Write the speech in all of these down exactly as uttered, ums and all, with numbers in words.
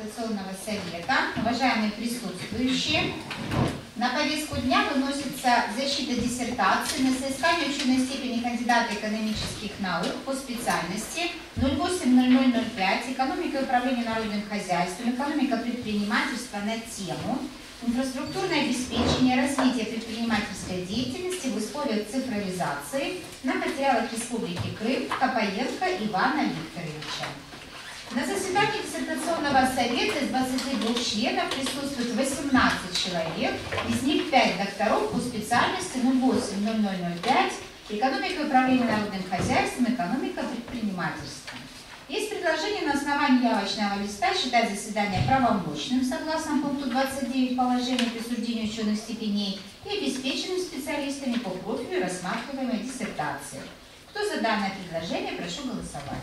диссертационного совета, уважаемые присутствующие, на повестку дня выносится защита диссертации на соискание ученой степени кандидата экономических наук по специальности ноль восемь ноль ноль ноль пять «Экономика и управление народным хозяйством, экономика предпринимательства» на тему «Инфраструктурное обеспечение развития предпринимательской деятельности в условиях цифровизации» на материалах Республики Крым Копаенко Ивана Викторовича. На заседании диссертационного совета из двадцати двух членов присутствует восемнадцать человек, из них пять докторов по специальности ноль восемь ноль ноль ноль пять «Экономика и управление народным хозяйством, экономика предпринимательства». Есть предложение на основании явочного листа считать заседание правомочным согласно пункту двадцать девять положения присуждения ученых степеней и обеспеченным специалистами по профилю рассматриваемой диссертации. Кто за данное предложение, прошу голосовать.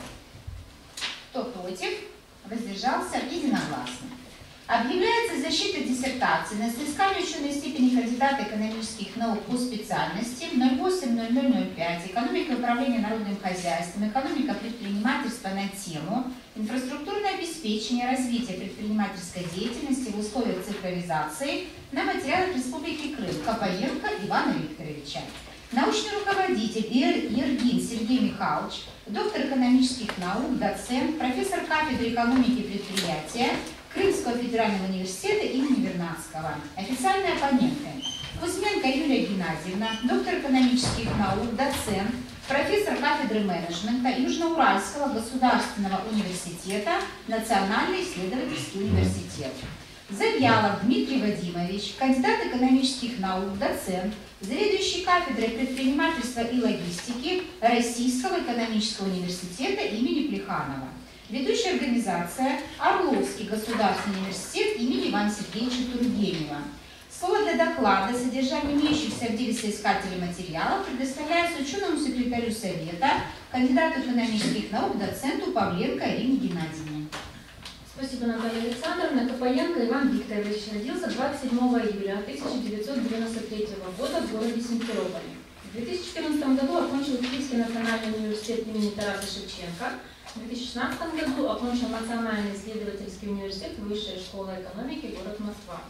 Кто против? Воздержался? Единогласно. Объявляется защита диссертации на соискание ученой степени кандидата экономических наук по специальности ноль восемь ноль ноль ноль пять «Экономика и управление народным хозяйством, экономика предпринимательства» на тему «Инфраструктурное обеспечение развития предпринимательской деятельности в условиях цифровизации» на материалах Республики Крым Копаенко Ивана Викторовича. Научный руководитель Ергин Сергей Михайлович, доктор экономических наук, доцент, профессор кафедры экономики предприятия Крымского федерального университета имени Вернадского. Официальные оппоненты: Кузьменко Юлия Геннадьевна, доктор экономических наук, доцент, профессор кафедры менеджмента Южноуральского государственного университета, Национальный исследовательский университет. Завьялов Дмитрий Вадимович, кандидат экономических наук, доцент, заведующий кафедрой предпринимательства и логистики Российского экономического университета имени Плеханова. Ведущая организация Орловский государственный университет имени Ивана Сергеевича Тургенева. Слово для доклада, содержание имеющихся в деле соискателей материалов, предоставляется ученому секретарю Совета, кандидату экономических наук, доценту Павленко Ирине Геннадьевне. Спасибо, Наталья Александровна. Копаенко Иван Викторович родился двадцать седьмого июля тысяча девятьсот девяносто третьего года в городе Симферополе. В две тысячи четырнадцатом году окончил Киевский национальный университет имени Тараса Шевченко. В две тысячи шестнадцатом году окончил Национальный исследовательский университет Высшая школа экономики, город Москва.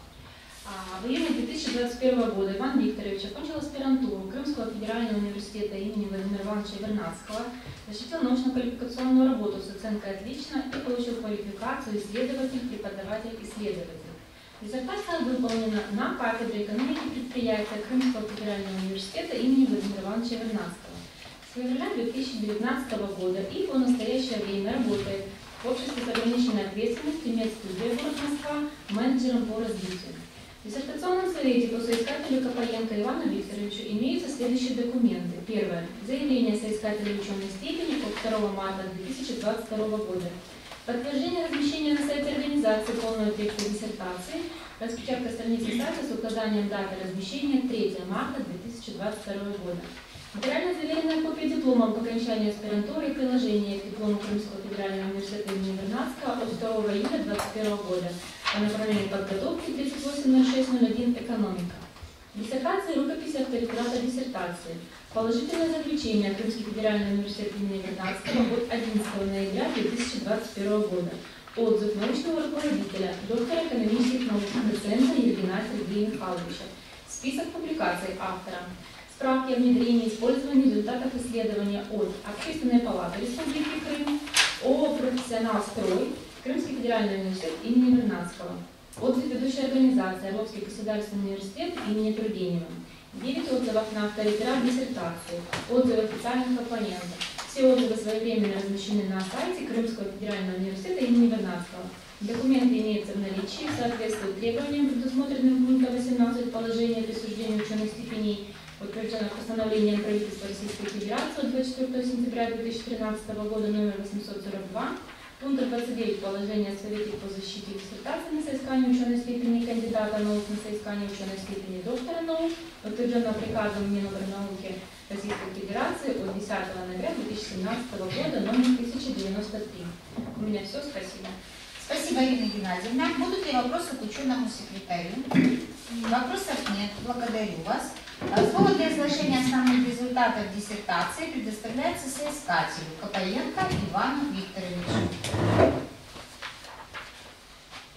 В июне две тысячи двадцать первого года Иван Викторович окончил аспирантуру Крымского федерального университета имени Владимира Ивановича Вернадского, защитил научно-квалификационную работу с оценкой «отлично» и получил квалификацию исследователь, преподаватель, исследователь. Диссертация выполнена на кафедре экономики предприятия Крымского федерального университета имени Владимира Ивановича Вернадского с февраля две тысячи девятнадцатого года и по настоящее время работает в обществе с ограниченной ответственностью «Медстудия», город Москва, менеджером по развитию. В диссертационном совете по соискателю Копаенко Ивану Викторовичу имеются следующие документы. Первое. Заявление соискателя ученой степени от второго марта две тысячи двадцать второго года. Подтверждение размещения на сайте организации полного текста диссертации. Распечатка страницы сайта с указанием даты размещения третьего марта две тысячи двадцать второго года. Материально заверенная копия диплома об окончании аспирантуры и приложение к диплому Крымского федерального университета имени Вернадского от второго июля две тысячи двадцать первого года по направлению подготовки тридцать восемь ноль шесть ноль один «Экономика». Диссертация и рукопись авторитета диссертации. Положительное заключение Крымский федеральный университет имени Вернадского от одиннадцатого ноября две тысячи двадцать первого года. Отзыв научного руководителя, доктора экономических наук, доцента Ергина Сергея Михайловича. Список публикаций автора. Справки о внедрении и использовании результатов исследования от Общественной палаты Республики Крым, ООО «Профессионал Строй», Крымский федеральный университет имени Вернадского. Отзыв ведущей организации Орловский государственный университет имени Тургенева. девять отзывов на авторитет диссертации. Отзывы официальных оппонентов. Все отзывы своевременно размещены на сайте Крымского федерального университета имени Вернадского. Документы имеются в наличии, соответствуют требованиям, предусмотренным пунктом восемнадцать положения присуждения ученых степеней, утвержденных постановлением правительства Российской Федерации от двадцать четвёртого сентября две тысячи тринадцатого года номер восемьсот сорок два, пункт двадцать девять положения о Совете по защите диссертации на соискание ученой степени кандидата наук, на соискание ученой степени доктора наук, утвержденного приказом Миноборнауки Российской Федерации от десятого ноября две тысячи семнадцатого года номер тысяча девяносто три. У меня все, спасибо. Спасибо, Ирина Геннадьевна. Будут ли вопросы к ученому секретарю? Вопросов нет. Благодарю вас. Слово для изложения основных результатов диссертации предоставляется соискателю Копаенко Ивану Викторовичу.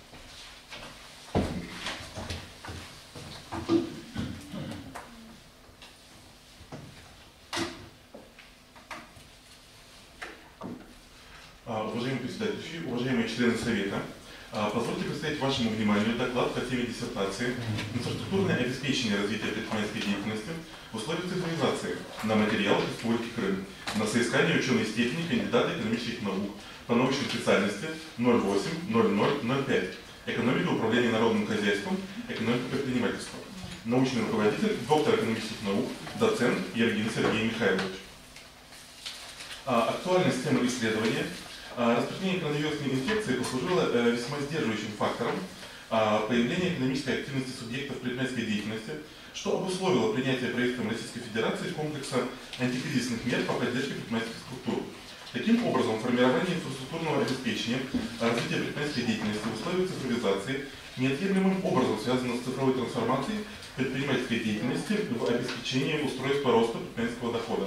председательствующий, уважаемые члены Совета, позвольте представить вашему вниманию доклад по теме диссертации «Инфраструктурное обеспечение развития предпринимательской деятельности в условиях цифровизации на материалах Республики Крым на соискание ученой степени кандидата экономических наук по научной специальности ноль восемь ноль ноль ноль пять «Экономика управления народным хозяйством, экономика предпринимательства». Научный руководитель, доктор экономических наук, доцент Ергин Сергей Михайлович. Актуальность темы исследования. Распространение коронавирусной инфекции послужило весьма сдерживающим фактором появления экономической активности субъектов предпринимательской деятельности, что обусловило принятие правительством Российской Федерации комплекса антикризисных мер по поддержке предпринимательских структур. Таким образом, формирование инфраструктурного обеспечения развития предпринимательской деятельности в условиях цифровизации неотъемлемым образом связано с цифровой трансформацией предпринимательской деятельности в обеспечении устройства роста предпринимательского дохода.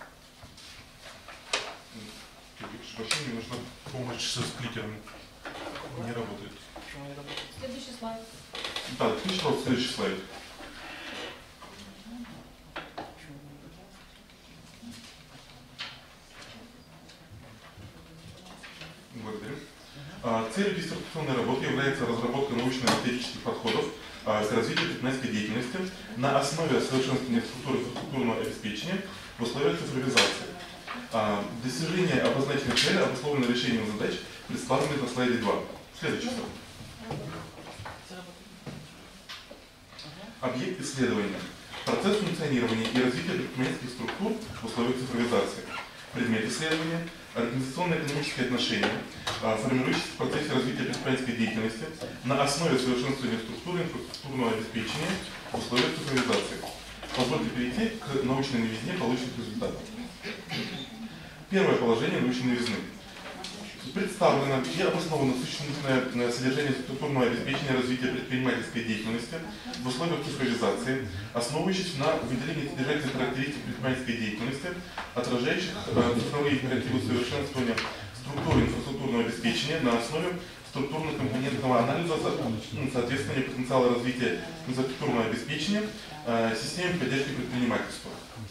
Вообще мне нужна помощь со сплитером. Не работает. Следующий слайд. Да, включи, пожалуйста, следующий слайд. Благодарю. Целью диссертационной работы является разработка научно-методических подходов к развитию предпринимательской деятельности на основе совершенствования структуры инфраструктурного обеспечения в условиях цифровизации. Достижение обозначенной цели обусловлено решением задач, представленных на слайде два. Следующий слайд. Объект исследования. Процесс функционирования и развития предпринимательских структур в условиях цифровизации. Предмет исследования. Организационно-экономические отношения, формирующиеся в процессе развития предпринимательской деятельности на основе совершенствования структуры инфраструктурного обеспечения в условиях цифровизации. Позвольте перейти к научной новизне полученных результатов. Первое положение научной новизны. Представлено и обосновано существенное содержание структурного обеспечения развития предпринимательской деятельности в условиях цифровизации, основывающихся на выделении содержательных характеристик предпринимательской деятельности, отражающих цифровые императивы совершенствования структуры инфраструктурного обеспечения на основе структурно-компонентного анализа соответствия потенциала развития инфраструктурного обеспечения системе поддержки предпринимательства.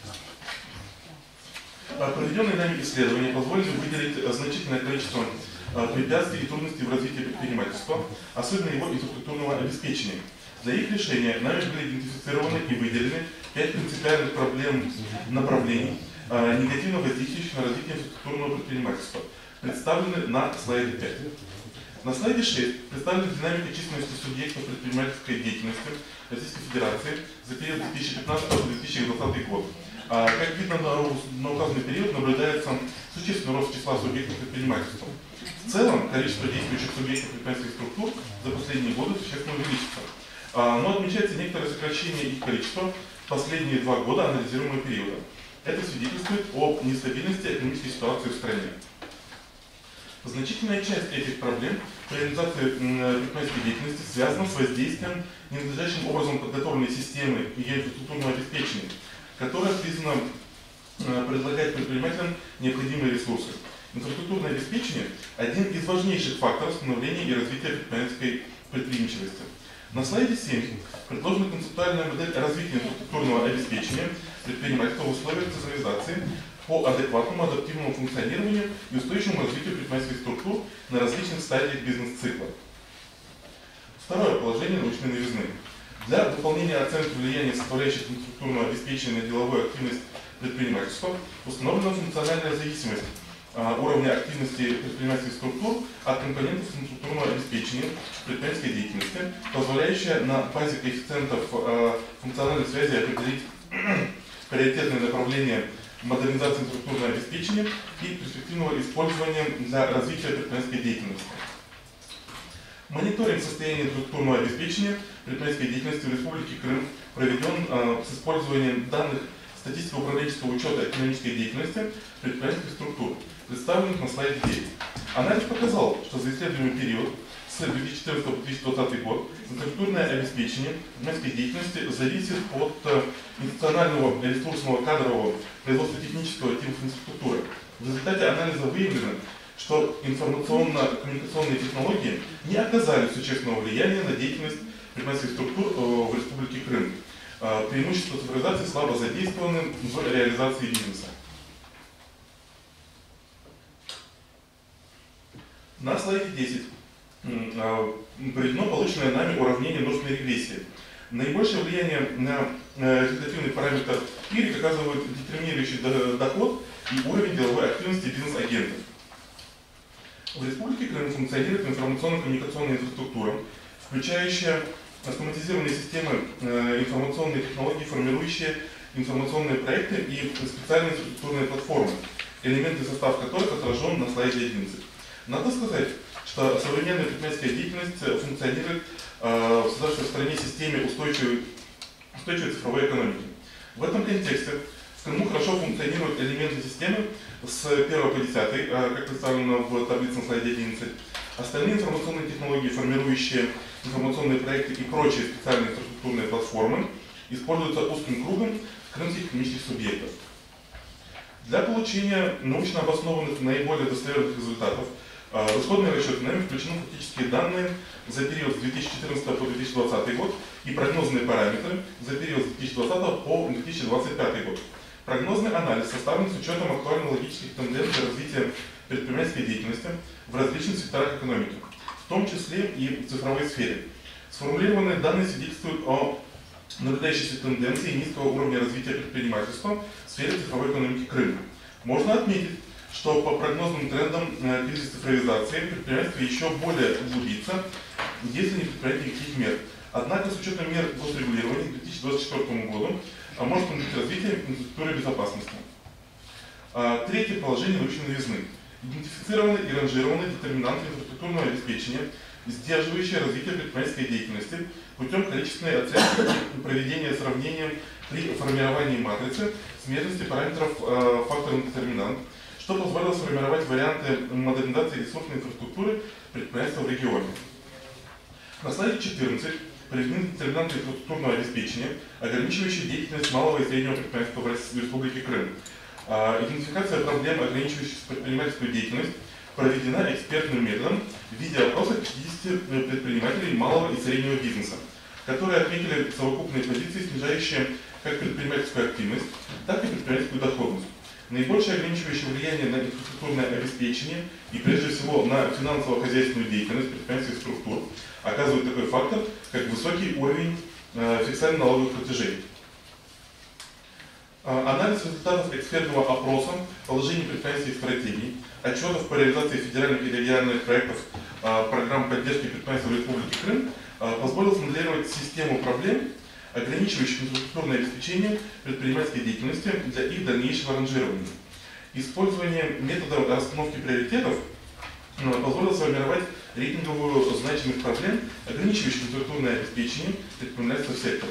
Проведенные нами исследования позволили выделить значительное количество препятствий и трудностей в развитии предпринимательства, особенно его инфраструктурного обеспечения. Для их решения нами были идентифицированы и выделены пять принципиальных проблем направлений, негативно воздействующих на развитие инфраструктурного предпринимательства, представлены на слайде пять. На слайде шесть представлена динамика численности субъектов предпринимательской деятельности Российской Федерации за период две тысячи пятнадцатый — две тысячи двадцатый год. Как видно, на указанный период наблюдается существенный рост числа субъектов предпринимательства. В целом, количество действующих субъектов предпринимательских структур за последние годы существенно увеличится. Но отмечается некоторое сокращение их количества в последние два года анализируемого периода. Это свидетельствует о нестабильности экономической ситуации в стране. Значительная часть этих проблем при реализации предпринимательской деятельности связана с воздействием ненадлежащим образом подготовленной системы ее инфраструктурного обеспечения, которая призвана предлагать предпринимателям необходимые ресурсы. Инфраструктурное обеспечение – один из важнейших факторов становления и развития предпринимательской предприимчивости. На слайде семь предложена концептуальная модель развития инфраструктурного обеспечения предпринимательства в условиях цифровизации по адекватному адаптивному функционированию и устойчивому развитию предпринимательских структур на различных стадиях бизнес-цикла. Второе положение научной новизны. Для выполнения оценки влияния составляющих инфраструктурного обеспечения на деловую активность предпринимательства установлена функциональная зависимость а, уровня активности предпринимательских структур от компонентов инфраструктурного обеспечения предпринимательской деятельности, позволяющая на базе коэффициентов а, функциональной связи определить приоритетные направления модернизации инфраструктурного обеспечения и перспективного использования для развития предпринимательской деятельности. Мониторинг состояния инфраструктурного обеспечения предпринимательской деятельности в Республике Крым проведен э, с использованием данных статистики управленческого учета экономической деятельности предпринимательских структур, представленных на слайде девять. Анализ показал, что за исследуемый период с две тысячи четырнадцатого по две тысячи двадцатый год инфраструктурное обеспечение предпринимательской деятельности зависит от э, институционального, ресурсного, кадрового, производственно-технического типа инфраструктуры. В результате анализа выявлено, что информационно-коммуникационные технологии не оказали существенного влияния на деятельность предпринимательских структур в Республике Крым. Преимущества цифровизации слабо задействованы в реализации бизнеса. На слайде десять приведено полученное нами уравнение множественной регрессии. Наибольшее влияние на результативный параметр Y оказывает детерминирующий доход и уровень деловой активности бизнес-агентов. В Республике Крым функционирует информационно-коммуникационная инфраструктура, включающая автоматизированные системы информационной технологии, формирующие информационные проекты и специальные структурные платформы, элементы состава которых отражен на слайде одиннадцать. Надо сказать, что современная предпринимательская деятельность функционирует э, в создавшей в стране системе устойчивой, устойчивой цифровой экономики. В этом контексте в Крыму хорошо функционируют элементы системы с первого по десятый, э, как представлено в таблице на слайде одиннадцать. Остальные информационные технологии, формирующие информационные проекты и прочие специальные инфраструктурные платформы, используются узким кругом крымских экономических субъектов. Для получения научно обоснованных наиболее достоверных результатов в исходные расчеты нами включены фактические данные за период с две тысячи четырнадцатого по две тысячи двадцатый год и прогнозные параметры за период с две тысячи двадцатого по две тысячи двадцать пятый год. Прогнозный анализ составлен с учетом актуально-логических тенденций развития предпринимательской деятельности в различных секторах экономики, в том числе и в цифровой сфере. Сформулированные данные свидетельствуют о наблюдающейся тенденции низкого уровня развития предпринимательства в сфере цифровой экономики Крыма. Можно отметить, что по прогнозным трендам кризис цифровизации предпринимательство еще более углубится, если не предпринять никаких мер. Однако с учетом мер госрегулирования к две тысячи двадцать четвёртому году может быть развитие инфраструктуры безопасности. Третье положение научной новизны. Идентифицированы и ранжированы детерминанты инфраструктурного обеспечения, сдерживающие развитие предпринимательской деятельности путем количественной оценки и проведения сравнения при формировании матрицы смежности параметров э, факторных детерминант, что позволило сформировать варианты модернизации ресурсной инфраструктуры предпринимательства в регионе. На слайде четырнадцать приведены детерминанты инфраструктурного обеспечения, ограничивающие деятельность малого и среднего предпринимательства в Республике Крым. Э, идентификация проблем, ограничивающих предпринимательскую деятельность, проведена экспертным методом в виде опроса пятидесяти предпринимателей малого и среднего бизнеса, которые отметили совокупные позиции, снижающие как предпринимательскую активность, так и предпринимательскую доходность. Наибольшее ограничивающее влияние на инфраструктурное обеспечение и прежде всего на финансово-хозяйственную деятельность предпринимательских структур оказывает такой фактор, как высокий уровень э, фискально-налоговых платежей. Анализ результатов экспертного опроса, положений предпринимательских стратегий, отчетов по реализации федеральных и региональных проектов э, программ поддержки предпринимательства в Республике Крым э, позволил смоделировать систему проблем, ограничивающих инфраструктурное обеспечение предпринимательской деятельности для их дальнейшего ранжирования. Использование метода расстановки приоритетов э, позволило сформировать рейтинговую значимость проблем, ограничивающих инфраструктурное обеспечение предпринимательства в секторе.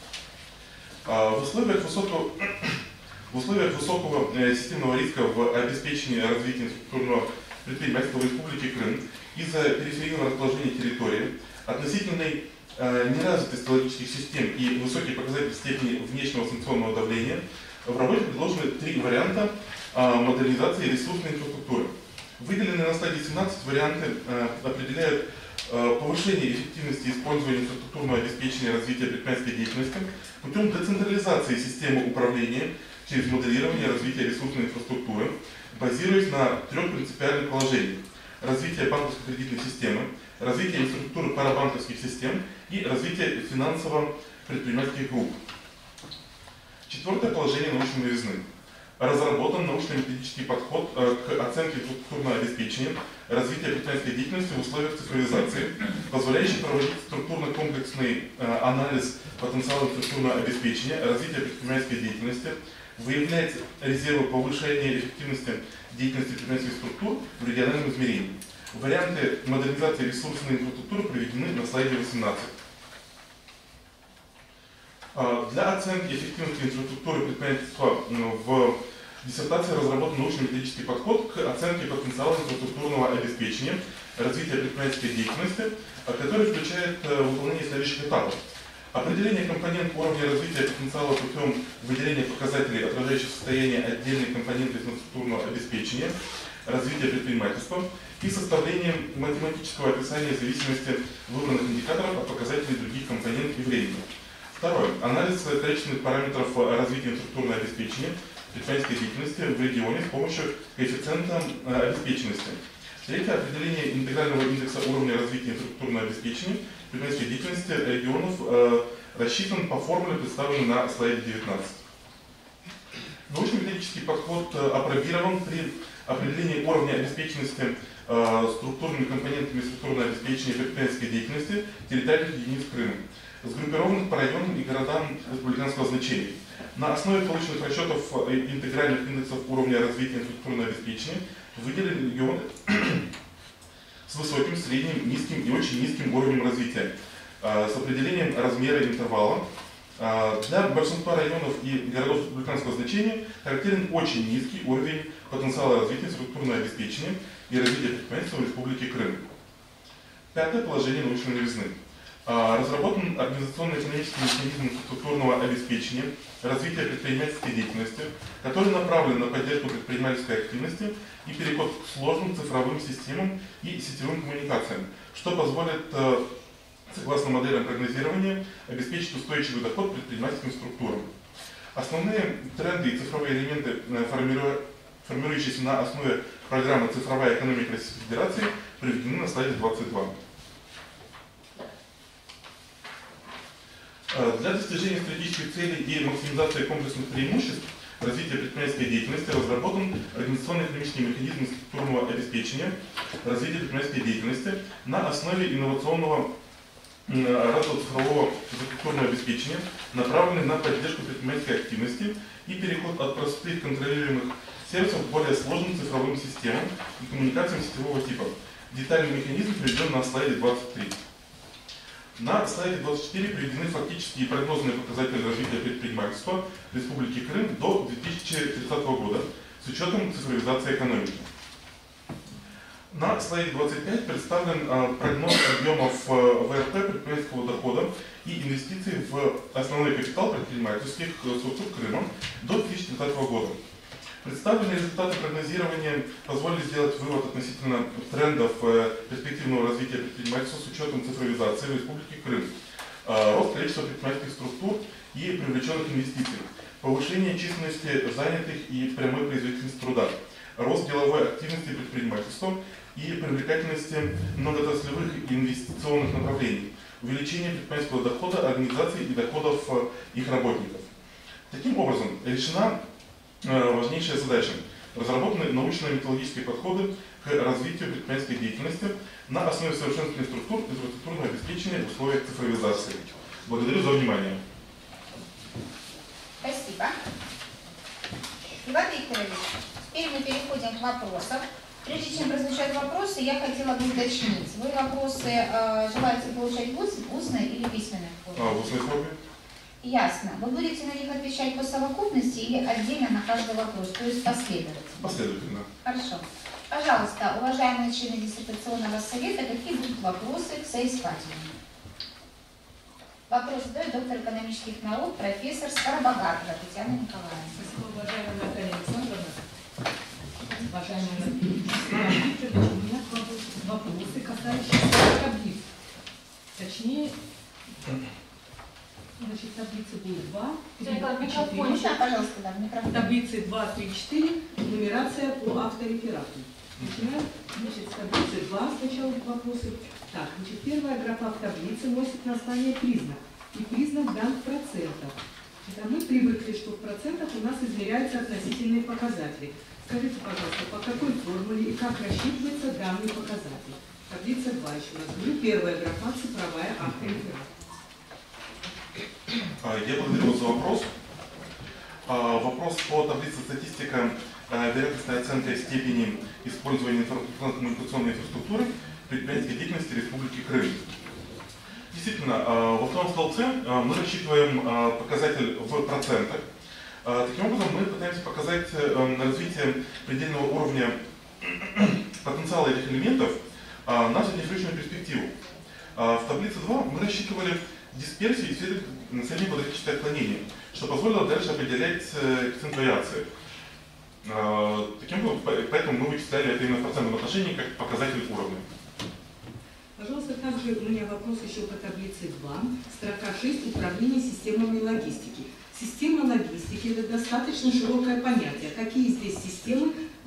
В условиях высокого, в условиях высокого э, системного риска в обеспечении развития инфраструктурного предпринимательства в Республике Крым из-за периферийного расположения территории, относительной э, неразвитости логических систем и высокий показатель степени внешнего санкционного давления, в работе предложены три варианта э, модернизации ресурсной инфраструктуры. Выделенные на слайде семнадцать варианты э, определяют повышение эффективности использования инфраструктурного обеспечения развития предпринимательской деятельности путем децентрализации системы управления через моделирование развития ресурсной инфраструктуры, базируясь на трех принципиальных положениях: развитие банковско-кредитной системы, развитие инфраструктуры парабанковских систем и развитие финансово-предпринимательских групп. Четвертое положение научной новизны. Разработан научно-методический подход к оценке инфраструктурного обеспечения развития предпринимательской деятельности в условиях цифровизации, позволяющий проводить структурно-комплексный анализ потенциала инфраструктурного обеспечения, развития предпринимательской деятельности, выявлять резервы повышения эффективности деятельности предпринимательских структур в региональном измерении. Варианты модернизации ресурсной инфраструктуры приведены на слайде восемнадцать. Для оценки эффективности инфраструктуры предпринимательства в диссертации разработан научно-методический подход к оценке потенциала инфраструктурного обеспечения развития предпринимательской деятельности, который включает выполнение следующих этапов: определение компонент уровня развития потенциала путем выделения показателей, отражающих состояние отдельной компоненты инфраструктурного обеспечения развития предпринимательства, и составление математического описания зависимости выбранных индикаторов от показателей других компонентов и времени. Второе. Анализ количественных параметров развития инфраструктурного обеспечения предпринимательской деятельности в регионе с помощью коэффициента обеспеченности. Третье. Определение интегрального индекса уровня развития инфраструктурного обеспечения предпринимательской деятельности регионов э, рассчитан по формуле, представленной на слайде девятнадцать. Научно-методический подход апробирован при определении уровня обеспеченности э, структурными компонентами структурного обеспечения предпринимательской деятельности территориальных единиц Крыма, сгруппированных по районам и городам республиканского значения. На основе полученных расчетов интегральных индексов уровня развития инфраструктурного обеспечения выделили регионы с высоким, средним, низким и очень низким уровнем развития, э, с определением размера интервала. Для большинства районов и городов республиканского значения характерен очень низкий уровень потенциала развития структурного обеспечения и развития предпринимательства в Республике Крым. Пятое. Положение научной новизны. Разработан организационно-экономический механизм структурного обеспечения развития предпринимательской деятельности, который направлен на поддержку предпринимательской активности и переход к сложным цифровым системам и сетевым коммуникациям, что позволит, согласно моделям прогнозирования, обеспечить устойчивый доход предпринимательским структурам. Основные тренды и цифровые элементы, формирующиеся на основе программы «Цифровая экономика Российской Федерации», приведены на слайде двадцать два. Для достижения стратегических целей и максимизации комплексных преимуществ развития предпринимательской деятельности разработан организационно-экономический механизм структурного обеспечения развития предпринимательской деятельности на основе инновационного разового цифрового структурного обеспечения, направленный на поддержку предпринимательской активности и переход от простых контролируемых сервисов к более сложным цифровым системам и коммуникациям сетевого типа. Детальный механизм приведен на слайде двадцать три. На слайде двадцать четыре приведены фактические и прогнозные показатели развития предпринимательства Республики Крым до две тысячи тридцатого года с учетом цифровизации экономики. На слайде двадцать пять представлен а, прогноз объемов а, вэ эр пэ предпринимательского дохода и инвестиций в основной капитал предпринимательских структур Крыма до две тысячи тридцатого года. Представленные результаты прогнозирования позволили сделать вывод относительно трендов а, перспективного развития предпринимательства с учетом цифровизации в Республике Крым, а, рост количества предпринимательских структур и привлеченных инвестиций, повышение численности занятых и прямой производительности труда, рост деловой активности предпринимательства и привлекательности многоотраслевых инвестиционных направлений, увеличение предпринимательского дохода организаций и доходов их работников. Таким образом, решена важнейшая задача – разработаны научно-методологические подходы к развитию предпринимательской деятельности на основе совершенствования структур и инфраструктурного обеспечения в условиях цифровизации. Благодарю за внимание. Спасибо. Иван Викторович, теперь мы переходим к вопросам. Прежде чем прозвучат вопросы, я хотела бы уточнить. Вы вопросы э, желаете получать в устной или письменной форме? А, в устной форме? Ясно. Вы будете на них отвечать по совокупности или отдельно на каждый вопрос, то есть последовательно? Последовательно. Хорошо. Пожалуйста, уважаемые члены диссертационного совета, какие будут вопросы к соискателям? Вопрос задает доктор экономических наук, профессор Скоробогатова Татьяна Николаевна. Спасибо, уважаемая Наталья Александровна. Уважаемые Наталья, у меня вопросы, касающиеся таблиц. Точнее, значит, таблицы будут два, три, четыре. Можно, пожалуйста, да, микрофон. Таблицы два, три, четыре, нумерация по автореферату. Начинаем, значит, с таблицы два сначала вопросы. Так, значит, первая графа в таблице носит название признак. И признак дан в процентах. Это мы привыкли, что в процентах у нас измеряются относительные показатели. Скажите, пожалуйста, по какой формуле и как рассчитывается данный показатель? Таблица два еще раз говорю. Первая графа цифровая автореферат. Я благодарю вас за вопрос. Вопрос по таблице статистика вероятностной оценки степени использования информационно-коммуникационной инфраструктуры предпринимательской деятельности Республики Крым. Действительно, во втором столбце мы рассчитываем показатель в процентах. Таким образом, мы пытаемся показать развитие предельного уровня потенциала этих элементов на среднесрочную перспективу. В таблице два мы рассчитывали дисперсию и среднеквадратическое отклонение, что позволило дальше определять коэффициент вариации. Таким образом, поэтому мы вычисляли это именно в процентном отношении как показатель уровня. Пожалуйста, также у меня вопрос еще по таблице два, строка шесть, управление системами логистики. Система логистики – это достаточно широкое понятие. Какие здесь системы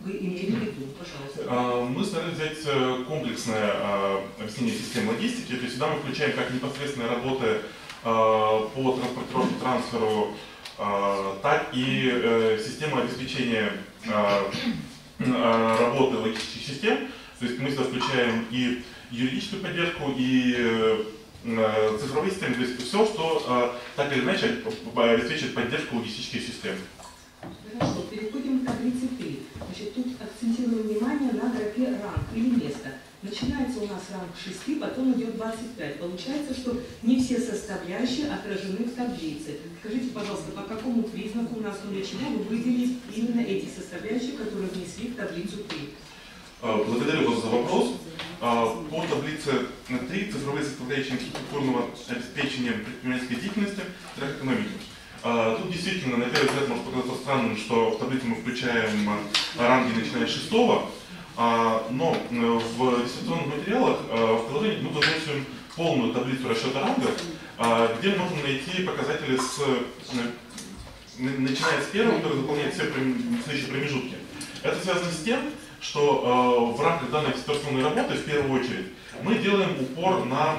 вы имели в виду? Пожалуйста. А, Мы старались взять э, комплексное а, объяснение систем логистики, то есть сюда мы включаем как непосредственные работы а, по транспортировке, трансферу, а, так и э, систему обеспечения а, а, работы логистических систем. То есть мы сюда включаем и юридическую поддержку, и э, цифровые системы, то есть все, что э, так или иначе обеспечивает поддержку логистических систем. Хорошо, переходим к таблице три. Значит, тут акцентируем внимание на графе ранг или место. Начинается у нас ранг шесть, потом идет двадцать пять. Получается, что не все составляющие отражены в таблице. Скажите, пожалуйста, по какому признаку, на основе чего вы выделили именно эти составляющие, которые внесли в таблицу три? Благодарю вас за вопрос. По таблице три цифровые составляющие инфраструктурного обеспечения предпринимательской деятельности для экономики. Тут действительно, на первый взгляд, может показаться странным, что в таблицу мы включаем ранги, начиная с шестого, но в диссертационных материалах в приложении мы выносим полную таблицу расчета рангов, где можно найти показатели, с, начиная с первого, который заполняет все следующие промежутки. Это связано с тем, что в рамках данной диссертационной работы, в первую очередь, мы делаем упор на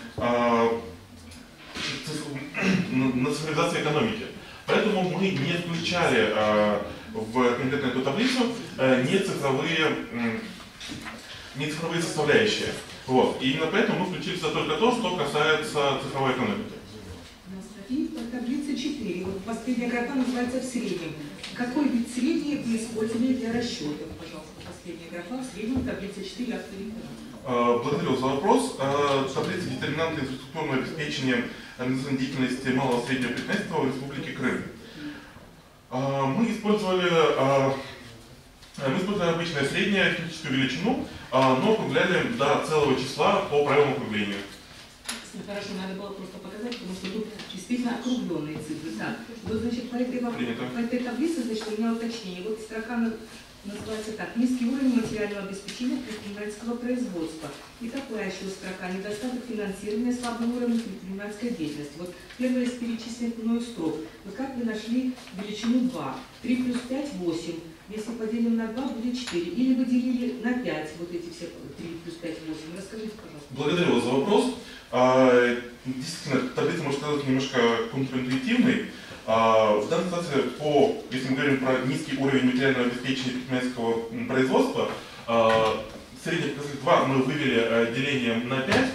на цифровизации экономики. Поэтому мы не включали э, в конкретно эту таблицу э, не, цифровые, э, не цифровые составляющие. Вот. И именно поэтому мы включили сюда только то, что касается цифровой экономики. И по таблице четыре. Вот последняя графа называется «в среднем». Какой вид средний вы использовали для расчетов? Пожалуйста, последняя графа в среднем, таблица четыре, авторитет. Благодарю за вопрос. Таблица детерминанты инфраструктурного обеспечения организационной деятельности малого и среднего предпринимательства в Республике Крым. Мы использовали, мы использовали обычное среднее арифметическую величину, но округляли до целого числа по правилам округления. Хорошо, надо было просто показать, потому что тут действительно округленные цифры. Так, вот, значит, по этой, по этой таблице, значит, у меня уточнение. Вот строка называется так: низкий уровень материального обеспечения предпринимательского производства. И такая еще строка: недостаток финансирования, слабый уровень предпринимательской деятельности. Вот первый из перечисленных мною строк. Вот как вы нашли величину два? три плюс пять – восемь. Если поделим на два, будет четыре. Или вы делили на пять вот эти все три плюс пять – восемь. Расскажите, пожалуйста. Благодарю вас за вопрос. Действительно, таблица может казаться немножко контринтуитивной. В данной ситуации, по, если мы говорим про низкий уровень материального обеспечения предпринимательского производства, средний показатель два мы вывели делением на пять.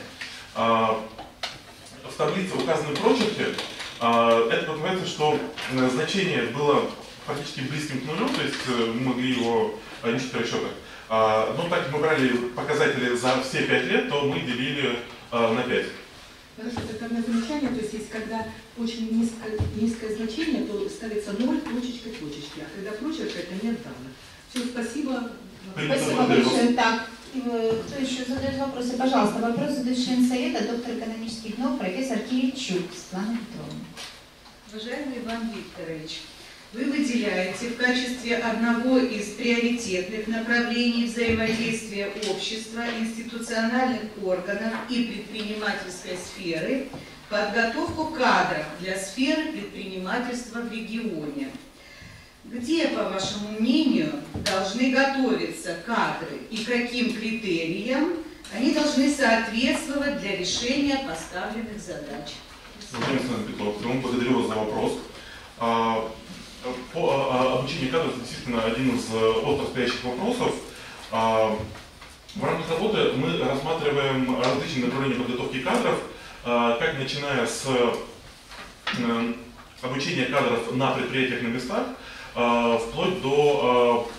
В таблице указаны прочерки. Это подразумевается, что значение было фактически близким к нулю, то есть мы могли его ничуть в расчетах. Но так как мы брали показатели за все пять лет, то мы делили на пять. Хорошо, это одно замечание, то есть если когда очень низкое, низкое значение, то ставится ноль, точечка, точечки, а когда прочерка, это нет данных. Все, спасибо. Спасибо большое. Так, кто еще задает вопросы? Пожалуйста, вопрос задает член Совета, доктор экономических наук, профессор Кирильчук Светлана Петровна. Уважаемый Иван Викторович, вы выделяете в качестве одного из приоритетных направлений взаимодействия общества, институциональных органов и предпринимательской сферы подготовку кадров для сферы предпринимательства в регионе. Где, по вашему мнению, должны готовиться кадры и каким критериям они должны соответствовать для решения поставленных задач? Владимир Петрович, благодарю вас за вопрос. По обучению кадров это действительно один из остро стоящих вопросов. В рамках работы мы рассматриваем различные направления подготовки кадров, как начиная с обучения кадров на предприятиях на местах, вплоть до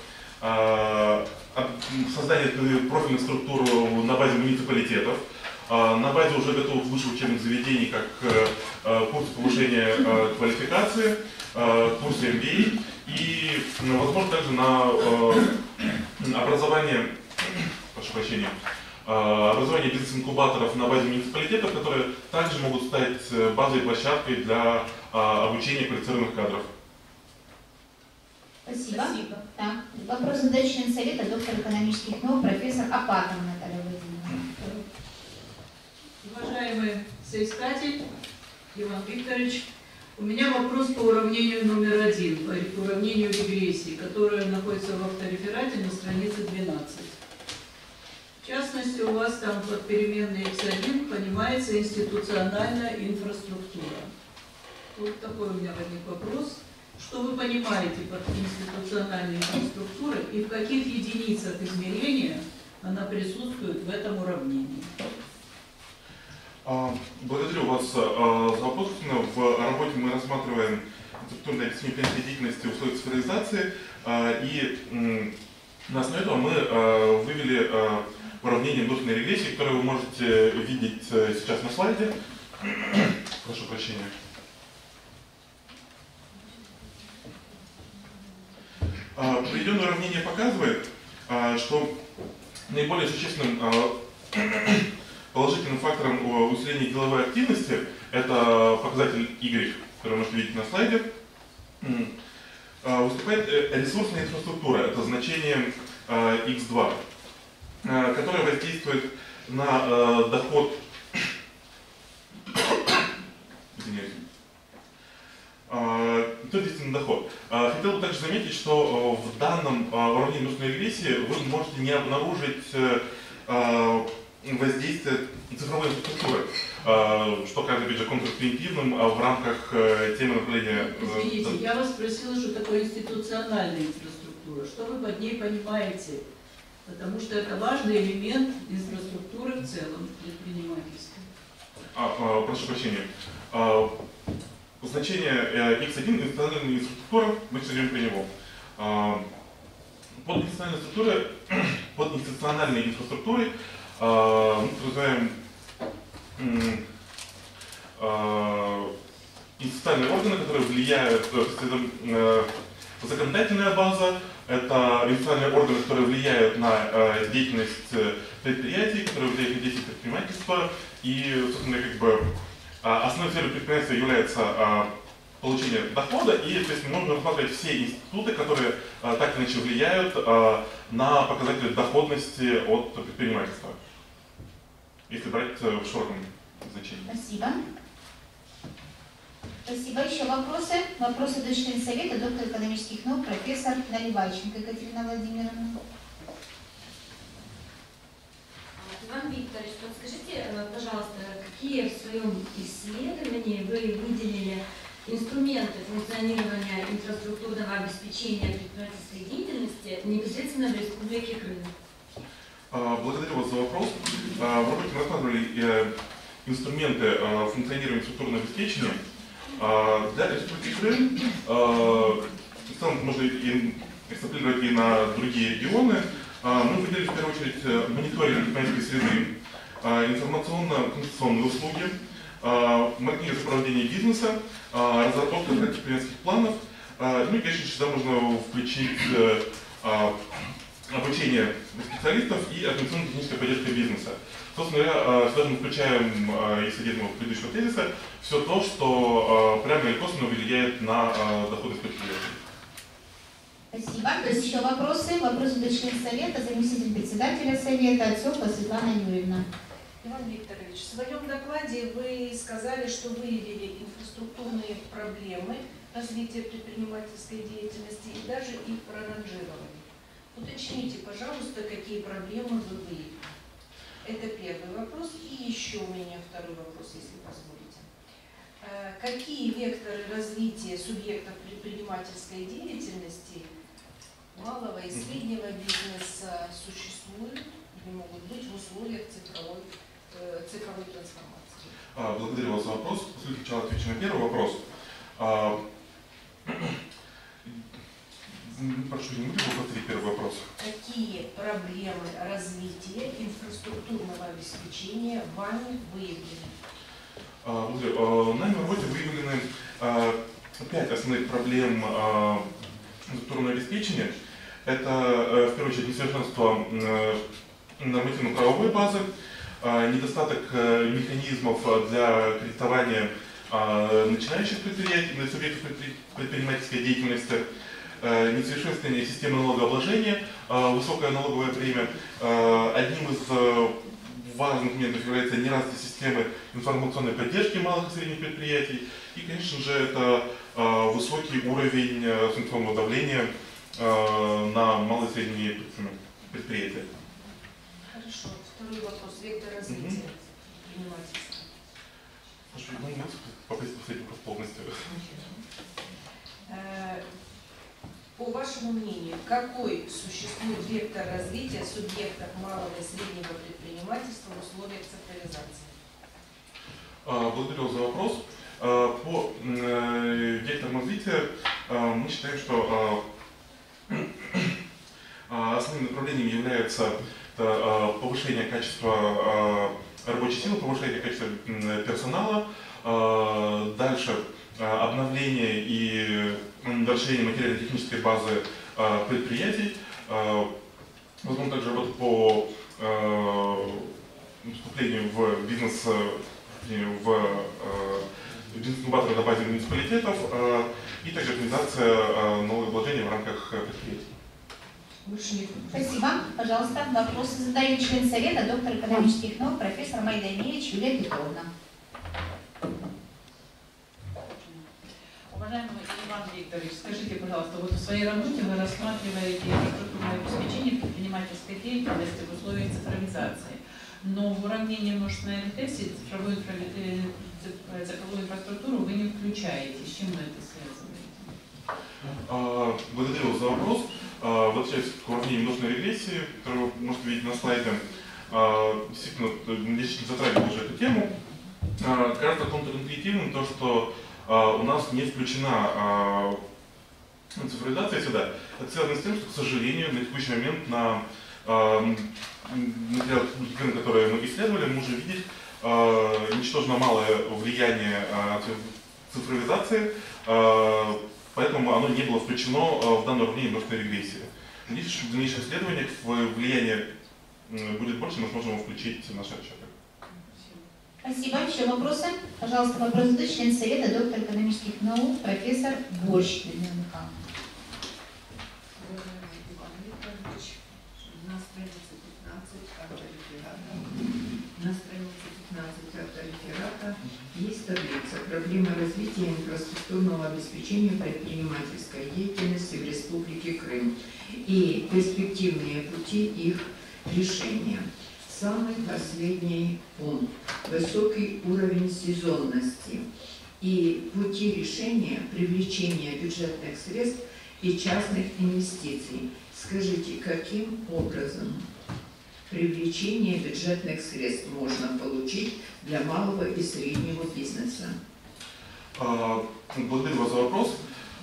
создания профильных структур на базе муниципалитетов, на базе уже готовых высших учебных заведений, как курсы повышения квалификации, курсы эм би эй и, возможно, также на образование, прошу прощения, образование бизнес-инкубаторов на базе муниципалитетов, которые также могут стать базовой площадкой для обучения квалифицированных кадров. Спасибо. Спасибо. Так, вопрос задает член Совета, доктор экономических наук, профессор Апатова Наталья Владимировна. Уважаемый соискатель Иван Викторович, У меня вопрос по уравнению номер один, по уравнению регрессии, которое находится в автореферате на странице двенадцать. В частности, у вас там под переменной икс один понимается институциональная инфраструктура. Вот такой у меня возник вопрос. Что вы понимаете под институциональной инфраструктурой и в каких единицах измерения она присутствует в этом уравнении? Благодарю вас за вопрос. В работе мы рассматриваем инфраструктурное обеспечение клиентской деятельности в условиях цифровизации, и на основе этого мы вывели уравнение множественной регрессии, которое вы можете видеть сейчас на слайде. Прошу прощения. Приведенное уравнение показывает, что наиболее существенным положительным фактором усиления деловой активности, это показатель Y, который вы можете видеть на слайде, выступает ресурсная инфраструктура, это значение икс два, которое воздействует на доход, извиняюсь, то есть на доход. Хотел бы также заметить, что в данном уравнении множественной регрессии вы можете не обнаружить воздействие цифровой инфраструктуры, что кажется, опять же, контринтуитивным в рамках темы направления. Извините, я вас спросила, что такое институциональная инфраструктура. Что вы под ней понимаете? Потому что это важный элемент инфраструктуры в целом предпринимательства. А, прошу прощения. Значение икс один институциональная инфраструктура, мы все время про него. Под институциональной структурой, под институциональной инфраструктурой мы называем институциональные органы, которые влияют, это законодательная база, это институциональные органы, которые влияют на деятельность предприятий, которые влияют на деятельность предпринимательства, и, собственно, как бы основной целью предприятия является получение дохода, и то есть нужно рассматривать все институты, которые так или иначе влияют на показатели доходности от предпринимательства, если брать в широком значении. Спасибо. Спасибо. Еще вопросы? Вопросы до члена совета, доктор экономических наук, профессор Наливайченко Екатерина Владимировна. Иван Викторович, подскажите, пожалуйста, какие в своем исследовании вы выделили инструменты функционирования инфраструктурного обеспечения предпринимательской деятельности непосредственно в Республике Крым? Благодарю вас за вопрос. В работе мы рассматривали инструменты функционирования инфраструктурного обеспечения. Для Республики Крым, в целом можно экстраполировать и на другие регионы, мы выделили в первую очередь мониторинг предпринимательской среды, информационно-коммуникационные услуги, маркетинг сопровождения бизнеса, разработка предпринимательских планов, ну и, конечно, сюда можно включить обучение специалистов и организационно-техническая поддержка бизнеса. Собственно говоря, сюда мы включаем, если идти от предыдущего тезиса, все то, что прямо или косвенно влияет на доходы предприятий. Спасибо. Еще вопросы? Вопросы до члена совета, заместитель председателя совета, Отцова Светлана Юрьевна. Иван Викторович, в своем докладе вы сказали, что выявили инфраструктурные проблемы развития предпринимательской деятельности и даже их проранжировали. Уточните, пожалуйста, какие проблемы вы выявили. Это первый вопрос. И еще у меня второй вопрос, если позволите. Какие векторы развития субъектов предпринимательской деятельности малого и среднего бизнеса существуют или могут быть в условиях цифровой, э, цифровой трансформации? Благодарю вас за вопрос. После сначала отвечу на первый вопрос. Прошу, не могу повторить первый вопрос. Какие проблемы развития инфраструктурного обеспечения вами выявлены? Благодарю. Нами в работе выявлены пять основных проблем инфраструктурного обеспечения. Это, в первую очередь, несовершенство нормативно-правовой базы, недостаток механизмов для кредитования начинающих предприятий, субъектов предпринимательской деятельности, несовершенствование системы налогообложения, высокое налоговое бремя. Одним из важных моментов является неразвитая система информационной поддержки малых и средних предприятий. И, конечно же, это э, высокий уровень э, санкционного давления э, на малые и средние предприятия. Хорошо. Второй вопрос. Вектор развития предпринимательства. Слушай, ну, можете попросить последний вопрос полностью? Э, По вашему мнению, какой существует вектор развития субъектов малого и среднего предпринимательства в условиях цифровизации? Благодарю за вопрос. По векторам развития мы считаем, что основным направлением является повышение качества рабочей силы, повышение качества персонала, дальше обновление и расширение материально-технической базы предприятий, возможно также работа по вступлению в бизнес, в бизнес-инкубаторы на базе муниципалитетов и также организация налогообложения в рамках предприятий. Спасибо. Пожалуйста, вопросы задает член Совета, доктор экономических наук, профессор Майдамевич Юлия Петровна. Уважаемый Иван Викторович, скажите, пожалуйста, вот в своей работе вы рассматриваете инфраструктурное обеспечение предпринимательской деятельности в условиях цифровизации. Но в уравнение множественной регрессии цифровую, цифровую инфраструктуру вы не включаете. С чем вы это связываете? Благодарю за вопрос. Возвращаясь к уравнению множественной регрессии, которую вы можете видеть на слайде, действительно, я сейчас затрагивал уже эту тему. Кажется контринтуитивным то, что у нас не включена цифровизация сюда. Это связано с тем, что, к сожалению, на текущий момент на материалах, которые мы исследовали, мы можем видеть ничтожно малое влияние цифровизации, поэтому оно не было включено в данное уравнение множественной регрессии. Надеюсь, что в дальнейших исследованиях влияние будет больше, мы сможем его включить в наши отчеты. Спасибо. Еще вопросы? Пожалуйста, вопрос задает член Совета, доктор экономических наук, профессор Борщ Людмила Михайловна. На странице пятнадцать автореферата, на странице пятнадцать автореферата есть таблица «Проблемы развития инфраструктурного обеспечения предпринимательской деятельности в Республике Крым и перспективные пути их решения». Самый последний пункт – высокий уровень сезонности и пути решения привлечения бюджетных средств и частных инвестиций. Скажите, каким образом привлечение бюджетных средств можно получить для малого и среднего бизнеса? Благодарю вас за вопрос.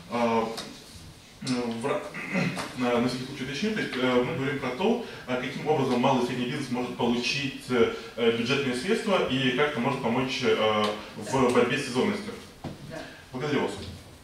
На всякий случай уточню, то есть мы говорим про то, каким образом малый и средний бизнес может получить бюджетные средства и как это может помочь в борьбе с сезонностью. Да. Благодарю вас.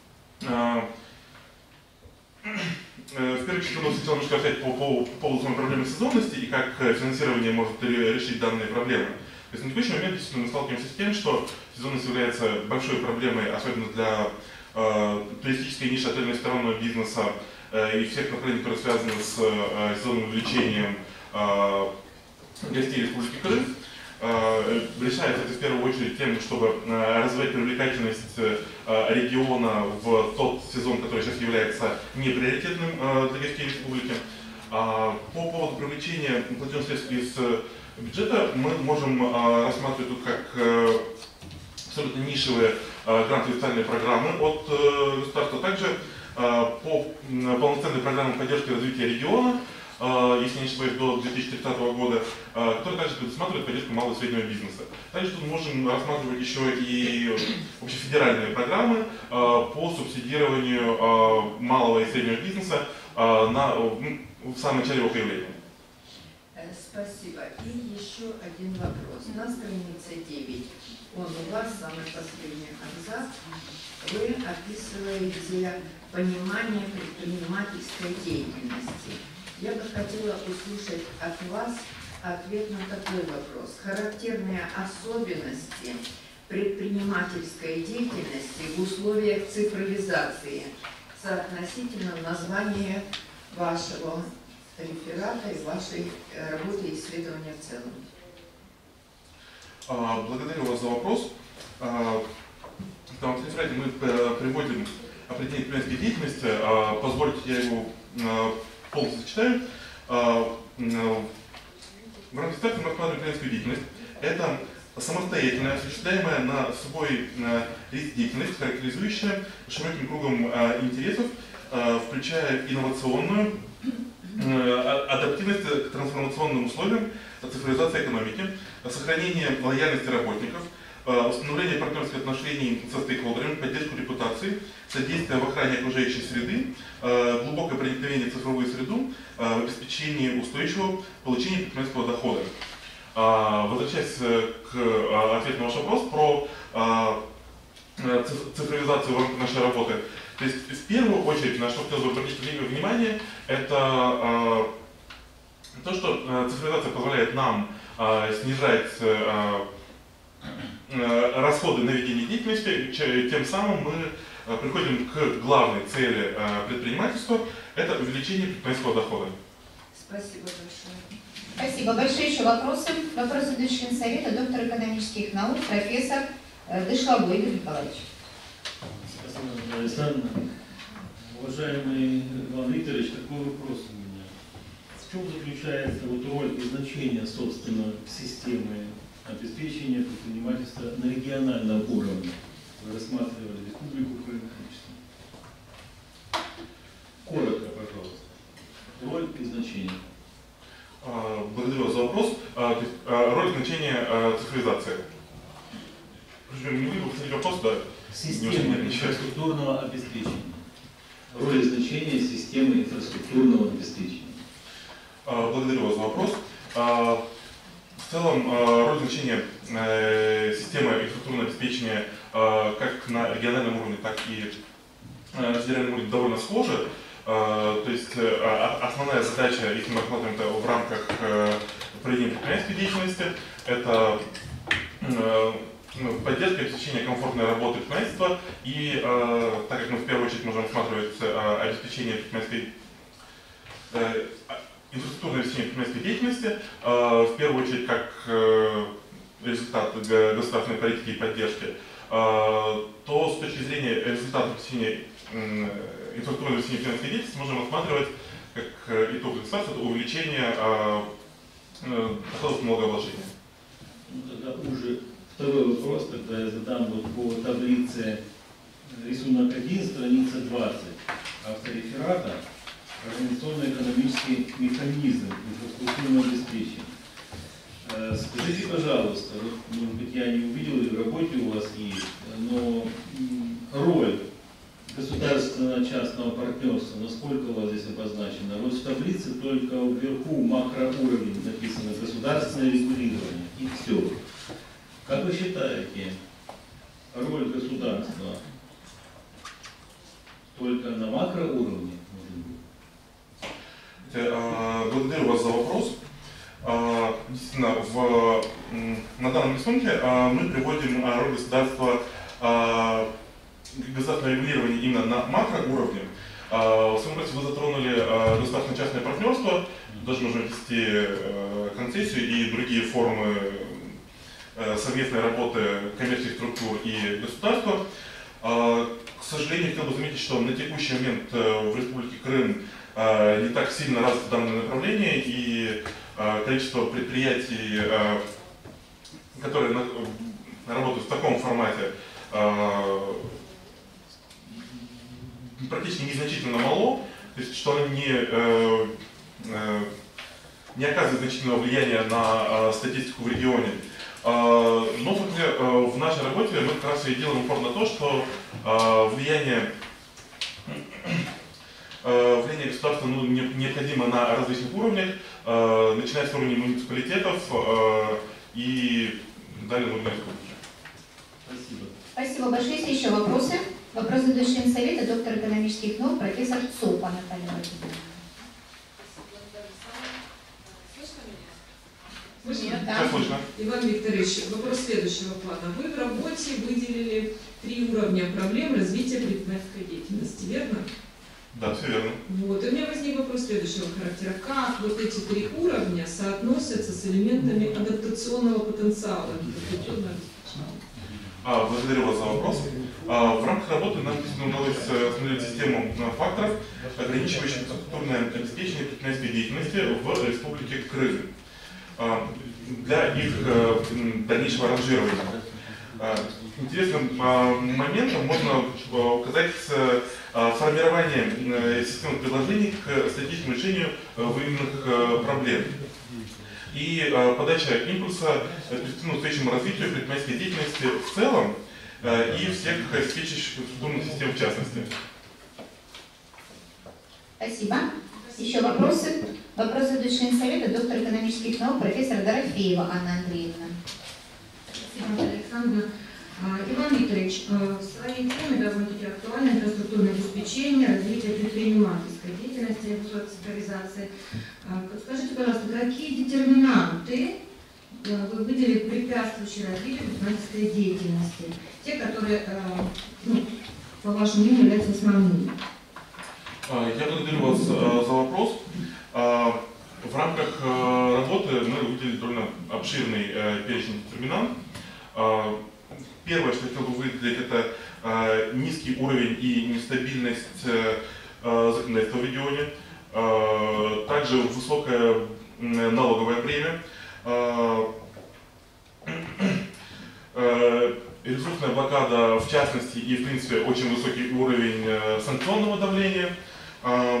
В первую очередь, я хотел немножко рассказать по, по, по поводу самой проблемы сезонности и как финансирование может решить данные проблемы. То есть на текущий момент действительно мы сталкиваемся с тем, что сезонность является большой проблемой, особенно для э, туристической ниши отельно-ресторанного бизнеса э, и всех направлений, которые связаны с э, сезонным увеличением э, гостей Республики Крым. Э, решается это в первую очередь тем, чтобы э, развивать привлекательность э, региона в тот сезон, который сейчас является неприоритетным э, для гостей республики. А, по поводу привлечения платежных средств из э, бюджета мы можем э, рассматривать тут как э, абсолютно нишевые э, грантовые социальные программы от э, государства, также э, по э, полноценной программе поддержки и развития региона, э, если не ошибаюсь, до две тысячи тридцатого года, э, который также предусматривает поддержку малого и среднего бизнеса. Также тут можем рассматривать еще и общефедеральные программы э, по субсидированию э, малого и среднего бизнеса э, на, в самом начале его появления. Спасибо. И еще один вопрос. На странице девять, он у вас, самый последний абзац, вы описываете понимание предпринимательской деятельности. Я бы хотела услышать от вас ответ на такой вопрос. Характерные особенности предпринимательской деятельности в условиях цифровизации соотносительно названия вашего реферата и вашей работы и исследования в целом. А, Благодарю вас за вопрос. А, Там в реферате мы э, приводим определение предпринимательской деятельности. А, Позвольте, я его а, полностью зачитаю. А, м, В рамках ставки мы рассматриваем предпринимательскую деятельность. Это самостоятельная, осуществляемая на свой э, риск деятельность, характеризующая широким кругом э, интересов, э, включая инновационную, э, адаптивность к трансформационным условиям, цифровизация экономики, сохранение лояльности работников, установление партнерских отношений со стейкхолдерами, поддержку репутации, содействие в охране окружающей среды, глубокое проникновение в цифровую среду, в обеспечении устойчивого получения предпринимательского дохода. Возвращаясь к ответу на ваш вопрос про цифровизацию в рамках нашей работы, то есть в первую очередь, на что хотел бы обратить внимание, это то, что цифровизация позволяет нам снижать расходы на ведение деятельности, тем самым мы приходим к главной цели предпринимательства – это увеличение предпринимательского дохода. Спасибо большое. Спасибо. Большие еще вопросы. Вопрос задающий член Совета, доктор экономических наук, профессор Дышловой Игорь Николаевич. Спасибо, Наталья Александровна. Уважаемый Иван Викторович, такой вопрос у меня. В чем заключается вот роль и значение, собственно, системы обеспечения предпринимательства на региональном уровне? Вы рассматривали Республику Крым, конечно. Коротко, пожалуйста. Роль и значение. Благодарю вас за вопрос. То есть, роль и значение цифровизации. Не буду повторить вопрос, да? Система инфраструктурного обеспечения. Роль и значение системы инфраструктурного обеспечения. Благодарю вас за вопрос. В целом, роль и значение системы инфраструктурного обеспечения как на региональном уровне, так и на федеральном уровне довольно схожи. То есть основная задача, если мы рассматриваем это в рамках проведения предпринимательской деятельности, это поддержка и обеспечение комфортной работы предпринимательства, и так как мы в первую очередь можем рассматривать обеспечение предпринимательской инфраструктурное обеспечение предпринимательской деятельности, в первую очередь как результат государственной политики и поддержки, то с точки зрения результата обеспечения инфраструктурного обеспечения предпринимательской деятельности можем рассматривать как итог государства это увеличение доходов налогообложения. Ну, тогда уже второй вопрос, тогда я задам вот по таблице рисунок один, страница двадцать автореферата. Организационно-экономический механизм инфраструктурного обеспечения. Скажите, пожалуйста, вот, может быть, я не увидел, и в работе у вас есть, но роль государственно-частного партнерства, насколько у вас здесь обозначена? Вот в таблице только вверху макроуровень написано государственное регулирование, и все. Как вы считаете, роль государства только на макроуровне? Благодарю вас за вопрос. Действительно, в, на данном рисунке мы приводим роль государства, государственное регулирование именно на макроуровне. В своем вопросе вы затронули государственно-частное партнерство, даже можно ввести концессию и другие формы совместной работы коммерческих структур и государства. К сожалению, хотел бы заметить, что на текущий момент в Республике Крым не так сильно развито данное направление, и количество предприятий, которые работают в таком формате, практически незначительно мало, то есть что оно не, не оказывает значительного влияния на статистику в регионе. Но в нашей работе мы как раз и делаем упор на то, что влияние Влияние государства ну, необходимо на различных уровнях, э, начиная с уровня муниципалитетов э, и далее на уровне республики. Спасибо. Спасибо большое. Есть еще вопросы? Вопрос задающий член Совета, доктор экономических наук, профессор ЦОПа Наталья Владимировна. Слышно? Нет, да. Слышно. Иван Викторович, вопрос следующего плана. Вы в работе выделили три уровня проблем развития предпринимательской деятельности, верно? Да, все верно. Вот. И у меня возник вопрос следующего характера. Как вот эти три уровня соотносятся с элементами адаптационного потенциала? А, благодарю вас за вопрос. А, в рамках работы нам действительно удалось смотреть систему факторов, ограничивающих инфраструктурное обеспечение предпринимательской деятельности в Республике Крым а, для их а, дальнейшего ранжирования. А, интересным а, моментом можно указать а, формирование системных предложений к стратегическому решению выявленных а, проблем и а, подача импульса перспективному устойчивому развитию предпринимательской деятельности в целом а, и всех обеспечивающих инфраструктурных систем в частности. Спасибо. Еще вопросы? Вопрос следующий член Совета, доктор экономических наук, профессор Дорофеева Анна Андреевна. Спасибо, Наталья Александровна. Иван Викторович, в своей теме довольно-таки актуально инфраструктурное обеспечение, развитие предпринимательской деятельности и цифровизации. Скажите, пожалуйста, какие детерминанты вы выделили препятствующие развитию предпринимательской деятельности? Те, которые, ну, по вашему мнению, являются основными? Я благодарю вас за вопрос. В рамках работы мы выделили довольно обширный перечень детерминантов. Первое, что я хотел бы выделить, это э, низкий уровень и нестабильность э, законодательства в регионе, э, также высокое э, налоговое бремя, э, э, ресурсная блокада в частности и в принципе очень высокий уровень э, санкционного давления. Э,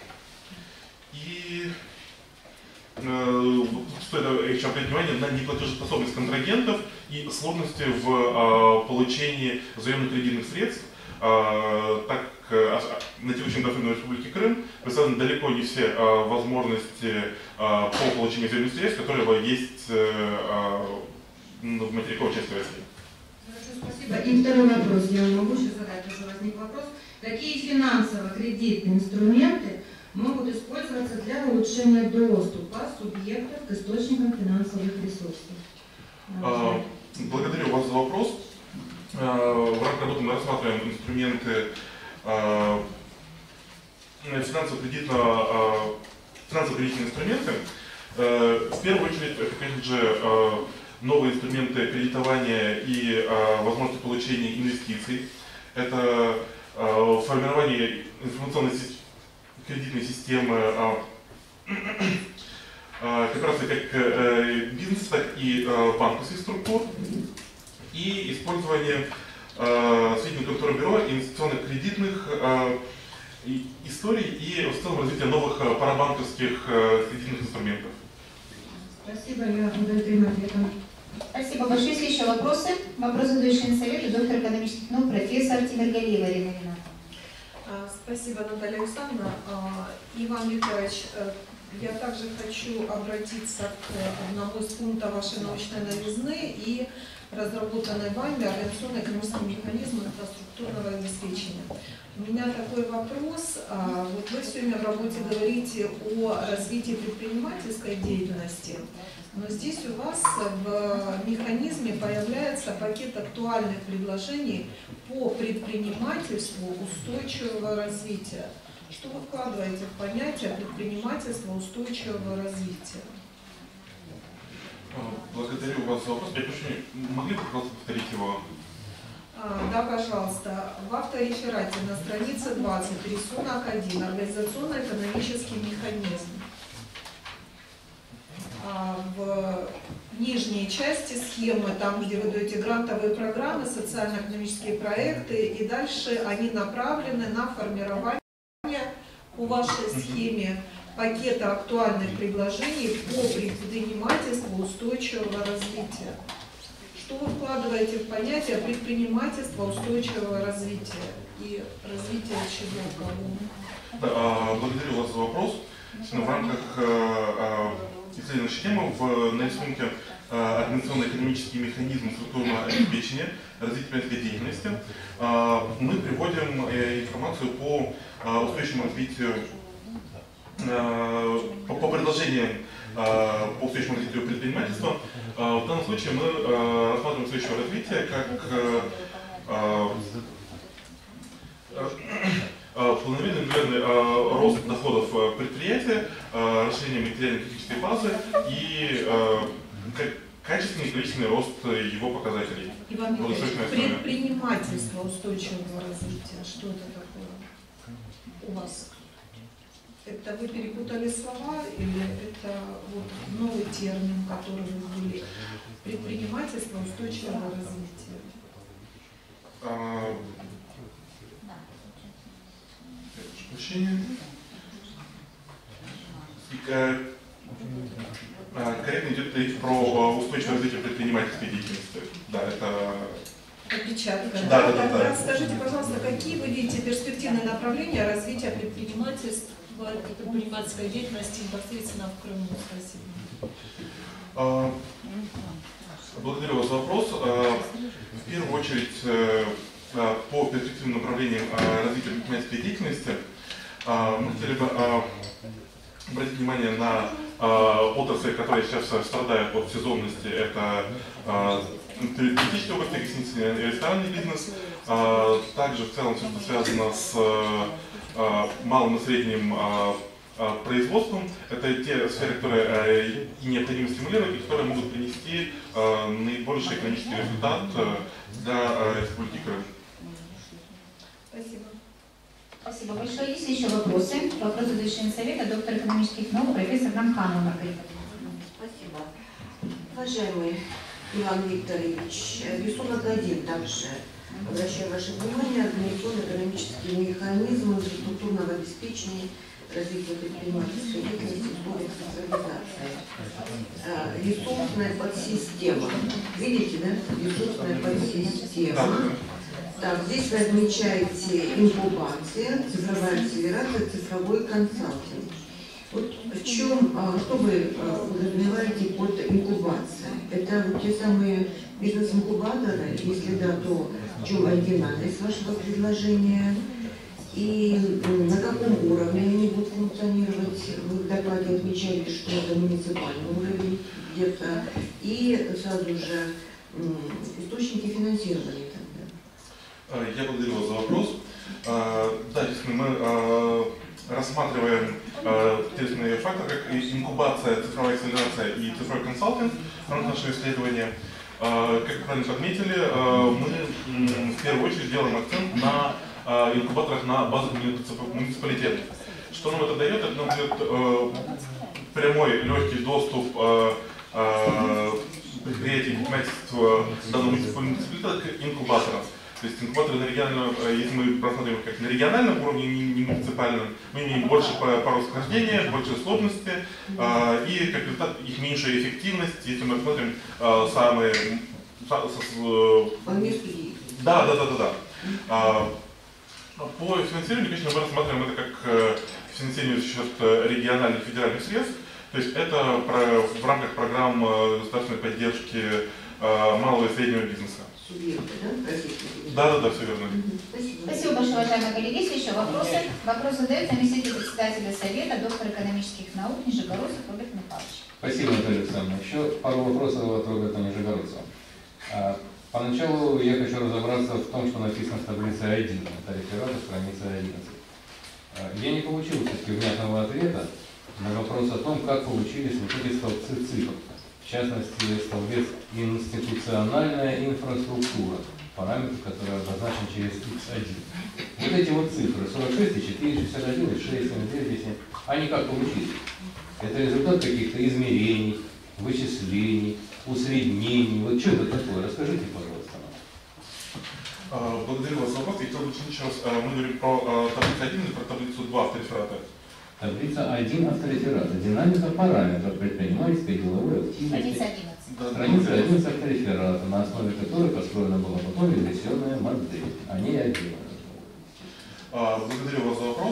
и э, стоит еще обратить внимание на неплатежеспособность контрагентов и сложности в э, получении взаимных кредитных средств, э, так э, на текущем доходе Республики Крым представлены далеко не все э, возможности э, по получению взаимных средств, которые есть э, э, в материковой части России. Хорошо, спасибо. И второй вопрос, я могу сейчас задать, уже возник вопрос. Какие финансово-кредитные инструменты могут использоваться для улучшения доступа субъектов к источникам финансовых ресурсов? А, благодарю вас за вопрос. А, в рамках работы мы рассматриваем инструменты а, финансово-кредитного, а, финансово-кредитные инструменты. А, в первую очередь, это, конечно же, а, новые инструменты кредитования и а, возможности получения инвестиций. Это а, формирование информационной кредитной системы а, как раз как э, бизнес, так и э, банковских структур, и использование э, сведений контрольного бюро, инвестиционных кредитных э, и, историй и в целом развитие новых э, парабанковских э, кредитных инструментов. Спасибо, я удовлетворена ответом. Спасибо большое. Есть еще вопросы? Вопрос задающий член Совета, доктор экономических наук, профессор Тимиргалиева Ирина Ринатовна. Спасибо, Наталья Александровна. Иван Викторович, я также хочу обратиться к одному из пунктов вашей научной новизны и разработанной вами организационно-экономический механизм инфраструктурного обеспечения. У меня такой вопрос. Вот вы все время в работе говорите о развитии предпринимательской деятельности, но здесь у вас в механизме появляется пакет актуальных предложений по предпринимательству устойчивого развития. Что вы вкладываете в понятие предпринимательства устойчивого развития? Благодарю вас за вопрос. Я прошу, могли бы, пожалуйста, повторить его? А, да, пожалуйста. В автореферате на странице двадцать, рисунок один, организационно-экономический механизм. А, в нижней части схемы, там, где вы даете грантовые программы, социально-экономические проекты, и дальше они направлены на формирование по вашей схеме пакета актуальных предложений по предпринимательству устойчивого развития. Что вы вкладываете в понятие предпринимательства устойчивого развития и развития чего, кого? Да, благодарю вас за вопрос. В рамках исследования темы в, на рисунке организационно-экономический механизм структурного обеспечения развития предпринимательской деятельности мы приводим информацию по устойчивому развитию, по, по предложениям по устойчивому развитию предпринимательства. В данном случае мы рассматриваем устойчивое развитие как планомерный регулярный э, рост доходов э, предприятия, э, расширение материально-технической базы и э, качественный и количественный рост его показателей. Иван Викторович, предпринимательство устойчивого развития, что это такое у вас? Это вы перепутали слова или это вот новый термин, который вы ввели? Предпринимательство устойчивого развития. А, прощения. Корректно идет речь про устойчивое развитие предпринимательской деятельности. Да, это... Опечатка. Да, да, да, да. Скажите, пожалуйста, какие вы видите перспективные направления развития предпринимательства, предпринимательской деятельности непосредственно в Крыму? Спасибо. А, благодарю вас за вопрос. А, в первую очередь, а, по перспективным направлениям а, развития предпринимательской деятельности а, мы хотели бы а, обратить внимание на а, отрасли, которые сейчас страдают от сезонности. Это а, туристическая область, гостиничный и ресторанный бизнес. А, также в целом все, что связано с а, малым и средним а, а, производством. Это те сферы, которые а, и необходимо стимулировать, и которые могут принести а, наибольший экономический результат а, для а, Республики Крым. Спасибо. Спасибо большое. Есть еще вопросы? Вопросы до членов Совета, доктор экономических наук, профессор Намканова Маргарита. Спасибо. Уважаемый Иван Викторович, рисунок один также. Обращаю ваше внимание, организационно экономический механизм инфраструктурного обеспечения развития предпринимательской деятельности в условиях цифровизации. Ресурсная подсистема. Видите, да? Ресурсная подсистема. Так, здесь вы отмечаете инкубация, цифровая акселерация, цифровой консалтинг. Вот в чем, что вы подразумеваете под инкубацией? Это вот те самые бизнес-инкубаторы, если да, то в чем оригинальность вашего предложения? И на каком уровне они будут функционировать? Вы в докладе отмечали, что это муниципальный уровень где-то. И сразу же источники финансирования. Я благодарю вас за вопрос. Да, действительно, мы рассматриваем интересные факторы, как инкубация, цифровая акселерация и цифровой консалтинг в рамках нашего исследования. Как вы правильно подметили, мы в первую очередь делаем акцент на инкубаторах на базах муниципалитетов. Что нам это дает? Это нам дает прямой легкий доступ предприятий предпринимательства данного муниципалитета к инкубаторам. То есть инкубаторы на региональном, если мы рассматриваем как на региональном уровне, не муниципальном, мы имеем больше порог схождения, больше сложности, э, и как результат их меньшая эффективность, если мы рассмотрим э, самые... Э, да, да, да, да, да. А, по финансированию, конечно, мы рассматриваем это как э, финансирование за счет региональных федеральных средств, то есть это про, в рамках программ государственной поддержки э, малого и среднего бизнеса. Субъекты, да? Да, да, да, все верно. Спасибо. Спасибо большое, уважаемые коллеги. Есть еще вопросы? Вопрос задает заместитель председателя Совета, доктор экономических наук Нижегородцев Роберт Михайлович. Спасибо, Наталья Александровна. Еще пару вопросов от Роберта Нижегородцева. Поначалу я хочу разобраться в том, что написано в таблице один, это реферата, страница одиннадцать. Я не получил все-таки внятного ответа на вопрос о том, как получились вот эти столбцы цифр. В частности, столбец институциональная инфраструктура, параметр, который обозначен через икс один. Вот эти вот цифры сорок шесть и четыре, шестьдесят один и шесть, семьдесят девять, десять, они как получились? Это результат каких-то измерений, вычислений, усреднений. Вот что это такое? Расскажите, пожалуйста. Благодарю вас за вопрос. Я хотел бы уточнить еще раз. Мы говорим про таблицу один или про таблицу два автореферата? Таблица один автореферата. Динамика параметров предпринимательской деловой активности. Страница одиннадцать автореферата, на основе которой построена была потом регрессионная модель. А не один. Благодарю вас за вопрос.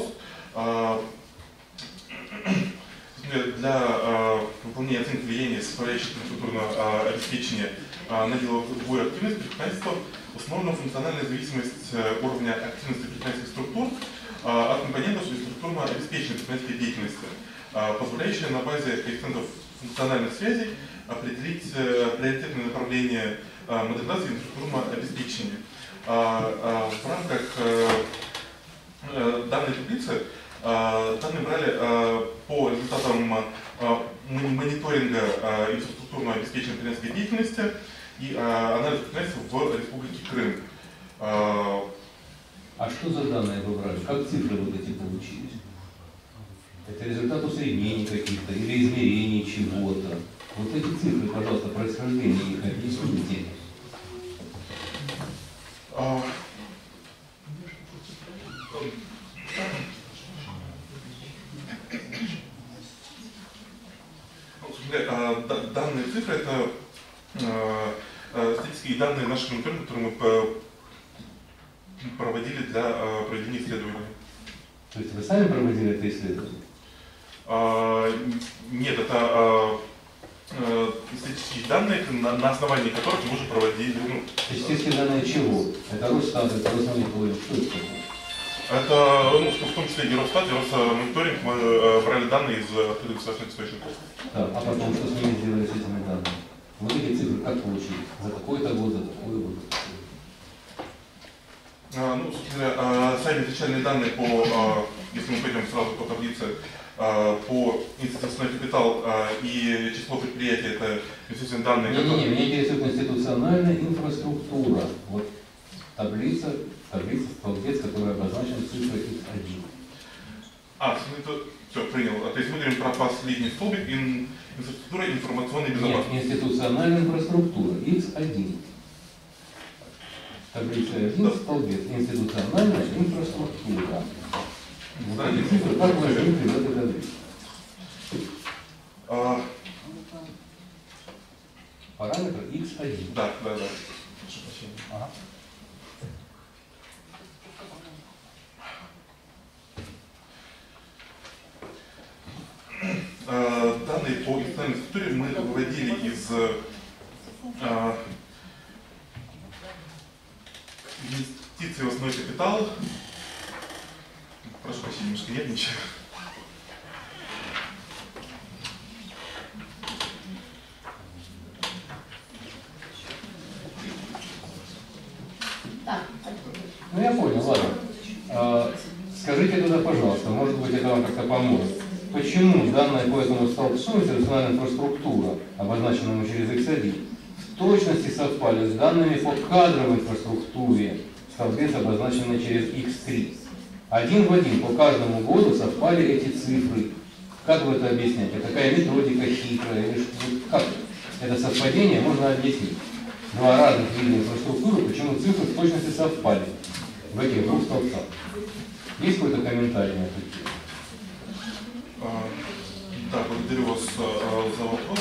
Для выполнения оценки влияния составляющих инфраструктурного обеспечения на деловую активность предпринимательства установлена функциональная зависимость уровня активности предпринимательских структур от компонентов структурно обеспеченной предпринимательской деятельности, позволяющая на базе коэффициентов функциональных связей определить приоритетные направления модернизации инфраструктурного обеспечения. В рамках данной таблице э, данные брали э, по результатам э, мониторинга э, инфраструктурного обеспечения предпринимательской деятельности и э, анализа предпринимательства в Республике Крым. Э, а что за данные вы брали? Как цифры вот эти получились? Это результат усреднений каких-то или измерений чего-то? Вот эти цифры, пожалуйста, происхождение их объясните. А... Данные цифры — это статистические данные наших мониторинга, которые мы проводили для проведения исследований. То есть вы сами проводили это исследование? А, нет, это а, а, статистические данные, на, на основании которых мы уже проводили. Ну, статистические данные чего? Это Росстат, это Росмониторинг, что это? Это, ну, в том числе и Росстат, и Росмониторинг, мы а, брали данные из открытых государственных источников. Так, а потом что с ними сделали, с этими данными? Вот эти цифры как получились? За такой-то год, за такой год? А, ну, собственно, а, сами изначальные данные по, а, если мы пойдем сразу по таблице, а, по институциональный капитал а, и число предприятий, это инвестиционные данные. Не, не, не, меня интересует институциональная инфраструктура. Вот таблица, таблица, столбец, которая обозначена цифрой икс один. А, это все, принял. То есть мы говорим про последний столбик ин, инфраструктура информационной безопасности. Нет, институциональная инфраструктура икс один. Таблица один, столбец, институциональная инфраструктура. Вот эти цифры как возникли в этой таблице? А... Параметр икс один. Да, да, да. Прошу прощения. Ага. А, данные по институциональной структуре мы выводили из а, инвестиции в основной капитал. Прошу прощения, немножко нервничаю. Так. Ну я понял, ладно. А, скажите тогда, пожалуйста, может быть это вам как-то поможет. Почему данные по этому столбцу институциональная инфраструктура, обозначенному через икс один, в точности совпали с данными по кадровой инфраструктуре, столбец, обозначенный через икс три? Один в один по каждому году совпали эти цифры. Как вы это объясняете? Какая методика хитрая? Или что? Как это совпадение можно объяснить? Два разных вида инфраструктуры, почему цифры в точности совпали в этих двух столбцах? Есть какой-то комментарий на эту тему? А, да, благодарю вас а, за вопрос.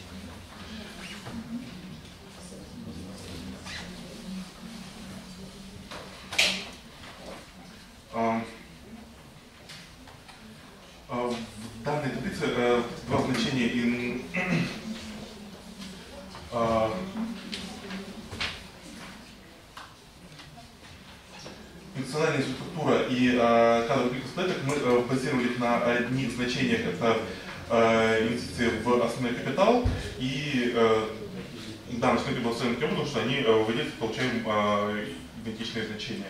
А, а, в данной таблице а, два значения in, а, институциональная инфраструктура и а, кадровый клеток мы а, базировали их на одних значениях. Это а, инвестиции в основной капитал и а, да, основной капитал в целом, потому что они а, выводят, получаем а, идентичные значения.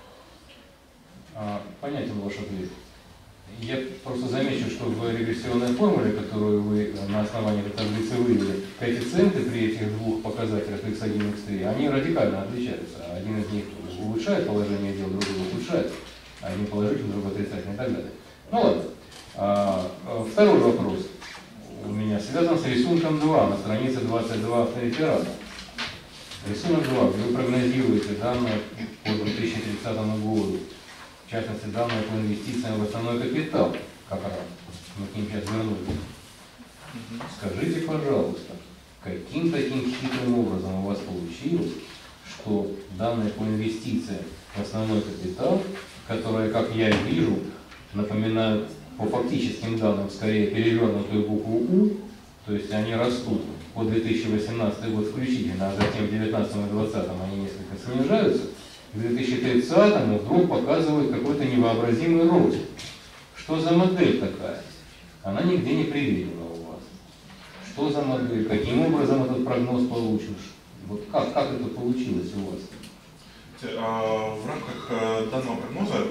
А, понятен ваш ответ. Я просто замечу, что в регрессионной формуле, которую вы на основании этой таблицы вывели, коэффициенты при этих двух показателях икс один и икс три, они радикально отличаются. Один из них улучшает положение дел, другой ухудшает. Один положительный, другой отрицательный и так далее. Ну ладно. А, второй вопрос у меня связан с рисунком два на странице двадцать два автореферата. Рисунок два. Вы прогнозируете данные по две тысячи тридцатому году. В частности, данные по инвестициям в основной капитал, как раз мы к ним сейчас вернулись. Скажите, пожалуйста, каким таким хитрым образом у вас получилось, что данные по инвестициям в основной капитал, которые, как я вижу, напоминают по фактическим данным скорее перевернутую букву У, то есть они растут по две тысячи восемнадцатый год включительно, а затем в две тысячи девятнадцатом и две тысячи двадцатом они несколько снижаются, к две тысячи тридцатому вдруг показывают какой-то невообразимый рост. Что за модель такая? Она нигде не приведена у вас. Что за модель? Каким образом этот прогноз получен? Вот как, как это получилось у вас? В рамках данного прогноза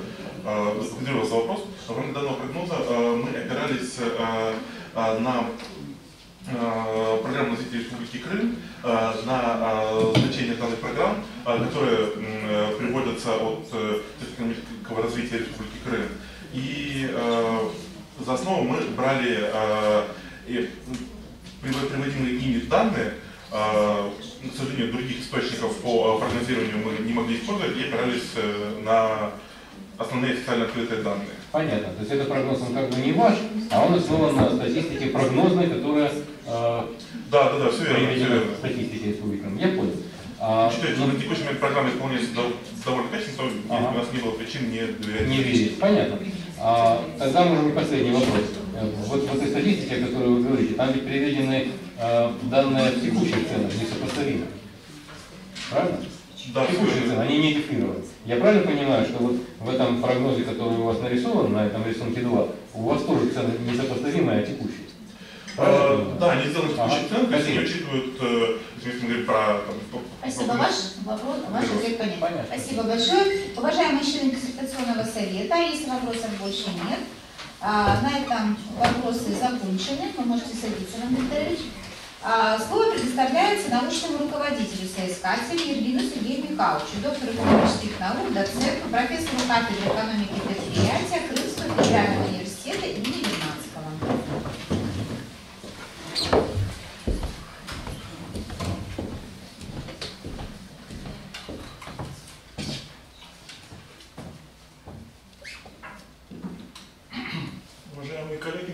благодарю за вопрос. В рамках данного прогноза э, мы опирались э, э, на э, программу развития Республики Крым, э, на э, значение данных программ, э, которые э, приводятся от э, экономического развития Республики Крым. И э, за основу мы брали э, и приводимые ими данные. Э, к сожалению, других источников по прогнозированию мы не могли использовать и опирались э, на основные официально открытые данные. Понятно. То есть это прогноз, он как бы не ваш, а он основан на статистике прогнозной, которая э, да, да, да, все верно. В статистике Республики Крым. Я понял. А, Считаю, что на текущий момент программа исполняется довольно качественно, ага. У нас не было причин не доверять. Не верить. Понятно. А, тогда, может быть, последний вопрос. Вот в этой статистике, о которой вы говорите, там ведь приведены э, данные о текущих ценах, несопоставимы. Правильно? Да, текущие цены, они не дефинированы. Я правильно понимаю, что вот в этом прогнозе, который у вас нарисован, на этом рисунке два, у вас тоже цены несопоставимые, а текущие? А, да, они сделаны текущих цен, то есть они учитывают, э, если мы говорим про... Там, Спасибо. Ваш вопрос, ваш ответ понятен. Спасибо большое. Уважаемые члены диссертационного совета, если вопросов больше нет, а, на этом вопросы закончены. Вы можете садиться, Иван Викторович. А, слово предоставляется научному руководителю соискателя Ервину Сергею Михайловичу, доктору экономических наук, доценту, профессору кафедры экономики предприятия Крымского федерального университета имени Вернадского. Уважаемые коллеги,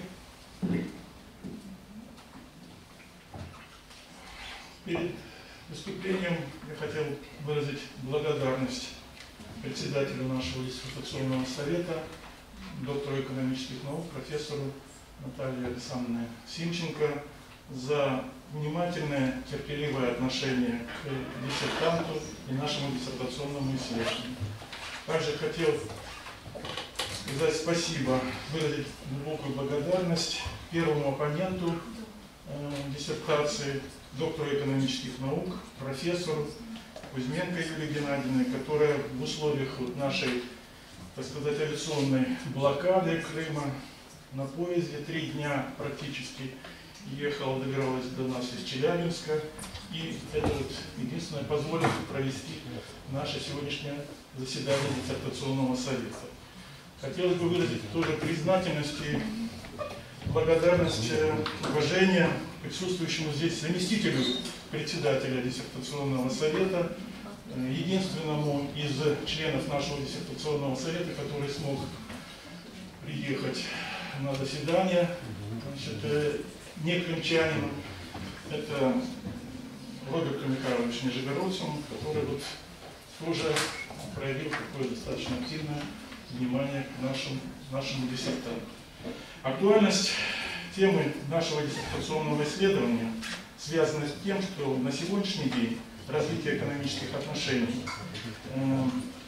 перед выступлением я хотел выразить благодарность председателю нашего диссертационного совета, доктору экономических наук, профессору Наталье Александровне Симченко за внимательное, терпеливое отношение к диссертанту и нашему диссертационному исследованию. Также хотел сказать спасибо, выразить глубокую благодарность первому оппоненту э, диссертации, доктору экономических наук, профессору Кузьменко Юлии Геннадьевне, которая в условиях вот нашей, так сказать, авиационной блокады Крыма на поезде три дня практически ехала, добиралась до нас из Челябинска. И это вот единственное позволит провести наше сегодняшнее заседание диссертационного совета. Хотелось бы выразить тоже признательность и благодарность, уважение присутствующему здесь заместителю председателя диссертационного совета, единственному из членов нашего диссертационного совета, который смог приехать на заседание. Значит, не крымчанин, это Роберту Михайловичу Нижегородцеву, который вот тоже проявил такое достаточно активное внимание к нашему, нашему диссертанту. Актуальность темы нашего диссертационного исследования связана с тем, что на сегодняшний день развитие экономических отношений э,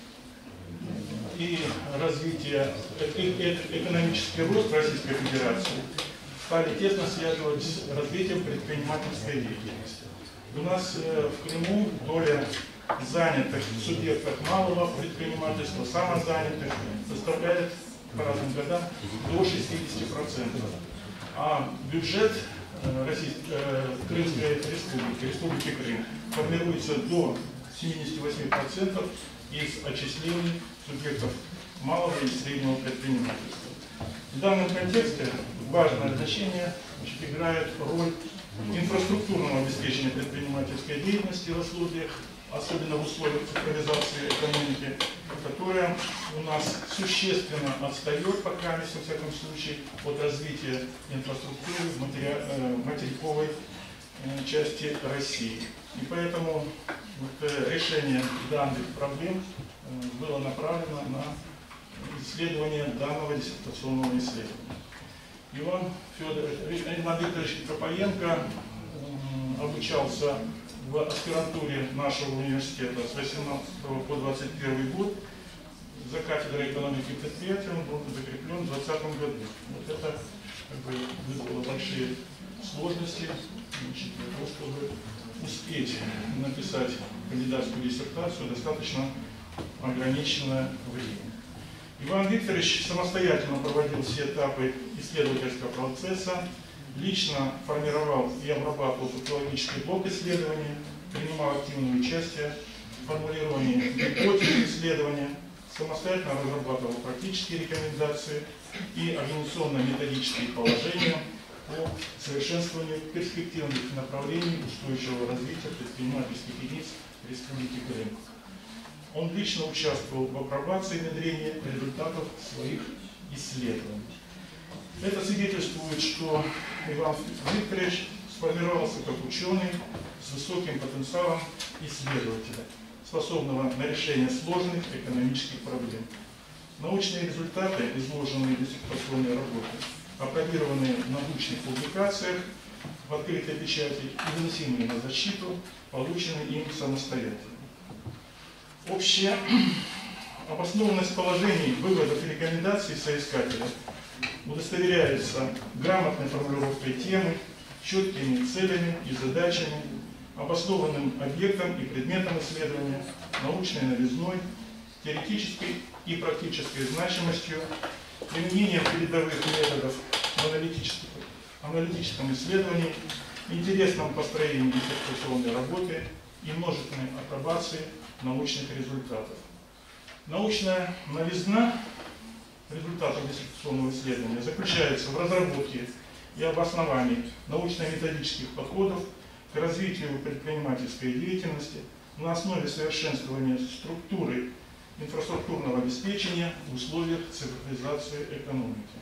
и развитие, э, э, экономический рост Российской Федерации стали тесно связывать с развитием предпринимательской деятельности. У нас э, в Крыму доля занятых в субъектах малого предпринимательства, самозанятых, составляет по разным годам до шестидесяти процентов. А бюджет э, Российской, э, Крымской Республики, Республики Крым, формируется до семидесяти восьми процентов из отчислений субъектов малого и среднего предпринимательства. В данном контексте важное значение, значит, играет роль инфраструктурного обеспечения предпринимательской деятельности в условиях, особенно в условиях цифровизации экономики, которая у нас существенно отстает, пока, во всяком случае, от развития инфраструктуры в матери... материковой части России. И поэтому вот, решение данных проблем было направлено на исследование данного диссертационного исследования. Иван, Федор, Иван Викторович Копаенко обучался в аспирантуре нашего университета с восемнадцатого по двадцать первый год. За кафедрой экономики предприятия он был закреплен в двадцатом году. Вот это как бы вызвало большие сложности, значит, для того, чтобы успеть написать кандидатскую диссертацию достаточно ограниченное время. Иван Викторович самостоятельно проводил все этапы исследовательского процесса, лично формировал и обрабатывал социологический блок исследования, принимал активное участие в формулировании гипотез исследования, самостоятельно разрабатывал практические рекомендации и организационно-методические положения по совершенствованию перспективных направлений устойчивого развития предпринимательских единиц Республики Крым. Он лично участвовал в апробации и внедрении результатов своих исследований. Это свидетельствует, что Иван Викторович сформировался как ученый с высоким потенциалом исследователя, способного на решение сложных экономических проблем. Научные результаты, изложенные в диссертационной работе, апробированные в научных публикациях, в открытой печати и выносимые на защиту, получены им самостоятельно. Общая обоснованность положений, выводов и рекомендаций соискателя удостоверяется грамотной формулировкой темы, четкими целями и задачами, обоснованным объектом и предметом исследования, научной новизной, теоретической и практической значимостью, применением передовых методов в аналитическом, аналитическом исследовании, интересном построении диссертационной работы и множественной апробации научных результатов. Научная новизна результатов диссертационного исследования заключается в разработке и обосновании научно-методических подходов к развитию предпринимательской деятельности на основе совершенствования структуры инфраструктурного обеспечения в условиях цифровизации экономики.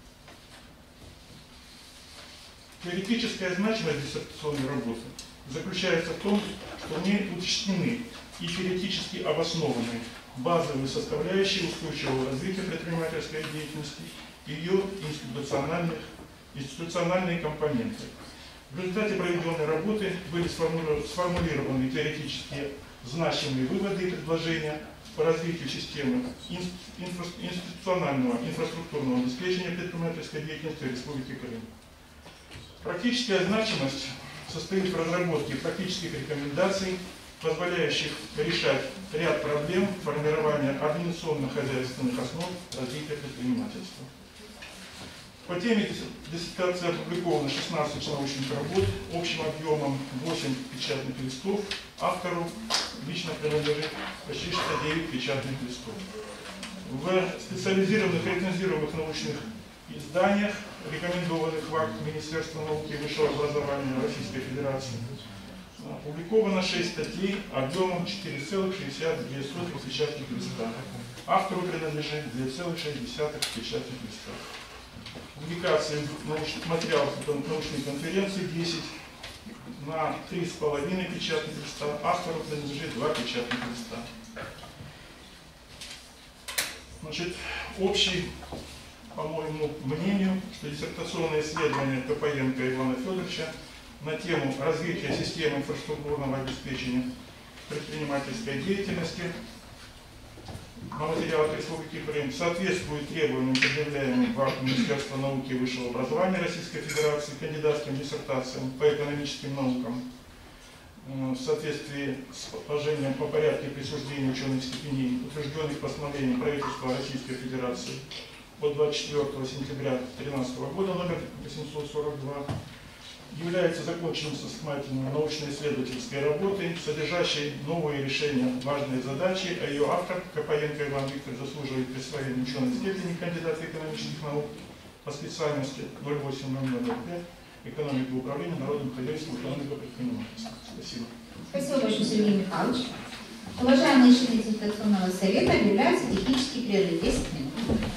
Теоретическая значимость диссертационной работы заключается в том, что в ней уточнены и теоретически обоснованы базовые составляющие устойчивого развития предпринимательской деятельности и ее институциональных, институциональные компоненты. В результате проведенной работы были сформулированы теоретически значимые выводы и предложения по развитию системы инфра институционального инфраструктурного обеспечения предпринимательской деятельности Республики Крым. Практическая значимость состоит в разработке практических рекомендаций, позволяющих решать ряд проблем формирования организационно-хозяйственных основ развития предпринимательства. По теме диссертации опубликовано шестнадцать научных работ общим объемом восемь печатных листов. Автору лично принадлежит почти шестьдесят девять печатных листов. В специализированных рецензируемых научных изданиях, рекомендованных в акт Министерства науки и высшего образования Российской Федерации, опубликовано шесть статей объемом четыре целых шестьдесят две сотых печатных листа. Автору принадлежит две целых шесть десятых печатных листа. Публикации научных материалов научной конференции десять на три с половиной печатных листа. Автору принадлежит два печатных листа. Значит, общий, по моему мнению, что диссертационное исследование Копаенко Ивана Федоровича на тему развития системы инфраструктурного обеспечения предпринимательской деятельности на материалах Республики Крым соответствует требованиям, предъявляемым в акт Министерства науки и высшего образования Российской Федерации кандидатским диссертациям по экономическим наукам в соответствии с положением по порядке присуждения ученых степеней, утвержденных постановлением правительства Российской Федерации от двадцать четвёртого сентября две тысячи тринадцатого года номер восемьсот сорок два, является законченным состоятельной научно-исследовательской работой, содержащей новые решения важной задачи, а ее автор, Копаенко Иван Викторович, заслуживает присвоения ученой степени кандидата экономических наук по специальности ноль восемь ноль ноль пять экономика управления народным хозяйством и экономика предпринимательства. Спасибо. Спасибо большое, Сергей Михайлович. Уважаемые члены диссертационного совета, объявляется технический перерыв десять минут.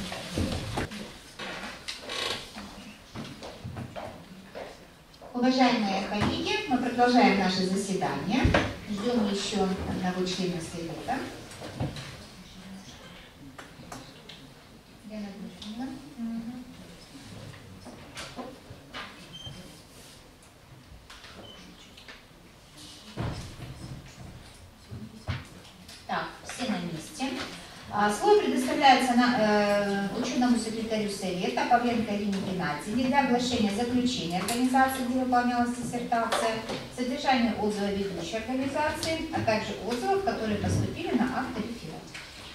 Уважаемые коллеги, мы продолжаем наше заседание. Ждем еще одного члена совета. Лена Дмитриевна. Так, все на месте. Слово предоставляется на, э, ученому секретарю Совета Павленко Ирине Геннадьевне для оглашения заключения организации, где выполнялась диссертация, содержание отзыва ведущей организации, а также отзывов, которые поступили на акт реферата.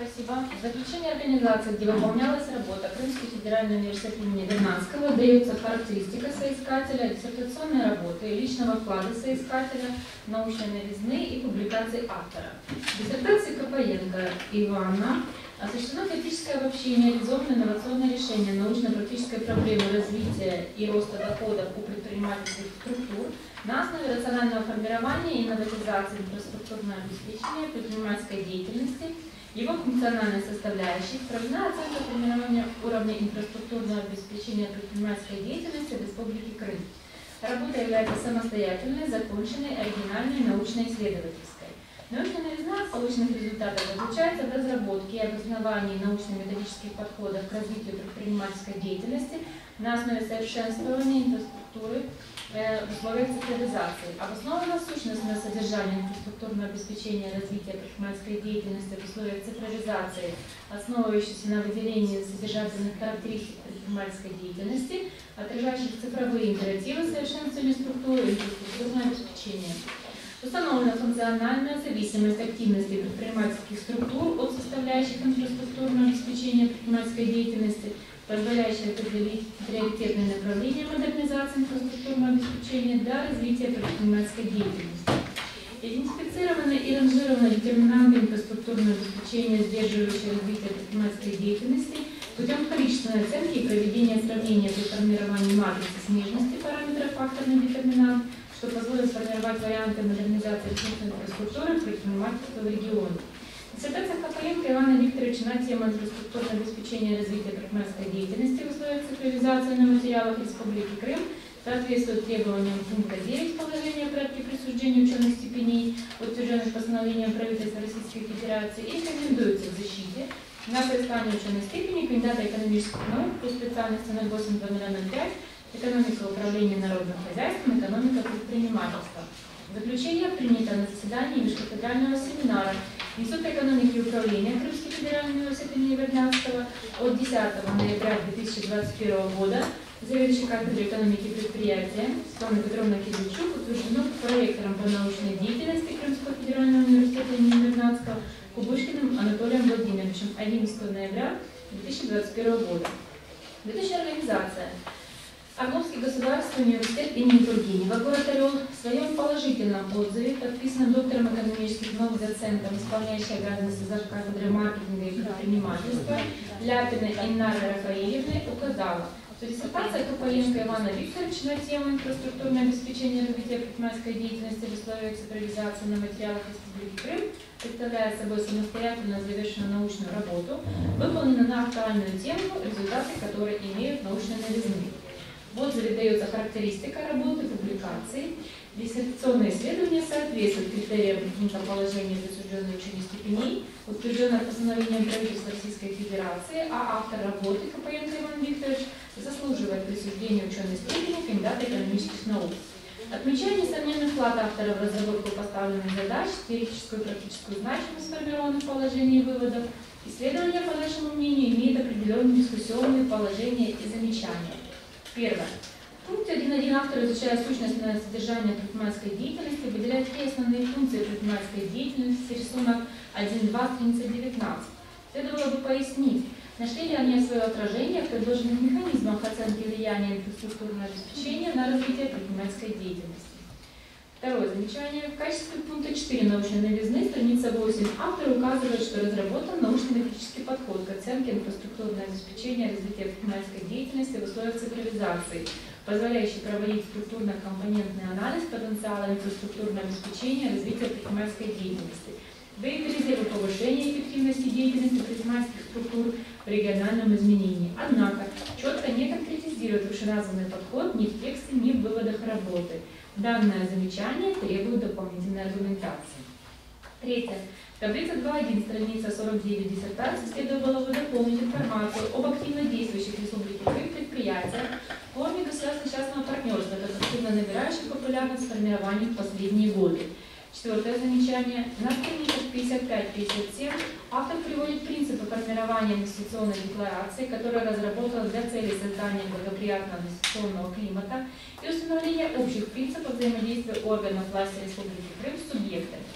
Спасибо. В заключение организации, где выполнялась работа Крымский федеральный университет имени Вернадского, дается характеристика соискателя, диссертационной работы, личного вклада соискателя, научной новизны и публикаций автора. В диссертации Копаенко Ивана осуществлено теоретическое обобщение, реализовано инновационное решение научно-практической проблемы развития и роста доходов у предпринимательских структур на основе рационального формирования и инноватизации инфраструктурного обеспечения предпринимательской деятельности, его функциональной составляющей, проведена оценка формирования уровня инфраструктурного обеспечения предпринимательской деятельности в Республике Крым. Работа является самостоятельной, законченной, оригинальной, научно-исследовательской. Научная новизна полученных результатов заключается в разработке и обосновании научно-методических подходов к развитию предпринимательской деятельности на основе совершенствования инфраструктуры э, в условиях цифровизации. Обосновано сущностное содержание инфраструктурного обеспечения развития предпринимательской деятельности в условиях цифровизации, основывающейся на выделении содержательных характеристик предпринимательской деятельности, отражающих цифровые императивы совершенствования структуры и инфраструктурного обеспечения. Установлена функциональная зависимость активности предпринимательских структур от составляющих инфраструктурного обеспечения предпринимательской деятельности, позволяющая определить приоритетные направления модернизации инфраструктурного обеспечения для развития предпринимательской деятельности. Идентифицированы и ранжированы детерминанты инфраструктурного обеспечения, сдерживающие развитие предпринимательской деятельности, путем количественной оценки и проведения сравнения при формировании матрицы сниженности параметров факторный детерминант, что позволит сформировать варианты модернизации ресурсной инфраструктуры предпринимательства в регионе. Диссертация Копаенко Ивана Викторовича на тему инфраструктурного обеспечения развития предпринимательской деятельности в условиях цифровизации на материалах Республики Крым соответствует требованиям пункта девять положения о порядке присуждения ученых степеней, утвержденных постановлением правительства Российской Федерации, и рекомендуется к защите на соискание ученой степени кандидата экономических наук по специальности ноль восемь два ноль ноль пять экономика управления народным хозяйством, экономика предпринимательства. Заключение принято на заседании межкафедрального семинара Института экономики и управления Крымский федеральный университет имени Вернадского от десятого ноября две тысячи двадцать первого года. Заведующий кафедрой экономики и предприятия Светлана Петровна Кирильчук утверждено проректором по научной деятельности Крымского федерального университета имени Вернадского Кубышкиным Анатолием Владимировичем одиннадцатого ноября две тысячи двадцать первого года. Следующая организация. Орловский государственный университет имени Тургенева, город Орел, в своем положительном отзыве, подписанном доктором экономических наук, доцентом, исполняющей обязанности завкафедры маркетинга и предпринимательства Ляпиной Иннарой Рафаэльевной, указала, что диссертация Копаенко Ивана Викторовича на тему инфраструктурное обеспечение развития предпринимательской деятельности в условиях цифровизации на материалах Республики Крым представляет собой самостоятельно завершенную научную работу, выполнена на актуальную тему, результаты которой имеют научные новизны. В отзыве дается характеристика работы, публикаций. Диссертационное исследование соответствует критериям пункта положения присужденной ученой степеней, утвержденного постановлением правительства Российской Федерации, а автор работы Копаенко Иван Викторович заслуживает присуждения ученой степени кандидата экономических наук. Отмечая несомненный вклад автора в разработку поставленных задач, теоретическую и практическую значимость сформированных положений и выводов, исследование, по нашему мнению, имеет определенные дискуссионные положения и замечания. Первое. В пункте один точка один автор, изучая сущностное содержание предпринимательской деятельности, выделяет три основные функции предпринимательской деятельности, рисунок один точка два, страница девятнадцать. Следовало бы пояснить, нашли ли они свое отражение в предложенных механизмах оценки влияния инфраструктурного обеспечения на развитие предпринимательской деятельности. Второе замечание. В качестве пункта четыре научной новизны, страница восемь, автор указывает, что разработан научно-методический подход к оценке инфраструктурного обеспечения развития предпринимательской деятельности в условиях цифровизации, позволяющий проводить структурно-компонентный анализ потенциала инфраструктурного обеспечения развития предпринимательской деятельности, выявили повышения эффективности деятельности предпринимательских структур в региональном изменении. Однако четко не конкретизирует вышеназванный подход ни в тексте, ни в выводах работы. Данное замечание требует дополнительной аргументации. Третье. В таблице два точка один, страница сорок девять диссертации следовало бы дополнить информацию об активно действующих в Республике Крым предприятиях в форме государственно-частного партнерства, как активно набирающих популярность формирований в последние годы. Четвертое замечание. На страницах пятьдесят пять — пятьдесят семь автор приводит принципы формирования инвестиционной декларации, которая разработана для целей создания благоприятного инвестиционного климата и установления общих принципов взаимодействия органов власти Республики Крым с субъектами.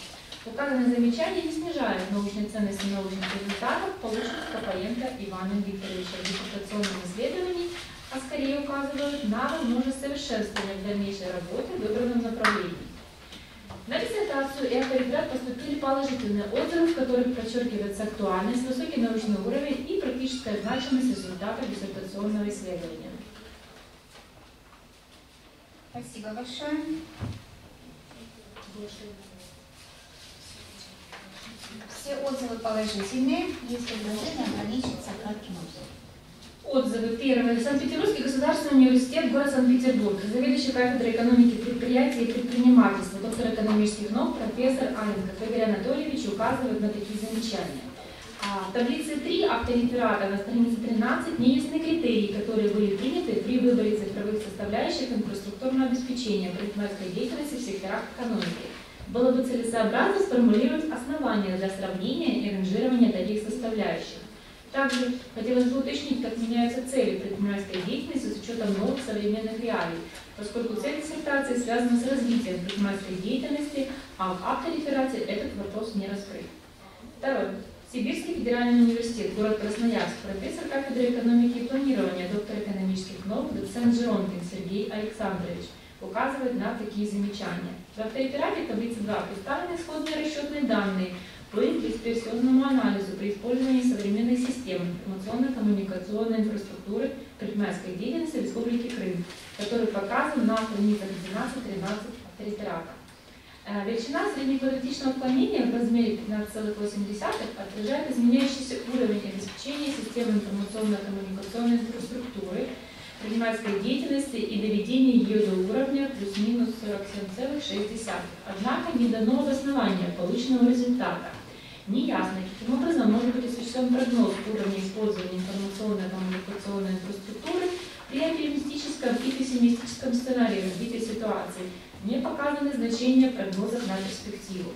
Указанные замечания не снижают научной ценности научных результатов, полученных Копаенко Иваном Викторовичем в диссертационном исследовании, а скорее указывают на возможность совершенствования в дальнейшей работы в выбранном направлении. На диссертацию и авторитет поступили положительные отзывы, в которых подчеркивается актуальность, высокий научный уровень и практическая значимость результатов диссертационного исследования. Спасибо большое. Все отзывы положительные. Есть предложение ограничиться кратким отзывом. Отзывы. Первое. Санкт-Петербургский государственный университет, город Санкт-Петербург. Заведующий кафедрой экономики предприятий и предпринимательства, доктор экономических наук, профессор Аленков Игорь Анатольевич указывает на такие замечания. А в таблице три автореферата на странице тринадцать не ясны критерии, которые были приняты при выборе цифровых составляющих инфраструктурного обеспечения предпринимательской деятельности в секторах экономики. Было бы целесообразно сформулировать основания для сравнения и ранжирования таких составляющих. Также хотелось бы уточнить, как меняются цели предпринимательской деятельности с учетом новых современных реалий, поскольку цель диссертации связана с развитием предпринимательской деятельности, а в автореферате этот вопрос не раскрыт. Второе. Сибирский федеральный университет, город Красноярск, профессор кафедры экономики и планирования, доктор экономических наук, доцент Жиронкин Сергей Александрович указывает на такие замечания. В автореферате таблицы два представлены исходные расчетные данные по дисперсионному анализу при использовании современной системы информационно-коммуникационной инфраструктуры предпринимательской деятельности Республики Крым, который показан на страницах двенадцать-тринадцать автореферата. Величина среднеквадратичного отклонения в размере пятнадцать целых восемь десятых отражает изменяющийся уровень обеспечения системы информационно-коммуникационной инфраструктуры предпринимательской деятельности и доведения ее до уровня плюс-минус сорок семь целых шесть десятых. Однако не дано обоснования полученного результата. Неясно, каким образом может быть осуществлен прогноз уровня использования информационно-коммуникационной инфраструктуры при оптимистическом и пессимистическом сценарии развития ситуации. Не показаны значения прогнозов на перспективу.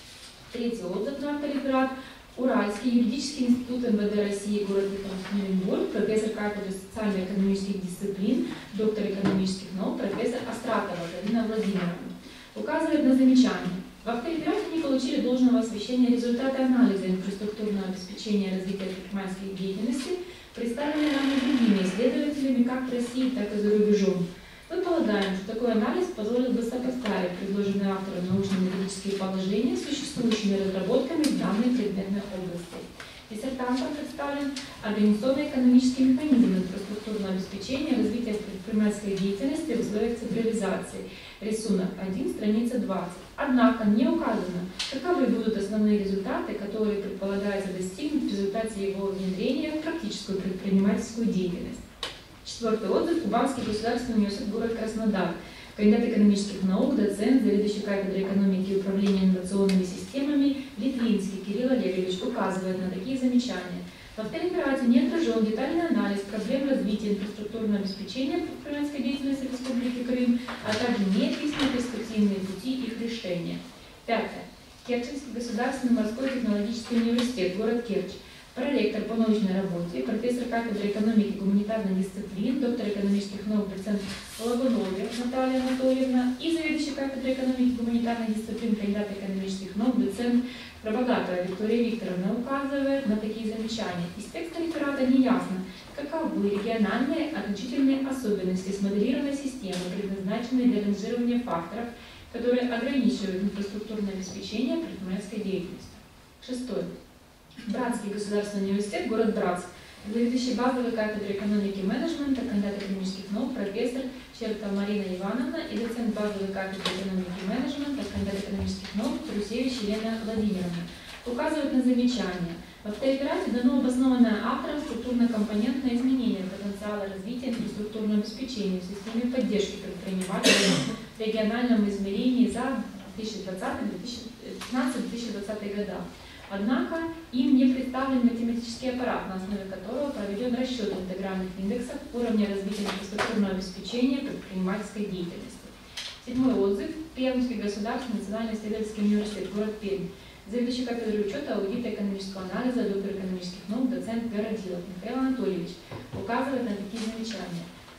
Третий отзыв на автореферат. Уральский юридический институт эм вэ дэ России, город Екатеринбург, профессор кафедры социально-экономических дисциплин, доктор экономических наук, профессор Астратова Галина Владимировна. Указывает на замечания. В автореферате не получили должного освещения результаты анализа инфраструктурного обеспечения развития предпринимательской деятельности, представленные нами другими исследователями как в России, так и за рубежом. Мы полагаем, что такой анализ позволил бы сопоставить предложенные автором научно-методические положения с существующими разработками в данной предметной области. Диссертантом представлен организационно-экономический механизм инфраструктурного обеспечения развития предпринимательской деятельности в условиях цифровизации. Рисунок один, страница двадцать. Однако не указано, каковы будут основные результаты, которые предполагается достигнуть в результате его внедрения в практическую предпринимательскую деятельность. Четвертый отзыв. Кубанский государственный университет, город Краснодар. Кандидат экономических наук, доцент, заведующий кафедрой экономики и управления инновационными системами Литвинский Кирилл Олегович указывает на такие замечания. В автореферате не отражен детальный анализ проблем развития инфраструктурного обеспечения предпринимательской деятельности Республики Крым, а также не описаны перспективные пути их решения. Пятое. Керченский государственный морской технологический университет, город Керчь. Проректор по научной работе, профессор кафедры экономики и гуманитарных дисциплин, доктор экономических наук, доцент Лагуновья Наталья Анатольевна и заведующий кафедрой экономики и гуманитарных дисциплин, кандидат экономических наук, доцент Пробогатова Виктория Викторовна указывает на такие замечания. Из текста реферата неясно, каковы региональные отличительные особенности смоделированной системы, предназначенной для ранжирования факторов, которые ограничивают инфраструктурное обеспечение предпринимательской деятельности. Шестое. Братский государственный университет, город Братск. Заведующий базовой кафедрой экономики и менеджмента, кандидат экономических наук, профессор Чертова Марина Ивановна и доцент базовой кафедры экономики и менеджмента, кандидат экономических наук Трусевич Елена Владимировна указывают на замечания. В автореферате дано обоснованное автором структурно-компонентное изменение потенциала развития инфраструктурного обеспечения в системе поддержки предпринимателей в региональном измерении за две тысячи двадцатый — две тысячи пятнадцатый — две тысячи двадцатый года. Однако им не представлен математический аппарат, на основе которого проведен расчет интегральных индексов уровня развития инфраструктурного обеспечения предпринимательской деятельности. Седьмой отзыв. Пермский государственный национальный исследовательский университет, город Пермь. Заведующий кафедрой учета, аудита и экономического анализа, доктор экономических наук, доцент Городилов Михаил Анатольевич указывает на такие замечания.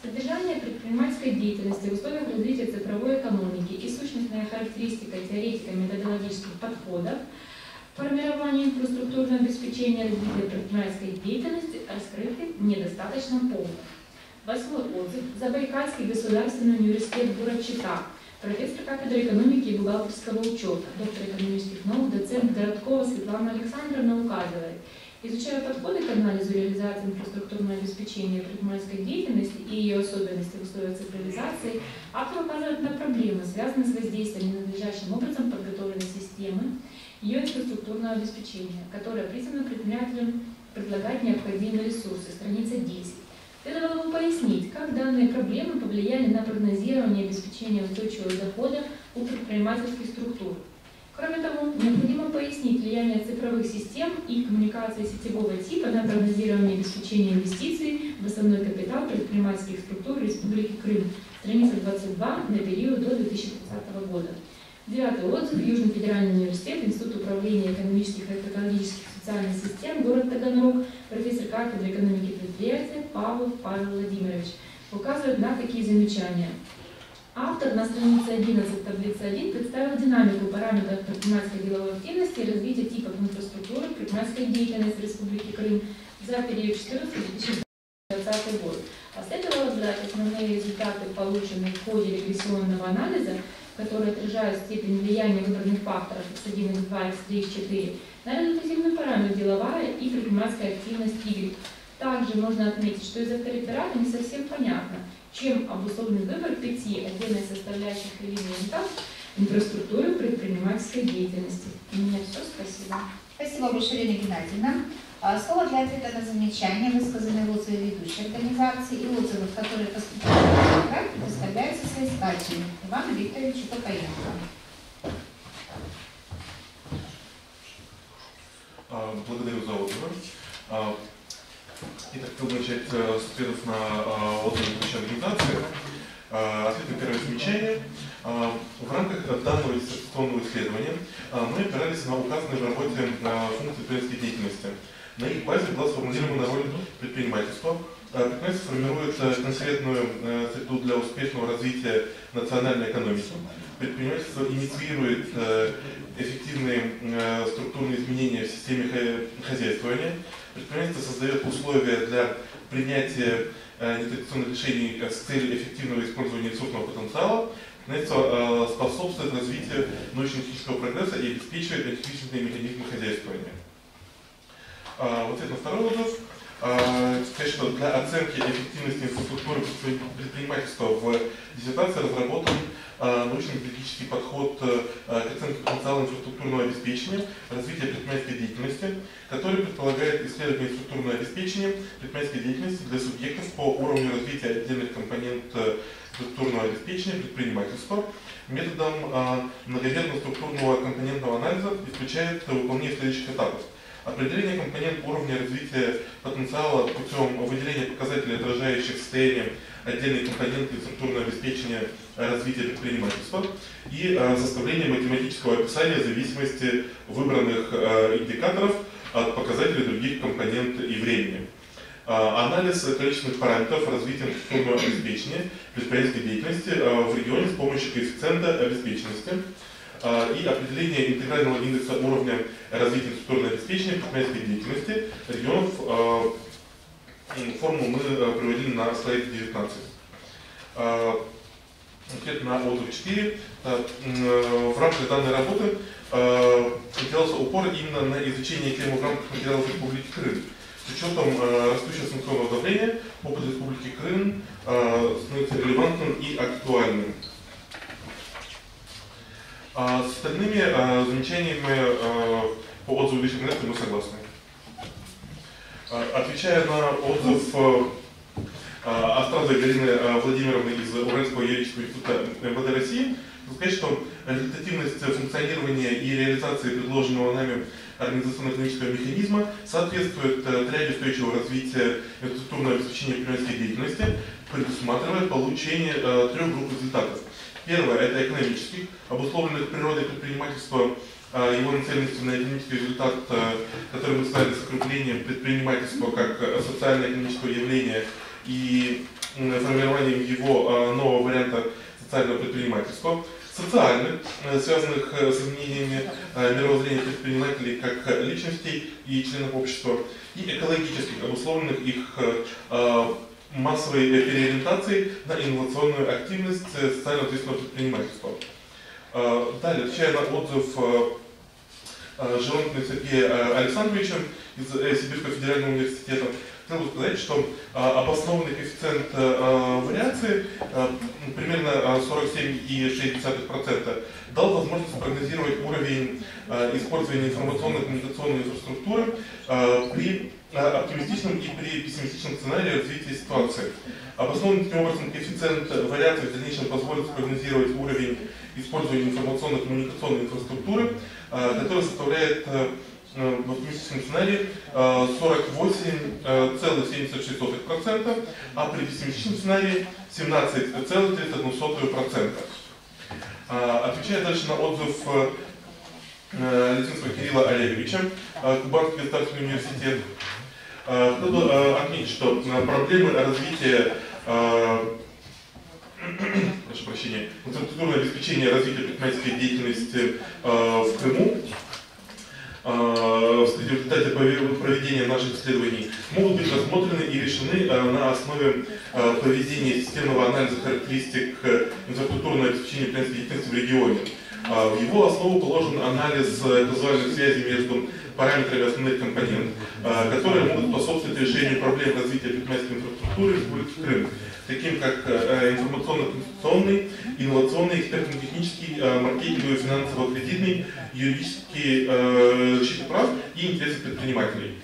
Содержание предпринимательской деятельности в условиях развития цифровой экономики и сущностная характеристика теоретико-методологических подходов к формированию инфраструктурного обеспечения развития предпринимательской деятельности раскрыты недостаточно полно. Восьмой отзыв. Забайкальский государственный университет город Чита. Профессор кафедры экономики и бухгалтерского учета, доктор экономических наук, доцент Городкова Светлана Александровна указывает, изучая подходы к анализу реализации инфраструктурного обеспечения предпринимательской деятельности и ее особенности в условиях цифровизации, автор указывает на проблемы, связанные с воздействием ненадлежащим образом подготовленной системы ее инфраструктурного обеспечения, которая призвана предпринимателям предлагать необходимые ресурсы. Страница десять. Следовало бы пояснить, как данные проблемы повлияли на прогнозирование обеспечения устойчивого дохода у предпринимательских структур. Кроме того, необходимо пояснить влияние цифровых систем и коммуникации сетевого типа на прогнозирование обеспечения инвестиций в основной капитал предпринимательских структур Республики Крым. Страница двадцать два на период до две тысячи тридцатого года. Девятый отзыв. Южный федеральный университет, Институт управления экономических и экологических социальных систем, город Таганрог, профессор кафедры экономики предприятия Павлов Павел Владимирович указывает на такие замечания. Автор на странице одиннадцать таблицы один представил динамику параметров предпринимательской деловой активности и развития типов инфраструктуры предпринимательской деятельности Республики Крым за период четырнадцатый — две тысячи двадцатый год. Последовало разобрать основные результаты, полученные в ходе регрессионного анализа, которые отражают степень влияния выбранных факторов икс один, икс два, икс три, икс четыре, на результативный параметр деловая и предпринимательская активность Y. Также можно отметить, что из автореферата не совсем понятно, чем обусловлен выбор пяти отдельных составляющих элементов инфраструктуры предпринимательской деятельности. У меня все. Спасибо. Спасибо большое, Ирина Геннадьевна. Слово для ответа на замечания, высказанные в отзыве ведущей организации и отзывы, которые поступили в проект, представляются соискателями Ивану Викторовичу Топаенко. Благодарю за отзывы. Итак, хотел бы начать с ответов на отзывы ведущей организации. Ответ на первое замечание. В рамках данного диссертационного исследования мы опирались на указанные в работе функции предпринимательской деятельности. На их базе была сформулирована роль предпринимательства. Предпринимательство формирует конкретную среду для успешного развития национальной экономики. Предпринимательство инициирует эффективные структурные изменения в системе хозяйствования. Предпринимательство создает условия для принятия нетрадиционных решений с целью эффективного использования ресурсного потенциала. Предпринимательство способствует развитию научно-технического прогресса и обеспечивает антикризисные механизмы хозяйствования. В ответ на второй отзыв, сказать, что для оценки эффективности инфраструктуры предпринимательства в диссертации разработан научно-методический подход к оценке потенциала инфраструктурного обеспечения, развития предпринимательской деятельности, который предполагает исследование структурного обеспечения предпринимательской деятельности для субъектов по уровню развития отдельных компонентов структурного обеспечения предпринимательства. Методом многомерного структурного компонентного анализа исключает выполнение следующих этапов. Определение компонент уровня развития потенциала путем выделения показателей, отражающих состояние отдельной компоненты структурного обеспечения развития предпринимательства и составление математического описания зависимости выбранных индикаторов от показателей других компонент и времени. Анализ количественных параметров развития структурного обеспечения предпринимательской деятельности в регионе с помощью коэффициента обеспеченности и определение интегрального индекса уровня развития структурного обеспечения предпринимательской деятельности регионов. Формулу мы приводили на слайде девятнадцать. Ответ на отзыв четыре. В рамках данной работы делался упор именно на изучение темы в рамках материалов Республики Крым. С учетом растущего санкционного давления, опыт Республики Крым становится релевантным и актуальным. С остальными замечаниями по отзыву ведущей организации мы согласны. Отвечая на отзыв Астразовой Галины Владимировны из Уральского юридического института эм вэ дэ России, сказать, что результативность функционирования и реализации предложенного нами организационно-экономического механизма соответствует требованию устойчивого развития инфраструктурного обеспечения предпринимательской деятельности, предусматривая получение трех групп результатов. Первое – это экономических, обусловленных природой предпринимательства, его нацеленностью на экономический результат, который мы ставили с округлением предпринимательства как социально-экономического явления и формированием его нового варианта социального предпринимательства, социальных, связанных с изменениями мировоззрения предпринимателей как личностей и членов общества, и экологических, обусловленных их массовой переориентацией на инновационную активность социально ответственного предпринимательства. Далее, отвечая на отзыв Желонкина Сергея Александровича из Сибирского федерального университета, хотел бы сказать, что обоснованный коэффициент вариации примерно сорок семь и шесть десятых процента дал возможность прогнозировать уровень использования информационно-коммуникационной инфраструктуры при оптимистичном и при пессимистичном сценарии развития ситуации. Обоснованный таким образом коэффициент вариации в дальнейшем позволит спрогнозировать уровень использования информационно-коммуникационной инфраструктуры, который составляет в оптимистичном сценарии сорок восемь целых семьдесят шесть сотых процента, а при пессимистичном сценарии семнадцать целых тридцать одну сотую процента. Отвечая дальше на отзыв Лисинского Кирилла Олеговича, Кубанский государственный университет, хотел бы отметить, что проблемы развития, прошу прощения, инфраструктурное обеспечение развития предпринимательской деятельности в Крыму в результате проведения наших исследований могут быть рассмотрены и решены на основе проведения системного анализа характеристик инфраструктурного обеспечения предпринимательской деятельности в регионе. В его основу положен анализ казуальных связей между параметрами основных компонентов, которые могут способствовать решению проблем развития предпринимательской инфраструктуры в Республике Крым, таким как информационно-конституционный, инновационный, экспертно-технический, маркетинговый, финансово-кредитный, юридический защиты прав и интересы предпринимателей.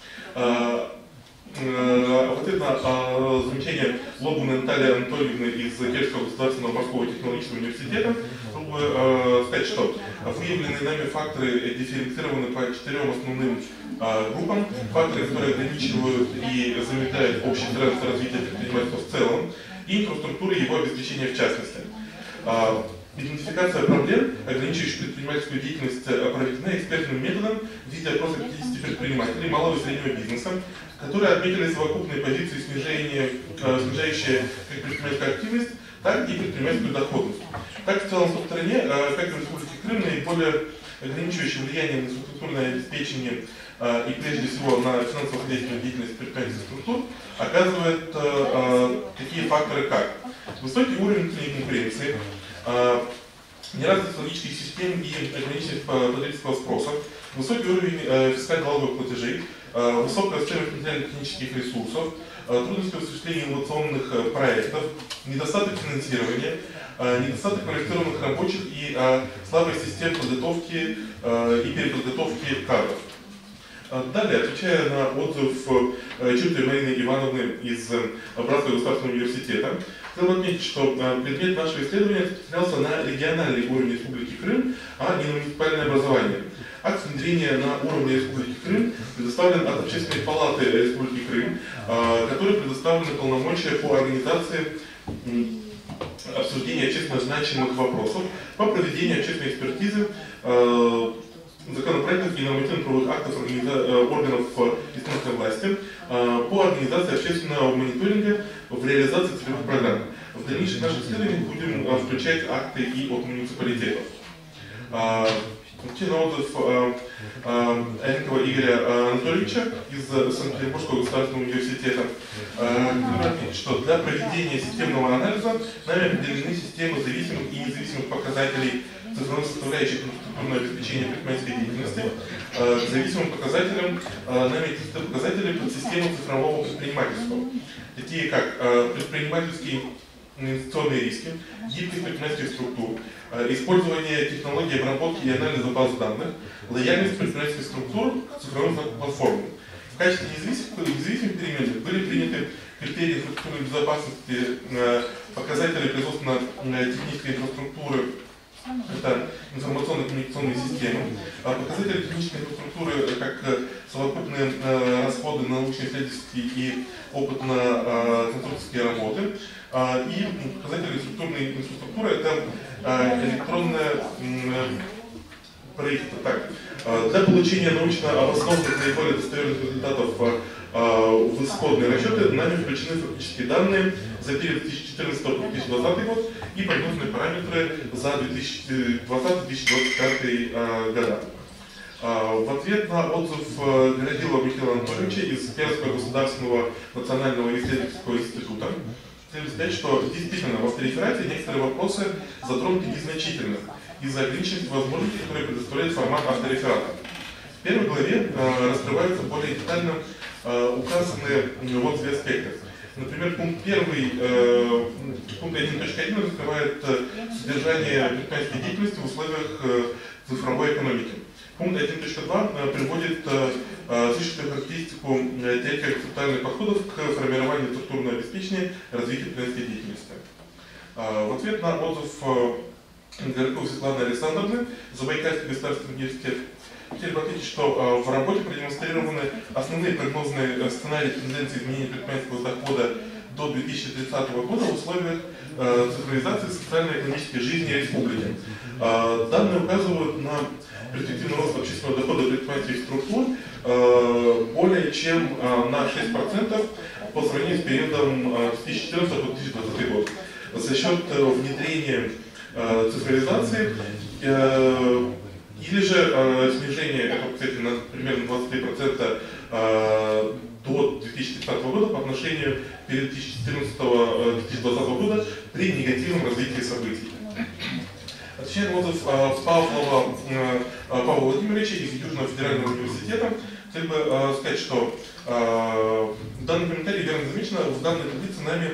В ответ на замечание Лобуны Натальи Анатольевны из Кельтского государственного морского технологического университета, чтобы сказать, что выявленные нами факторы дифференцированы по четырем основным группам. Факторы, которые ограничивают и замедляют общий тренд развития предпринимательства в целом, и инфраструктуры его обеспечения в частности. Идентификация проблем, ограничивающих предпринимательскую деятельность, проведена экспертным методом в виде опроса пятидесяти предпринимателей малого и среднего бизнеса, которые отметили совокупные позиции снижения, снижающие как предпринимательскую активность, так и предпринимательскую доходность. Так, в целом, по стране, как и в Республике Крым, наиболее ограничивающее влияние на инфраструктурное обеспечение и, прежде всего, на финансово-хозяйственную деятельность предпринимательских структур оказывают такие факторы, как высокий уровень внутренней конкуренции, неразвитых технологических систем и ограниченность потребительского спроса, высокий уровень фискально-налоговых платежей, высокая стоимость материально-технических ресурсов, трудности в осуществлении инновационных проектов, недостаток финансирования, недостаток квалифицированных рабочих и слабая система подготовки и переподготовки кадров. Далее, отвечая на отзыв Чуртовой Марины Ивановны из Братского государственного университета, хотел бы отметить, что предмет нашего исследования распространялся на региональный уровень Республики Крым, а не на муниципальное образование. Акт внедрения на уровне Республики Крым предоставлен от Общественной палаты Республики Крым, которой предоставлены полномочия по организации обсуждения общественно значимых вопросов, по проведению общественной экспертизы законопроектов и нормативно-правовых актов органов исполнительной власти по организации общественного мониторинга в реализации целевых программ. В дальнейших наших исследованиях будем включать акты и от муниципалитетов. На отзыв Энкова Игоря Анатольевича из Санкт-Петербургского государственного университета, что для проведения системного анализа нами определены системы зависимых и независимых показателей цифровых составляющих инфраструктурного обеспечения предпринимательской деятельности. К зависимым показателям нами отнесены показатели подсистемы цифрового предпринимательства, такие как предпринимательские инвестиционные риски, гибкость предпринимательских структур, использование технологий обработки и анализа баз данных, лояльность предпринимательских структур к цифровым платформам. В качестве независимых переменных были приняты критерии инфраструктурной безопасности, показатели производственно-технической инфраструктуры, это информационно-коммуникационные системы, показатели технической инфраструктуры, как совокупные расходы на научно-исследовательские и опытно-конструкторские работы, и показатели структурной инфраструктуры, это электронное правительство. Так, для получения научно обоснованных наиболее достоверных результатов в исходные расчеты нами включены фактические данные за период две тысячи четырнадцатый по две тысячи двадцатый год и прогнозные параметры за две тысячи двадцатый — две тысячи двадцать пятый года. В ответ на отзыв Городилова Михаила Анатольевича из Пермского государственного национального исследовательского института, хочу сказать, что действительно в автореферате некоторые вопросы затронуты незначительно из-за ограниченных возможностей, которые предоставляет формат автореферата. В первой главе э, раскрываются более детально э, указанные вот две аспекты. Например, пункт первый, э, пункт один точка один раскрывает э, содержание предпринимательской деятельности в условиях э, цифровой экономики. Пункт один точка два э, приводит э, существенную характеристику э, тех концептуальных подходов к формированию структурного обеспечения развития предпринимательской деятельности. Э, в ответ на отзыв э, Городков Светланы Александровны, Забайкальский государственный университет, хотели бы отметить, что в работе продемонстрированы основные прогнозные сценарии тенденции изменения предпринимательского дохода до две тысячи тридцатого года в условиях цифровизации социально-экономической жизни республики. Данные указывают на перспективный рост общественного дохода предпринимательских структур более чем на шесть процентов по сравнению с периодом две тысячи четырнадцатый по две тысячи двадцатый год. За счет внедрения цифровизации э, или же э, снижение, это, кстати, на примерно двадцать три процента э, до две тысячи тридцатого года по отношению к периоду две тысячи четырнадцатого — две тысячи двадцатого года при негативном развитии событий. Отвечая на отзыв э, Павлова, э, Павла Владимировича из Южного федерального университета, хотел бы э, сказать, что э, в данном комментарии верно замечено, в данной таблице нами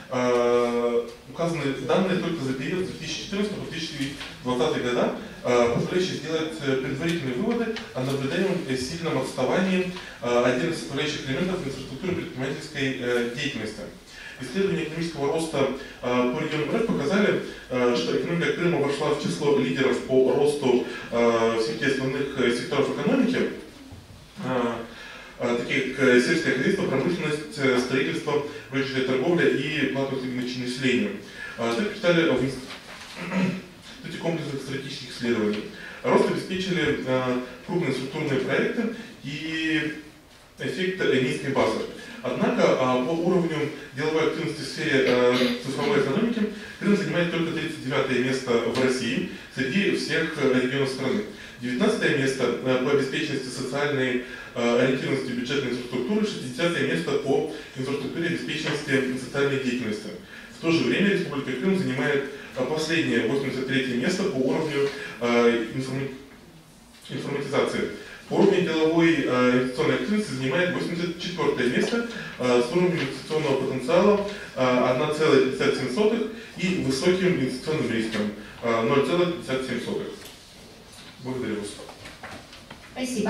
Uh, указаны данные только за период с две тысячи четырнадцатого по две тысячи двадцатый года, uh, позволяющие сделать предварительные выводы о наблюдаемом сильном отставании uh, отдельных составляющих элементов инфраструктуры предпринимательской uh, деятельности. Исследования экономического роста uh, по региону РФ показали, uh, что экономика Крыма вошла в число лидеров по росту uh, в сети основных секторов экономики, uh, такие как сельское хозяйство, промышленность, строительство, розничная торговля и платное населению. Так посчитали в институте комплексных стратегических исследований. Рост обеспечили крупные структурные проекты и эффект низкой базы. Однако по уровню деловой активности в сфере цифровой экономики Крым занимает только тридцать девятое место в России среди всех регионов страны. девятнадцатое место по обеспеченности социальной ориентированности бюджетной инфраструктуры, шестидесятое место по инфраструктуре обеспеченности социальной деятельности. В то же время Республика Крым занимает последнее, восемьдесят третье место по уровню информатизации. По уровню деловой инвестиционной активности занимает восемьдесят четвёртое место с уровнем инвестиционного потенциала одна целая пятьдесят семь сотых и высоким инвестиционным риском ноль целых пятьдесят семь сотых. Благодарю вас. Спасибо.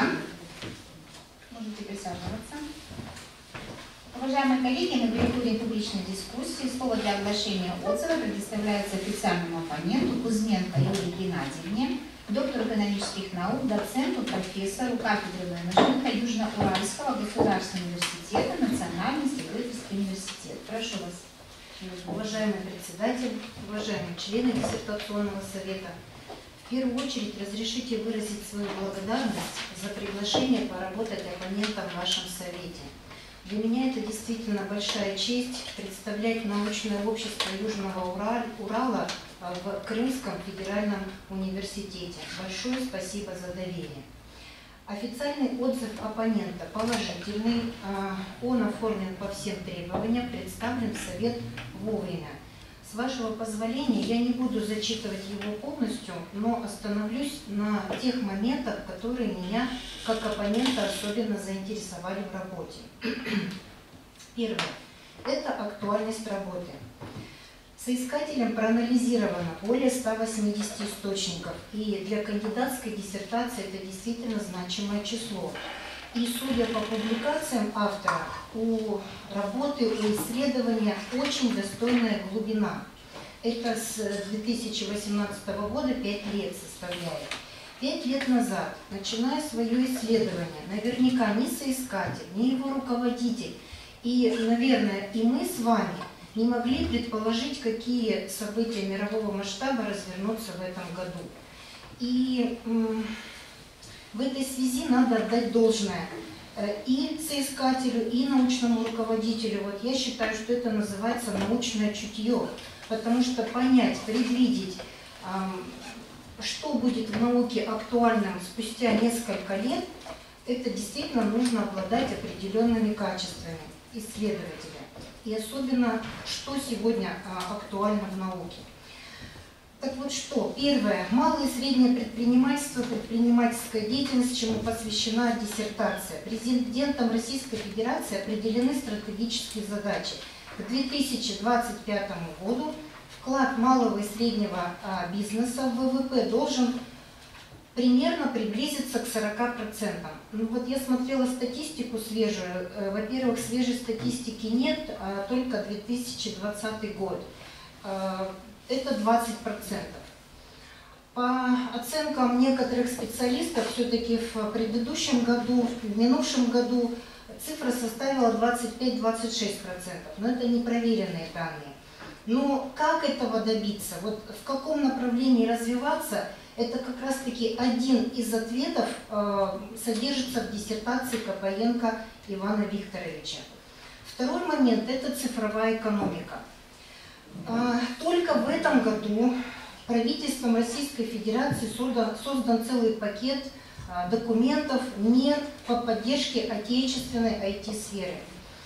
Можете присаживаться. Уважаемые коллеги, мы переходим к публичной дискуссии. Слово для оглашения отзыва предоставляется официальному оппоненту Кузьменко Юлии Геннадьевне, доктору экономических наук, доценту, профессору кафедры менеджмента Южно-Уральского государственного университета, Национальный исследовательский университет. Прошу вас. Уважаемый председатель, уважаемые члены диссертационного совета, в первую очередь разрешите выразить свою благодарность за приглашение поработать оппонентом в вашем совете. Для меня это действительно большая честь представлять научное общество Южного Урала в Крымском федеральном университете. Большое спасибо за доверие. Официальный отзыв оппонента положительный, он оформлен по всем требованиям, представлен в совет вовремя. С вашего позволения я не буду зачитывать его полностью, но остановлюсь на тех моментах, которые меня как оппонента особенно заинтересовали в работе. Первое. Это актуальность работы. Соискателем проанализировано более ста восьмидесяти источников, и для кандидатской диссертации это действительно значимое число. И судя по публикациям автора, у работы, у исследования очень достойная глубина. Это с две тысячи восемнадцатого года пять лет составляет. Пять лет назад, начиная свое исследование, наверняка ни соискатель, ни его руководитель, и, наверное, и мы с вами не могли предположить, какие события мирового масштаба развернутся в этом году. И в этой связи надо отдать должное и соискателю, и научному руководителю. Вот я считаю, что это называется научное чутье, потому что понять, предвидеть, что будет в науке актуальным спустя несколько лет, это действительно нужно обладать определенными качествами исследователя. И особенно, что сегодня актуально в науке. Так вот что, первое, малое и среднее предпринимательство, предпринимательская деятельность, чему посвящена диссертация. Президентом Российской Федерации определены стратегические задачи. К две тысячи двадцать пятому году вклад малого и среднего а, бизнеса в ВВП должен примерно приблизиться к сорока процентам. Ну, вот я смотрела статистику свежую. Во-первых, свежей статистики нет, а только две тысячи двадцатый год. Это двадцать процентов. По оценкам некоторых специалистов, все-таки в предыдущем году, в минувшем году цифра составила двадцать пять — двадцать шесть процентов. Но это непроверенные данные. Но как этого добиться? Вот в каком направлении развиваться? Это как раз-таки один из ответов э, содержится в диссертации Копаенко Ивана Викторовича. Второй момент – это цифровая экономика. Э, только в этом году правительством Российской Федерации создан, создан целый пакет э, документов, мер по поддержке отечественной ай ти-сферы.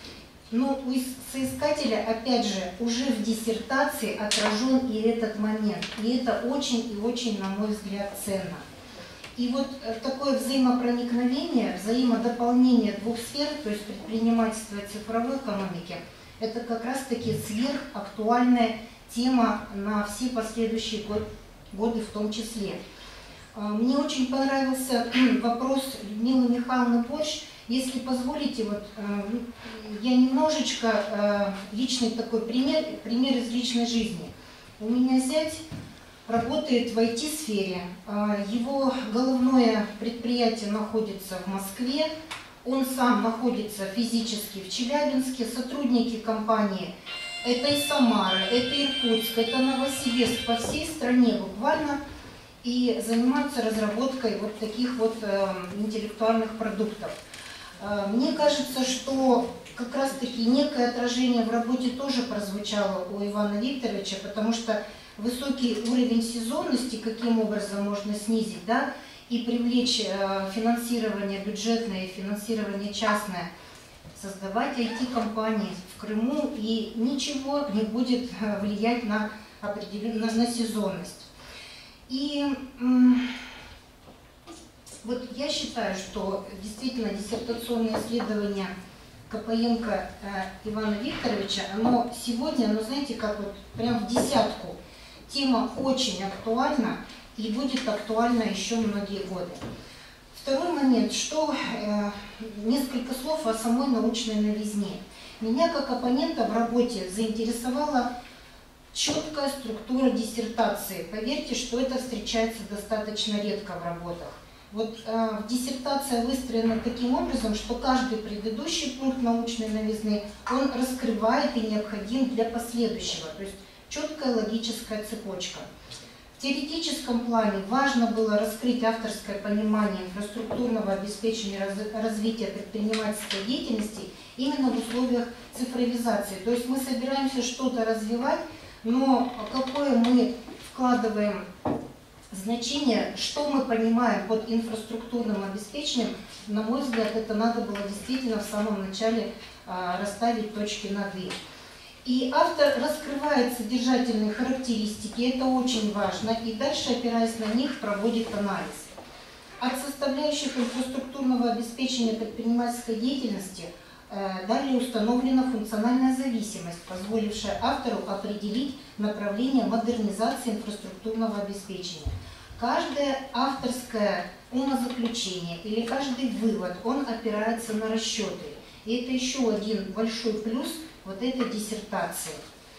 Но у соискателя, опять же, уже в диссертации отражен и этот момент. И это очень и очень, на мой взгляд, ценно. И вот такое взаимопроникновение, взаимодополнение двух сфер, то есть предпринимательства и цифровой экономики, это как раз-таки сверхактуальная тема на все последующие год, годы в том числе. Мне очень понравился вопрос Людмилы Михайловны Борщ. Если позволите, вот, я немножечко личный такой пример, пример из личной жизни. У меня зять работает в ай ти-сфере, его головное предприятие находится в Москве, он сам находится физически в Челябинске, сотрудники компании это и Самара, это Иркутск, это Новосибирск, по всей стране буквально, и занимаются разработкой вот таких вот интеллектуальных продуктов. Мне кажется, что как раз-таки некое отражение в работе тоже прозвучало у Ивана Викторовича, потому что высокий уровень сезонности, каким образом можно снизить, да, и привлечь финансирование бюджетное и финансирование частное, создавать ай ти-компании в Крыму, и ничего не будет влиять на, определенную, на сезонность. И вот я считаю, что действительно диссертационное исследование Копаенко э, Ивана Викторовича, оно сегодня, ну знаете, как вот прям в десятку. Тема очень актуальна и будет актуальна еще многие годы. Второй момент, что э, несколько слов о самой научной новизне. Меня как оппонента в работе заинтересовала четкая структура диссертации. Поверьте, что это встречается достаточно редко в работах. Вот э, диссертация выстроена таким образом, что каждый предыдущий пункт научной новизны, он раскрывает и необходим для последующего, то есть четкая логическая цепочка. В теоретическом плане важно было раскрыть авторское понимание инфраструктурного обеспечения раз, развития предпринимательской деятельности именно в условиях цифровизации. То есть мы собираемся что-то развивать, но какое мы вкладываем значение, что мы понимаем под инфраструктурным обеспечением, на мой взгляд, это надо было действительно в самом начале а, расставить точки над «и». И автор раскрывает содержательные характеристики, это очень важно, и дальше, опираясь на них, проводит анализ. От составляющих инфраструктурного обеспечения предпринимательской деятельности э, далее установлена функциональная зависимость, позволившая автору определить направление модернизации инфраструктурного обеспечения. Каждое авторское умозаключение или каждый вывод, он опирается на расчеты. И это еще один большой плюс вот этой диссертации.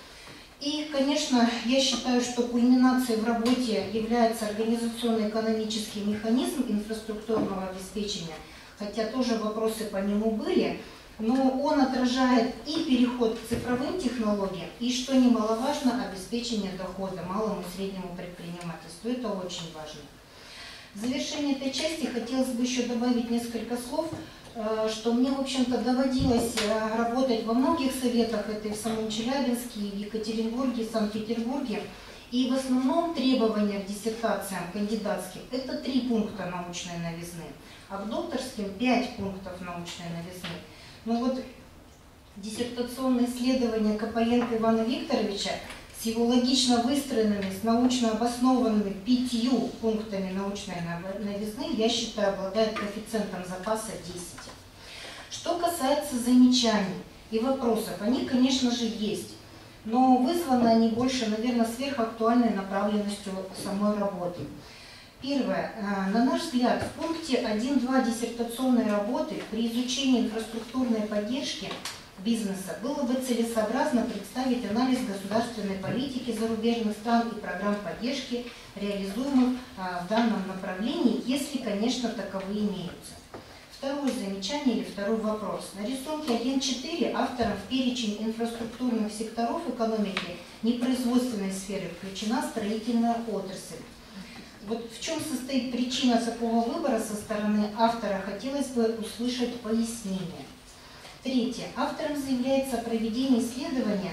И, конечно, я считаю, что кульминацией в работе является организационно-экономический механизм инфраструктурного обеспечения, хотя тоже вопросы по нему были, но он отражает и переход к цифровым технологиям, и, что немаловажно, обеспечение дохода малому и среднему предпринимательству. Это очень важно. В завершение этой части хотелось бы еще добавить несколько слов что мне, в общем-то, доводилось работать во многих советах, это и в самом Челябинске, и в Екатеринбурге, и Санкт-Петербурге. И в основном требования к диссертациям кандидатским – это три пункта научной новизны, а к докторским – пять пунктов научной новизны. Но вот диссертационное исследование Копаенко Ивана Викторовича с его логично выстроенными, с научно обоснованными пятью пунктами научной новизны, я считаю, обладает коэффициентом запаса десять. Что касается замечаний и вопросов, они, конечно же, есть, но вызваны они больше, наверное, сверхактуальной направленностью самой работы. Первое. На наш взгляд, в пункте один точка два диссертационной работы при изучении инфраструктурной поддержки бизнеса было бы целесообразно представить анализ государственной политики зарубежных стран и программ поддержки, реализуемых в данном направлении, если, конечно, таковые имеются. Второе замечание или второй вопрос. На рисунке один точка четыре автором в перечень инфраструктурных секторов экономики непроизводственной сферы включена строительная отрасль. Вот в чем состоит причина такого выбора со стороны автора, хотелось бы услышать пояснение. Третье. Автором заявляется о проведении исследования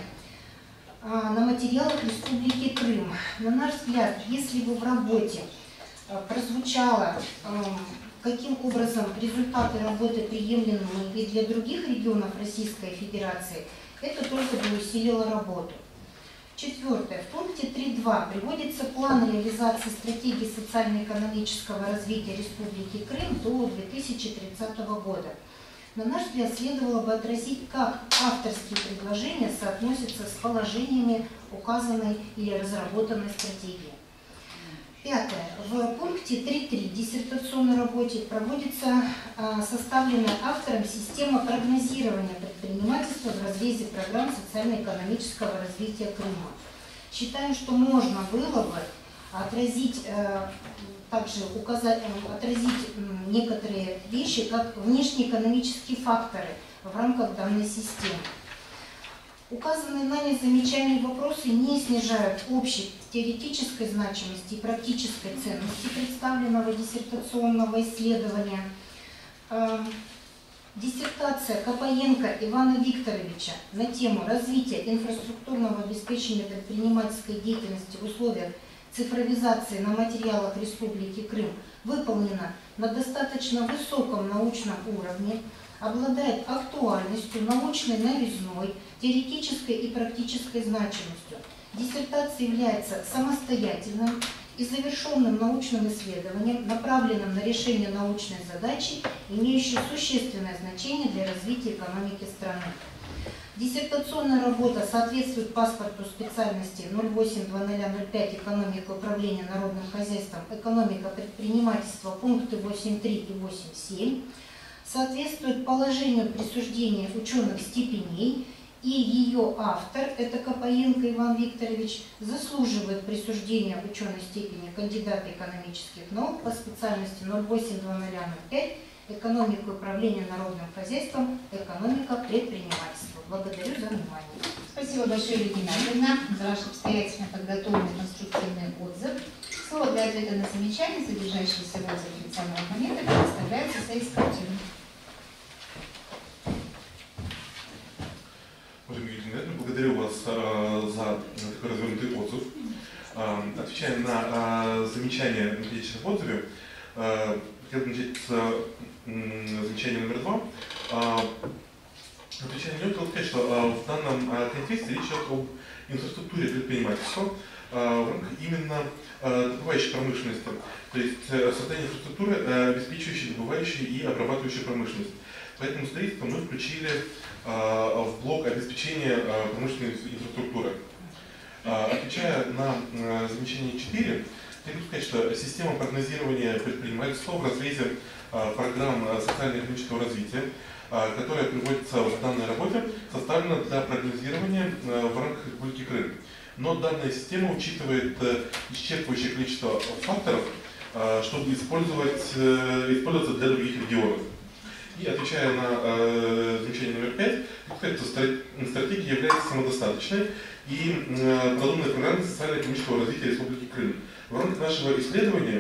а, на материалах Республики Крым. На наш взгляд, если бы в работе а, прозвучало, а, каким образом результаты работы приемлемы и для других регионов Российской Федерации, это только бы усилило работу. Четвертое. В пункте три точка два приводится план реализации стратегии социально-экономического развития Республики Крым до две тысячи тридцатого года. На наш взгляд, следовало бы отразить, как авторские предложения соотносятся с положениями указанной или разработанной стратегии. Пятое. В пункте три точка три диссертационной работе проводится а, составленная автором система прогнозирования предпринимательства в разрезе программ социально-экономического развития Крыма. Считаем, что можно было бы отразить, э, также указать, отразить некоторые вещи, как внешнеэкономические факторы в рамках данной системы. Указанные нами замечания и вопросы не снижают общей теоретической значимости и практической ценности представленного диссертационного исследования. Диссертация Копаенко Ивана Викторовича на тему развития инфраструктурного обеспечения предпринимательской деятельности в условиях цифровизации на материалах Республики Крым выполнена на достаточно высоком научном уровне, обладает актуальностью, научной новизной, теоретической и практической значимостью. Диссертация является самостоятельным и завершенным научным исследованием, направленным на решение научной задачи, имеющей существенное значение для развития экономики страны. Диссертационная работа соответствует паспорту специальности ноль восемь две тысячи ноль пять «Экономика управления народным хозяйством, экономика предпринимательства», пункты восемь три и восемь семь, соответствует положению присуждения ученых степеней, и ее автор, это Копаенко Иван Викторович, заслуживает присуждения ученой степени кандидата экономических наук по специальности ноль восемь две тысячи ноль пять «Экономика управления народным хозяйством, экономика предпринимательства». Благодарю за внимание. Спасибо большое, Евгения Геннадьевна, за ваш обстоятельно подготовленный конструктивный отзыв. Слово для ответа на замечания, содержащиеся в отзыве официального момента, предоставляется соискателю. Благодарю вас э, за такой развернутый отзыв. Э, отвечая на э, замечания, написанные в отзыве, э, хотел начать с э, замечания номер два. Э, отвечая на него, хотел сказать, что э, в данном э, контексте речь идет об инфраструктуре предпринимательства э, в рамках именно э, добывающей промышленности, то есть э, создание инфраструктуры, э, обеспечивающей добывающей и обрабатывающей промышленность. Поэтому строительство мы включили э, в блок обеспечения э, промышленной инфраструктуры. Э, отвечая на э, замечание четыре, хочу сказать, что система прогнозирования предпринимательства в разрезе э, программ социально-экономического развития, э, которая приводится в данной работе, составлена для прогнозирования э, в рамках Республики Крым. Но данная система учитывает э, исчерпывающее количество факторов, э, чтобы использовать, э, использоваться для других регионов. И отвечая на э, замечание номер пять, сказать, что стратегия является самодостаточной и э, продуманной программой социально-экономического развития Республики Крым. В рамках нашего исследования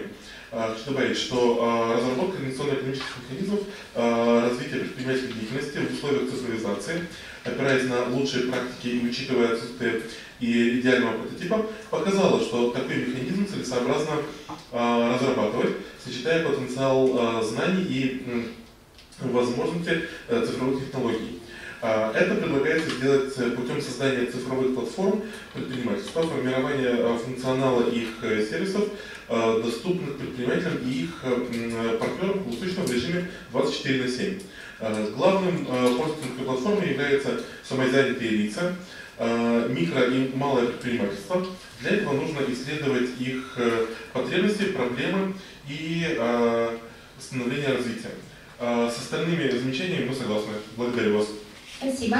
Хочу добавить, что разработка организационно-экономических механизмов развития предпринимательской деятельности в условиях цифровизации, опираясь на лучшие практики и учитывая отсутствие и идеального прототипа, показала, что такой механизм целесообразно разрабатывать, сочетая потенциал знаний и возможности цифровых технологий. Это предлагается сделать путем создания цифровых платформ предпринимательства, формирования функционала их сервисов, доступных предпринимателям и их партнерам круглосуточно в режиме двадцать четыре на семь. Главным пользователем такой платформы являются самозанятые лица, микро и малое предпринимательство. Для этого нужно исследовать их потребности, проблемы и становление развития. С остальными замечаниями мы согласны. Благодарю вас. Спасибо.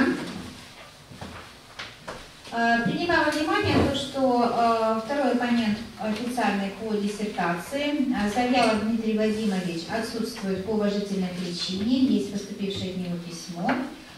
Принимаю во внимание то, что второй оппонент официальный по диссертации, Завьялов Дмитрий Вадимович, отсутствует по уважительной причине, есть поступившее от него письмо.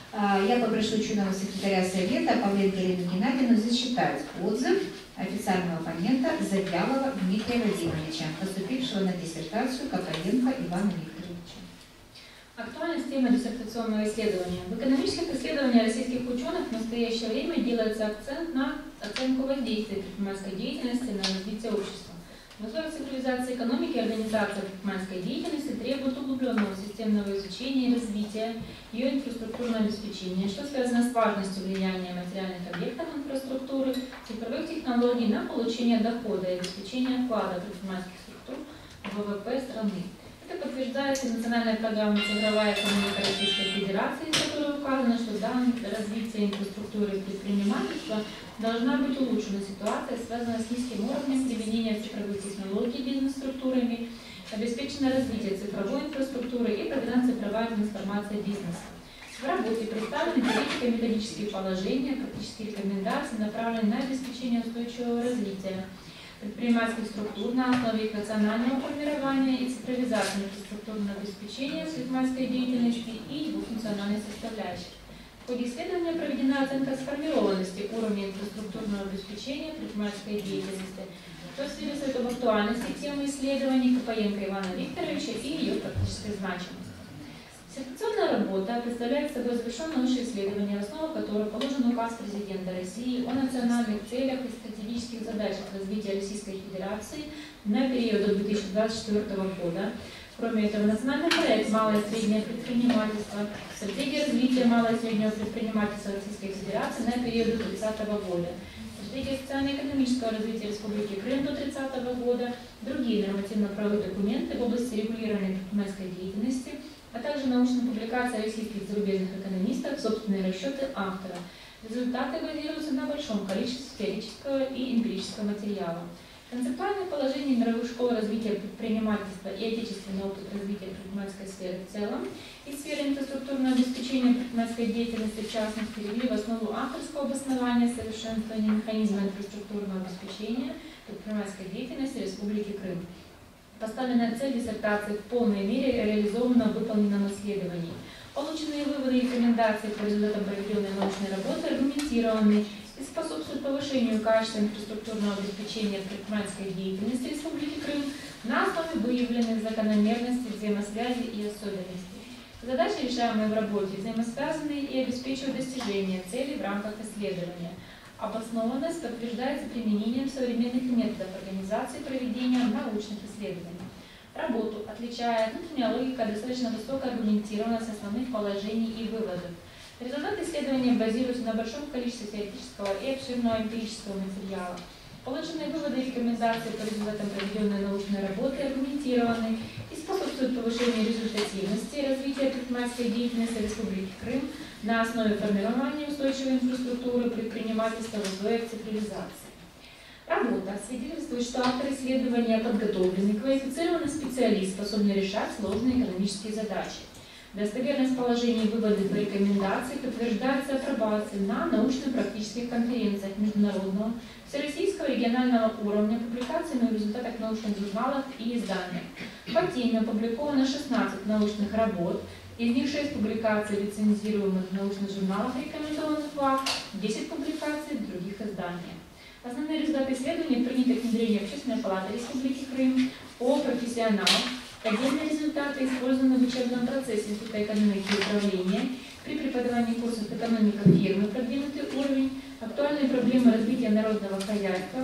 Я попрошу ученого секретаря Совета Павлину Галину Геннадьевну засчитать отзыв официального оппонента Завьялова Дмитрия Вадимовича, поступившего на диссертацию Копаенко Ивана Викторовича. Актуальность темы диссертационного исследования. В экономических исследованиях российских ученых в настоящее время делается акцент на оценку воздействия предпринимательской деятельности на развитие общества. В условиях цифровизации экономики организация предпринимательской деятельности требует углубленного системного изучения и развития ее инфраструктурного обеспечения, что связано с важностью влияния материальных объектов инфраструктуры, цифровых технологий на получение дохода и обеспечение вклада предпринимательских структур в ВВП страны. Это подтверждается национальной программой «Цифровая экономика Российской Федерации», в которой указано, что данное развитие инфраструктуры предпринимательства должна быть улучшена ситуация, связанная с низким уровнем применения цифровых технологий бизнес-структурами, обеспечено развитие цифровой инфраструктуры и проведена цифровая трансформация бизнеса. В работе представлены теоретико-методические положения, практические рекомендации, направленные на обеспечение устойчивого развития предпринимательских структур на основе их национального формирования и цифровизации инфраструктурного обеспечения предпринимательской деятельности и его функциональной составляющей. В ходе исследования проведена оценка сформированности уровня инфраструктурного обеспечения предпринимательской деятельности, что свидетельствует об актуальности темы исследований Копаенко Ивана Викторовича и ее практической значимости. Диссертационная работа представляет собой завершенное научное исследование, в основу которого положен указ президента России о национальных целях и стратегических задачах развития Российской Федерации на период до две тысячи двадцать четвёртого года. Кроме этого, национальный проект «Малое и среднее предпринимательство», стратегия развития малого и среднего предпринимательства Российской Федерации на период до тридцатого года, стратегия социально-экономического развития Республики Крым до тридцатого года, другие нормативно-правовые документы в области регулирования предпринимательской деятельности, а также научная публикация российских и зарубежных экономистов, собственные расчеты автора. Результаты базируются на большом количестве теоретического и эмпирического материала. Концептуальное положение мировых школ развития предпринимательства и отечественный опыт развития предпринимательской сферы в целом и сферы инфраструктурного обеспечения предпринимательской деятельности в частности легли в основу авторского обоснования совершенствования механизма инфраструктурного обеспечения предпринимательской деятельности Республики Крым. Поставленная цель диссертации в полной мере реализована в выполненном исследовании. Полученные выводы и рекомендации по результатам проведенной научной работы аргументированы и способствуют повышению качества инфраструктурного обеспечения предпринимательской деятельности Республики Крым на основе выявленных закономерностей, взаимосвязей и особенностей. Задачи, решаемые в работе, взаимосвязаны и обеспечивают достижение целей в рамках исследования. Обоснованность подтверждается применением современных методов организации проведения научных исследований. Работу отличает внутренняя логика, достаточно высокая аргументированность основных положений и выводов. Результаты исследования базируются на большом количестве теоретического и обширного эмпирического материала. Полученные выводы и рекомендации по результатам проведенной научной работы аргументированы и способствуют повышению результативности развития предпринимательской деятельности Республики Крым на основе формирования устойчивой инфраструктуры предпринимательства в условиях цифровизации. Работа свидетельствует, что автор исследования подготовленный, квалифицированный специалист, способный решать сложные экономические задачи. Достоверность положений выводов и рекомендаций подтверждается апробацией на научно-практических конференциях международного, всероссийского и регионального уровня, публикациями в результатах научных журналов и изданиях. По теме опубликовано шестнадцать научных работ, из них шесть публикаций в лицензируемых научных журналах, рекомендованных в АК, десять публикаций в других изданиях. Основные результаты исследования приняты к внедрению Общественной палаты Республики Крым, о профессионалах, отдельные результаты использованы в учебном процессе Института экономики и управления, при преподавании курсов экономика фирмы продвинутый уровень, актуальные проблемы развития народного хозяйства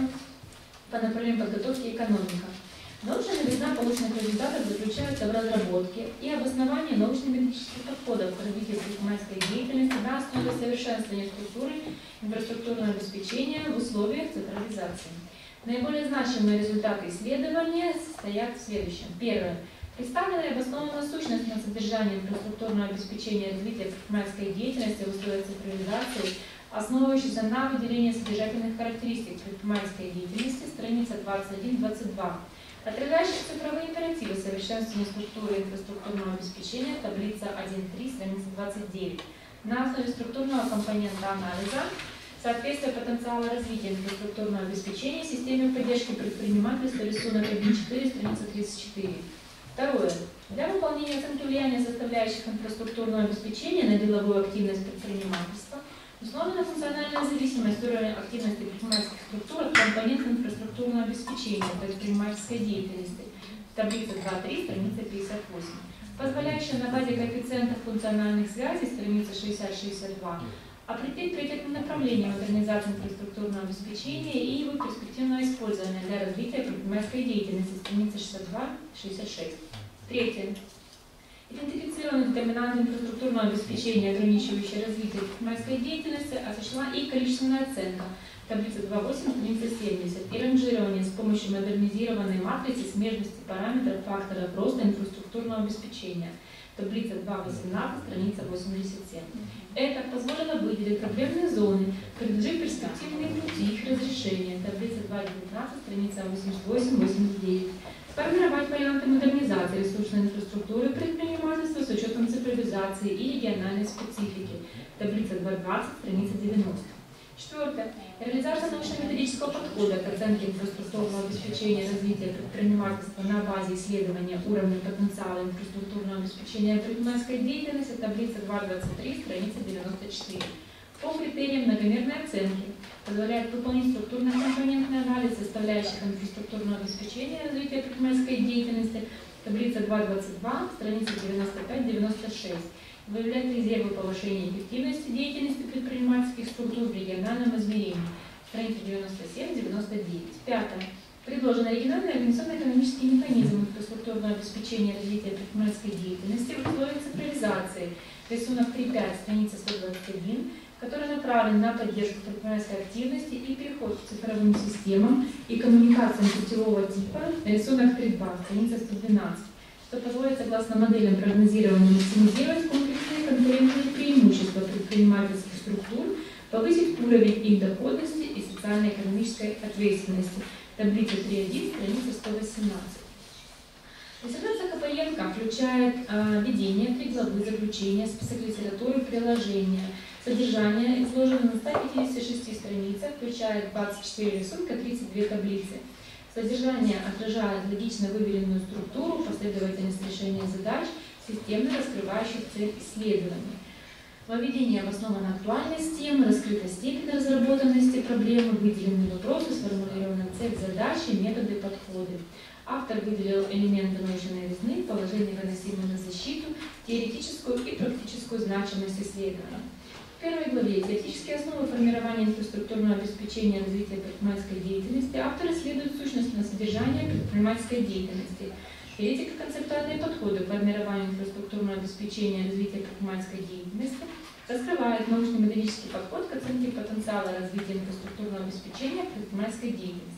по направлению подготовки экономика. Научная новизна полученных результатов заключается в разработке и обосновании научно-методических подходов к развитию предпринимательской деятельности на основе совершенствования структуры инфраструктурного обеспечения в условиях цифровизации. Наиболее значимые результаты исследования состоят в следующем. Первое. Представлена и обоснована сущность на содержание инфраструктурного обеспечения развития предпринимательской деятельности в условиях цифровизации, основывающейся на выделении содержательных характеристик предпринимательской деятельности, страница двадцать один двадцать два. Отражающих цифровые императивы совершенствования структуры инфраструктурного обеспечения, таблица один три, страница двадцать девять. На основе структурного компонента анализа соответствие потенциала развития инфраструктурного обеспечения системе поддержки предпринимательства, рисунок один четыре, страница тридцать четыре. Второе. Для выполнения оценки влияния составляющих инфраструктурного обеспечения на деловую активность предпринимательства установлена функциональная зависимость уровня активности предпринимательских структур от компонентов инфраструктурного обеспечения предпринимательской деятельности. Таблица два три, страница пятьдесят восемь. Позволяющая на базе коэффициентов функциональных связей, страница шестьдесят шестьдесят два, определить приоритетные направления модернизации инфраструктурного обеспечения и его перспективного использования для развития предпринимательской деятельности, страница шестьдесят два шестьдесят шесть. Третье. Идентифицированы детерминанты инфраструктурного обеспечения, ограничивающие развитие предпринимательской деятельности, осуществлена и количественная оценка, таблица два восемь, страница семьдесят, и ранжирование с помощью модернизированной матрицы смежности параметров факторов роста инфраструктурного обеспечения, таблица два восемнадцать, страница восемьдесят семь. Это позволило выделить проблемные зоны, предложить перспективные пути их разрешения, таблица два девятнадцать, страница восемьдесят восемь восемьдесят девять. Сформировать варианты модернизации ресурсной инфраструктуры предпринимательства с учетом цифровизации и региональной специфики. Таблица два двадцать, страница девяносто. Четвертое. Реализация научно-методического подхода к оценке инфраструктурного обеспечения развития предпринимательства на базе исследования уровня потенциала инфраструктурного обеспечения предпринимательской деятельности. Таблица два двадцать три, страница девяносто четыре. По критериям многомерной оценки позволяет выполнить структурно-компонентный анализ составляющих инфраструктурного обеспечения развития предпринимательской деятельности, таблица два двадцать два, страница девяносто пять девяносто шесть. Выявлять резервы повышения эффективности деятельности предпринимательских структур в региональном измерении, страница девяносто семь девяносто девять. Пятое. Предложен оригинальный организационно-экономический механизм инфраструктурного обеспечения развития предпринимательской деятельности в условиях цифровизации, рисунок три пять, страница сто двадцать один, который направлен на поддержку предпринимательской активности и переход к цифровым системам и коммуникациям сетевого типа, рисунок три два, страница сто двенадцать, что позволит, согласно моделям прогнозирования, максимизировать комплексные конкурентные преимущества предпринимательских структур, повысить уровень их доходности и социально-экономической ответственности. Таблица три один, страница сто восемнадцать. Диссертация Копаенко включает э, введение, три главы, заключения, список литературы, приложения. Содержание изложено на ста пятидесяти шести страницах, включает двадцать четыре рисунка, тридцать две таблицы. Содержание отражает логично выверенную структуру, последовательность решения задач, системно раскрывающих цель исследования. Введение обосновано на актуальность темы, раскрыта степень разработанности проблемы, выделены вопросы, сформулирована цель задачи, методы, подходы. Автор выделил элементы научной новизны, положение, выносимые на защиту, теоретическую и практическую значимость исследования. В первой главе «Теоретические основы формирования инфраструктурного обеспечения и развития предпринимательской деятельности» автор исследует сущностное содержание предпринимательской деятельности, теоретико-концептуальные подходы к формированию инфраструктурного обеспечения и развития предпринимательской деятельности, раскрывает научно-методический подход к оценке потенциала развития инфраструктурного обеспечения предпринимательской деятельности.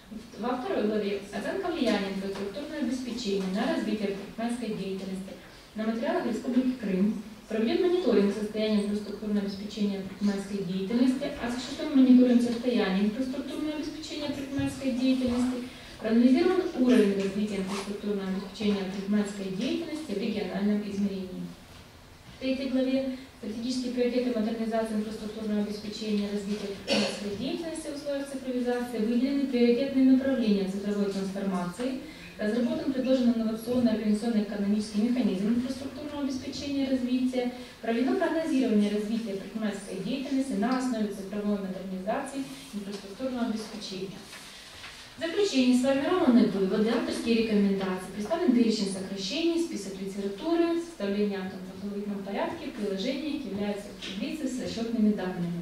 Во второй главе «Оценка влияния инфраструктурного обеспечения на развитие предпринимательской деятельности» на материалах Республики Крым проведен мониторинг состояния инфраструктурного обеспечения предпринимательской деятельности, осуществлен мониторинг состояния инфраструктурного обеспечения предпринимательской деятельности, проанализирован уровень развития инфраструктурного обеспечения предпринимательской деятельности в региональном измерении. В третьей главе «Стратегические приоритеты модернизации инфраструктурного обеспечения и развития предпринимательской деятельности в условиях цифровизации» выделены приоритетные направления цифровой трансформации, разработан предложен инновационный организационно-экономический механизм инфраструктурного обеспечения и развития, проведено прогнозирование развития предпринимательской деятельности на основе цифровой модернизации инфраструктурного обеспечения. В заключение сформированы выводы, авторские рекомендации, представлен перечень сокращений, список литературы, составление актов в алфавитном порядке, приложения являются таблицы с расчетными данными.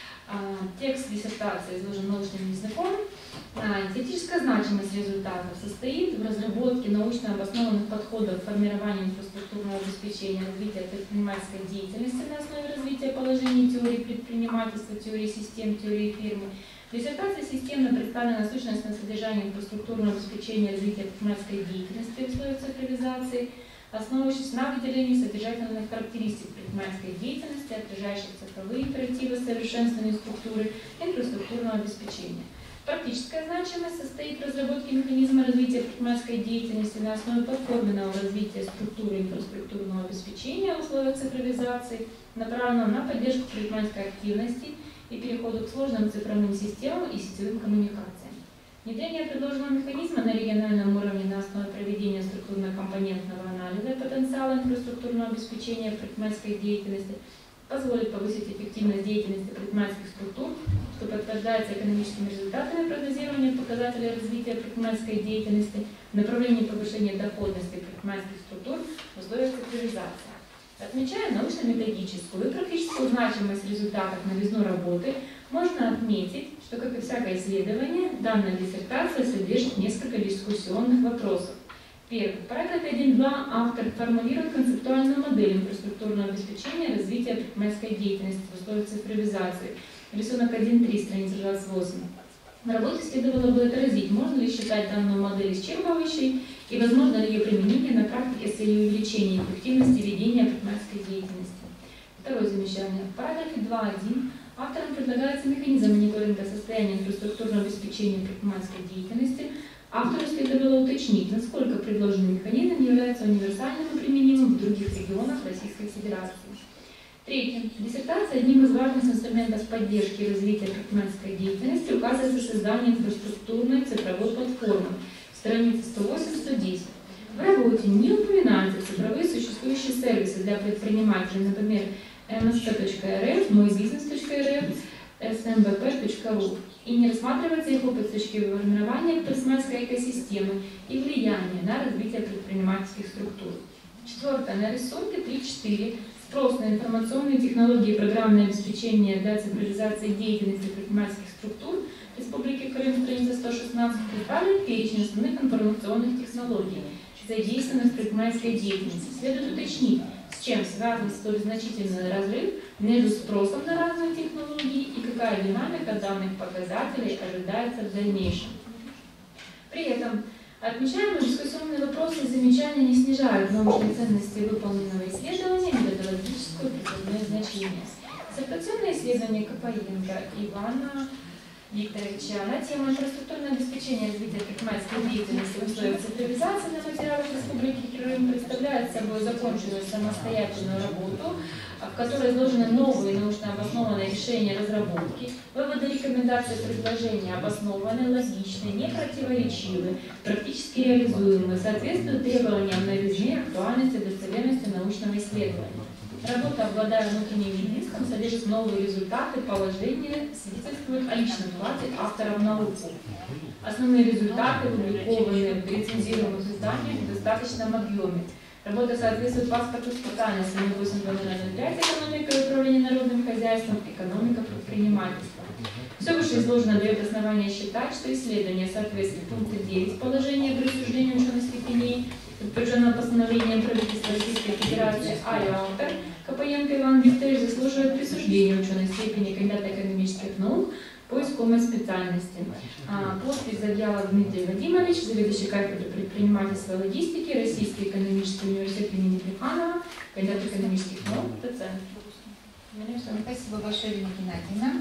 Текст диссертации изложен научным языком. Теоретическая значимость результатов состоит в разработке научно обоснованных подходов к формированию инфраструктурного обеспечения развития предпринимательской деятельности на основе развития положений теории предпринимательства, теории систем, теории фирмы. В диссертации системно представлена сущностное содержание инфраструктурного обеспечения развития предпринимательской деятельности в условиях цифровизации, основываясь на выделении содержательных характеристик предпринимательской деятельности, отражающих цифровые императивы совершенствования структуры инфраструктурного обеспечения. Практическая значимость состоит в разработке механизма развития предпринимательской деятельности на основе платформенного развития структуры инфраструктурного обеспечения в условиях цифровизации, направленного на поддержку предпринимательской активности и переходу к сложным цифровым системам и сетевым коммуникациям. Внедрение предложенного механизма на региональном уровне на основе проведения структурно-компонентного анализа потенциала инфраструктурного обеспечения предпринимательской деятельности позволит повысить эффективность деятельности предпринимательских структур, что подтверждается экономическими результатами прогнозирования показателей развития предпринимательской деятельности в направлении повышения доходности предпринимательских структур в условиях цифровизации. Отмечая научно-методическую и практическую значимость результатов новизну работы, можно отметить, что, как и всякое исследование, данная диссертация содержит несколько дискуссионных вопросов. Первый. В параграфе один точка два автор формулирует концептуальную модель инфраструктурного обеспечения развития предпринимательской деятельности в условиях цифровизации. Рисунок один точка три, страница двадцать восемь. В работе следовало бы отразить, можно ли считать данную модель исчерпывающей и возможно ли ее применение на практике с целью увеличения эффективности ведения предпринимательской деятельности. Второе замечание. В параграфе два точка один авторам предлагается механизм мониторинга состояния инфраструктурного обеспечения предпринимательской деятельности. Автору следовало уточнить, насколько предложенный механизм является универсальным и применимым в других регионах Российской Федерации. Третье. В диссертации одним из важных инструментов поддержки и развития предпринимательской деятельности указывается создание инфраструктурной цифровой платформы, страницы сто восемь — сто десять. В работе не упоминаются цифровые существующие сервисы для предпринимателей, например, эм эс пэ точка эр эф, мой бизнес точка эр эф, эс эм бэ пэ точка ру, и не рассматривается их опыт с точки формирования предпринимательской экосистемы и влияния на развитие предпринимательских структур. Четвертое. На рисунке три точка четыре спрос на информационные технологии и программное обеспечение для цифровизации деятельности предпринимательских структур Республики Крым, страница сто шестнадцать, представлен перечень основных информационных технологий, задействованных в предпринимательской деятельности. Следует уточнить, с чем связан столь значительный разрыв между спросом на разные технологии и какая динамика данных показателей ожидается в дальнейшем. При этом отмечаемые дискуссионные вопросы и замечания не снижают научной ценности выполненного исследования и методологическое прикладное значение. Диссертационное исследование Копаенко Ивана Викторовича на тему инфраструктурное обеспечение развития предпринимательской деятельности в условиях цифровизации на материалах Республики Крым представляет собой законченную самостоятельную работу, в которой изложены новые научно обоснованные решения разработки, выводы, рекомендации, предложения обоснованные, логичные, не противоречивы, практически реализуемые, соответствуют требованиям новизны, актуальности, достоверности научного исследования. Работа, обладая внутренним единством, содержит новые результаты, положения, свидетельствуют о личном вкладе автора в науку. Основные результаты опубликованы в рецензируемых изданиях в достаточном объеме. Работа соответствует паспорту специальности восемь ноль ноль пять «Экономика и управление народным хозяйством», «Экономика предпринимательства». Все вышеизложенное дает основание считать, что исследование соответствует пункту девять положения о присуждении ученых степеней, утвержденного постановлением правительства Российской Федерации, а и автор Копаенко Иван Викторович заслуживает присуждения ученой степени кандидата экономических наук по искомой специальности. Подпись Завьялов Дмитрий Вадимович, заведующий кафедрой предпринимательства и логистики, Российский экономический университет имени Плеханова, кандидат экономических наук, доцент. Спасибо большое, Ирина Геннадьевна.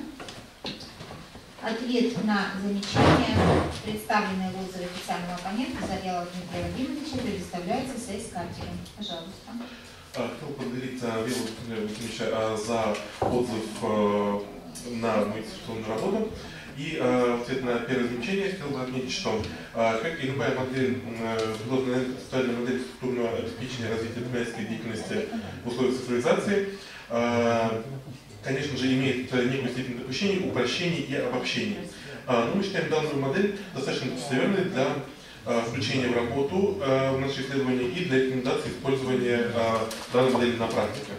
Ответ на замечания, представленные в отзыве официального оппонента Завьялова Дмитрия Владимировича, предоставляется соискателям. Пожалуйста. Хотел поблагодарить Веру Владимировича за отзыв на мою диссертационную работу. И в ответ на первое замечание хотел бы отметить, что как и любая модель, предложенная концептуальная модель структурного обеспечения развития предпринимательской деятельности в условиях цифровизации, конечно же, имеет некую степень допущений, упрощений и обобщений. Но мы считаем данную модель достаточно достоверной для включения в работу в наши исследования и для рекомендации использования данной модели на практике.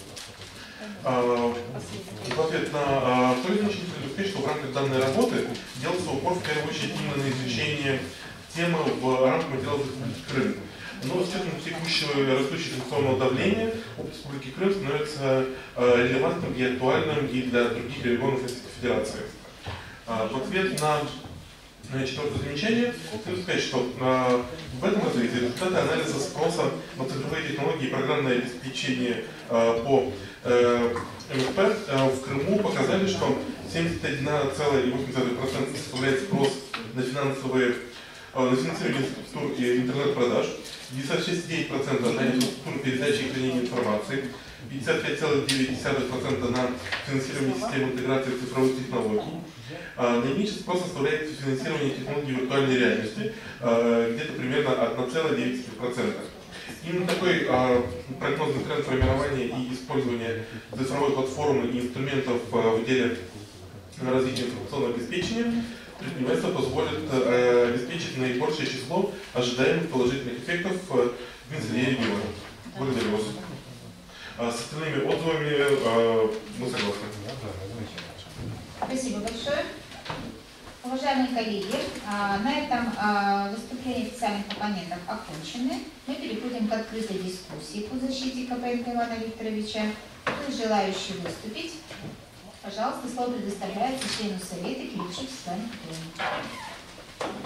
В ответ на второй значение хочу сказать, что в рамках данной работы делался упор в первую очередь именно на изучение темы в рамках материалов Республики Крым. Но с учетом текущего растущего санкционного давления опыт Республики Крым становится релевантным и актуальным и для других регионов Российской Федерации. В ответ на четвертое замечание хочу сказать, что в этом разрезе результаты анализа спроса на цифровые технологии и программное обеспечение по эм эф пэ в Крыму показали, что семьдесят один целых восемь десятых процента составляет спрос на финансовые на финансирование инфраструктур и интернет-продаж, пятьдесят шесть целых девять десятых процента на инфраструктуру передачи и хранения информации, пятьдесят пять целых девять десятых процента на финансирование систем интеграции цифровых технологий. Наименьший спрос составляет финансирование технологий виртуальной реальности, где-то примерно одна целая девять десятых процента. Именно такой а, прогнозный тренд формирования и использования цифровой платформы и инструментов а, в деле развития информационного обеспечения предпринимательство позволит а, обеспечить наибольшее число ожидаемых положительных эффектов а, в Минселье региона. Благодарю вас. А, с остальными отзывами а, мы согласны. Спасибо большое. Уважаемые коллеги, на этом выступления официальных оппонентов окончены. Мы переходим к открытой дискуссии по защите Копенко Ивана Викторовича. Кто желающий выступить? Пожалуйста, слово предоставляется члену Совета Кирильчук Светлане Петровне.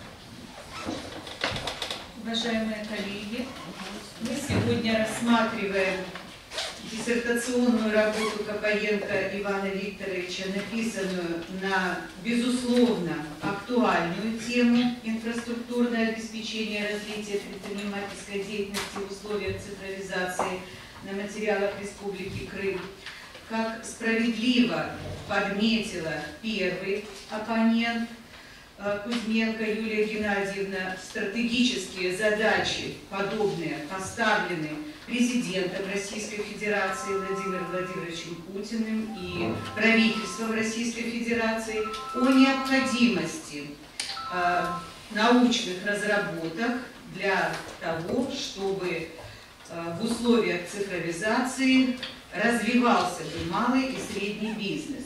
Уважаемые коллеги, мы сегодня рассматриваем диссертационную работу Копенко Ивана Викторовича, написанную на, безусловно, актуальную тему инфраструктурное обеспечение развития предпринимательской деятельности в условиях цифровизации на материалах Республики Крым. Как справедливо подметила первый оппонент Кузьменко Юлия Геннадьевна, стратегические задачи, подобные, поставлены президентом Российской Федерации Владимиром Владимировичем Путиным и правительством Российской Федерации о необходимости э, научных разработок для того, чтобы э, в условиях цифровизации развивался бы малый и средний бизнес.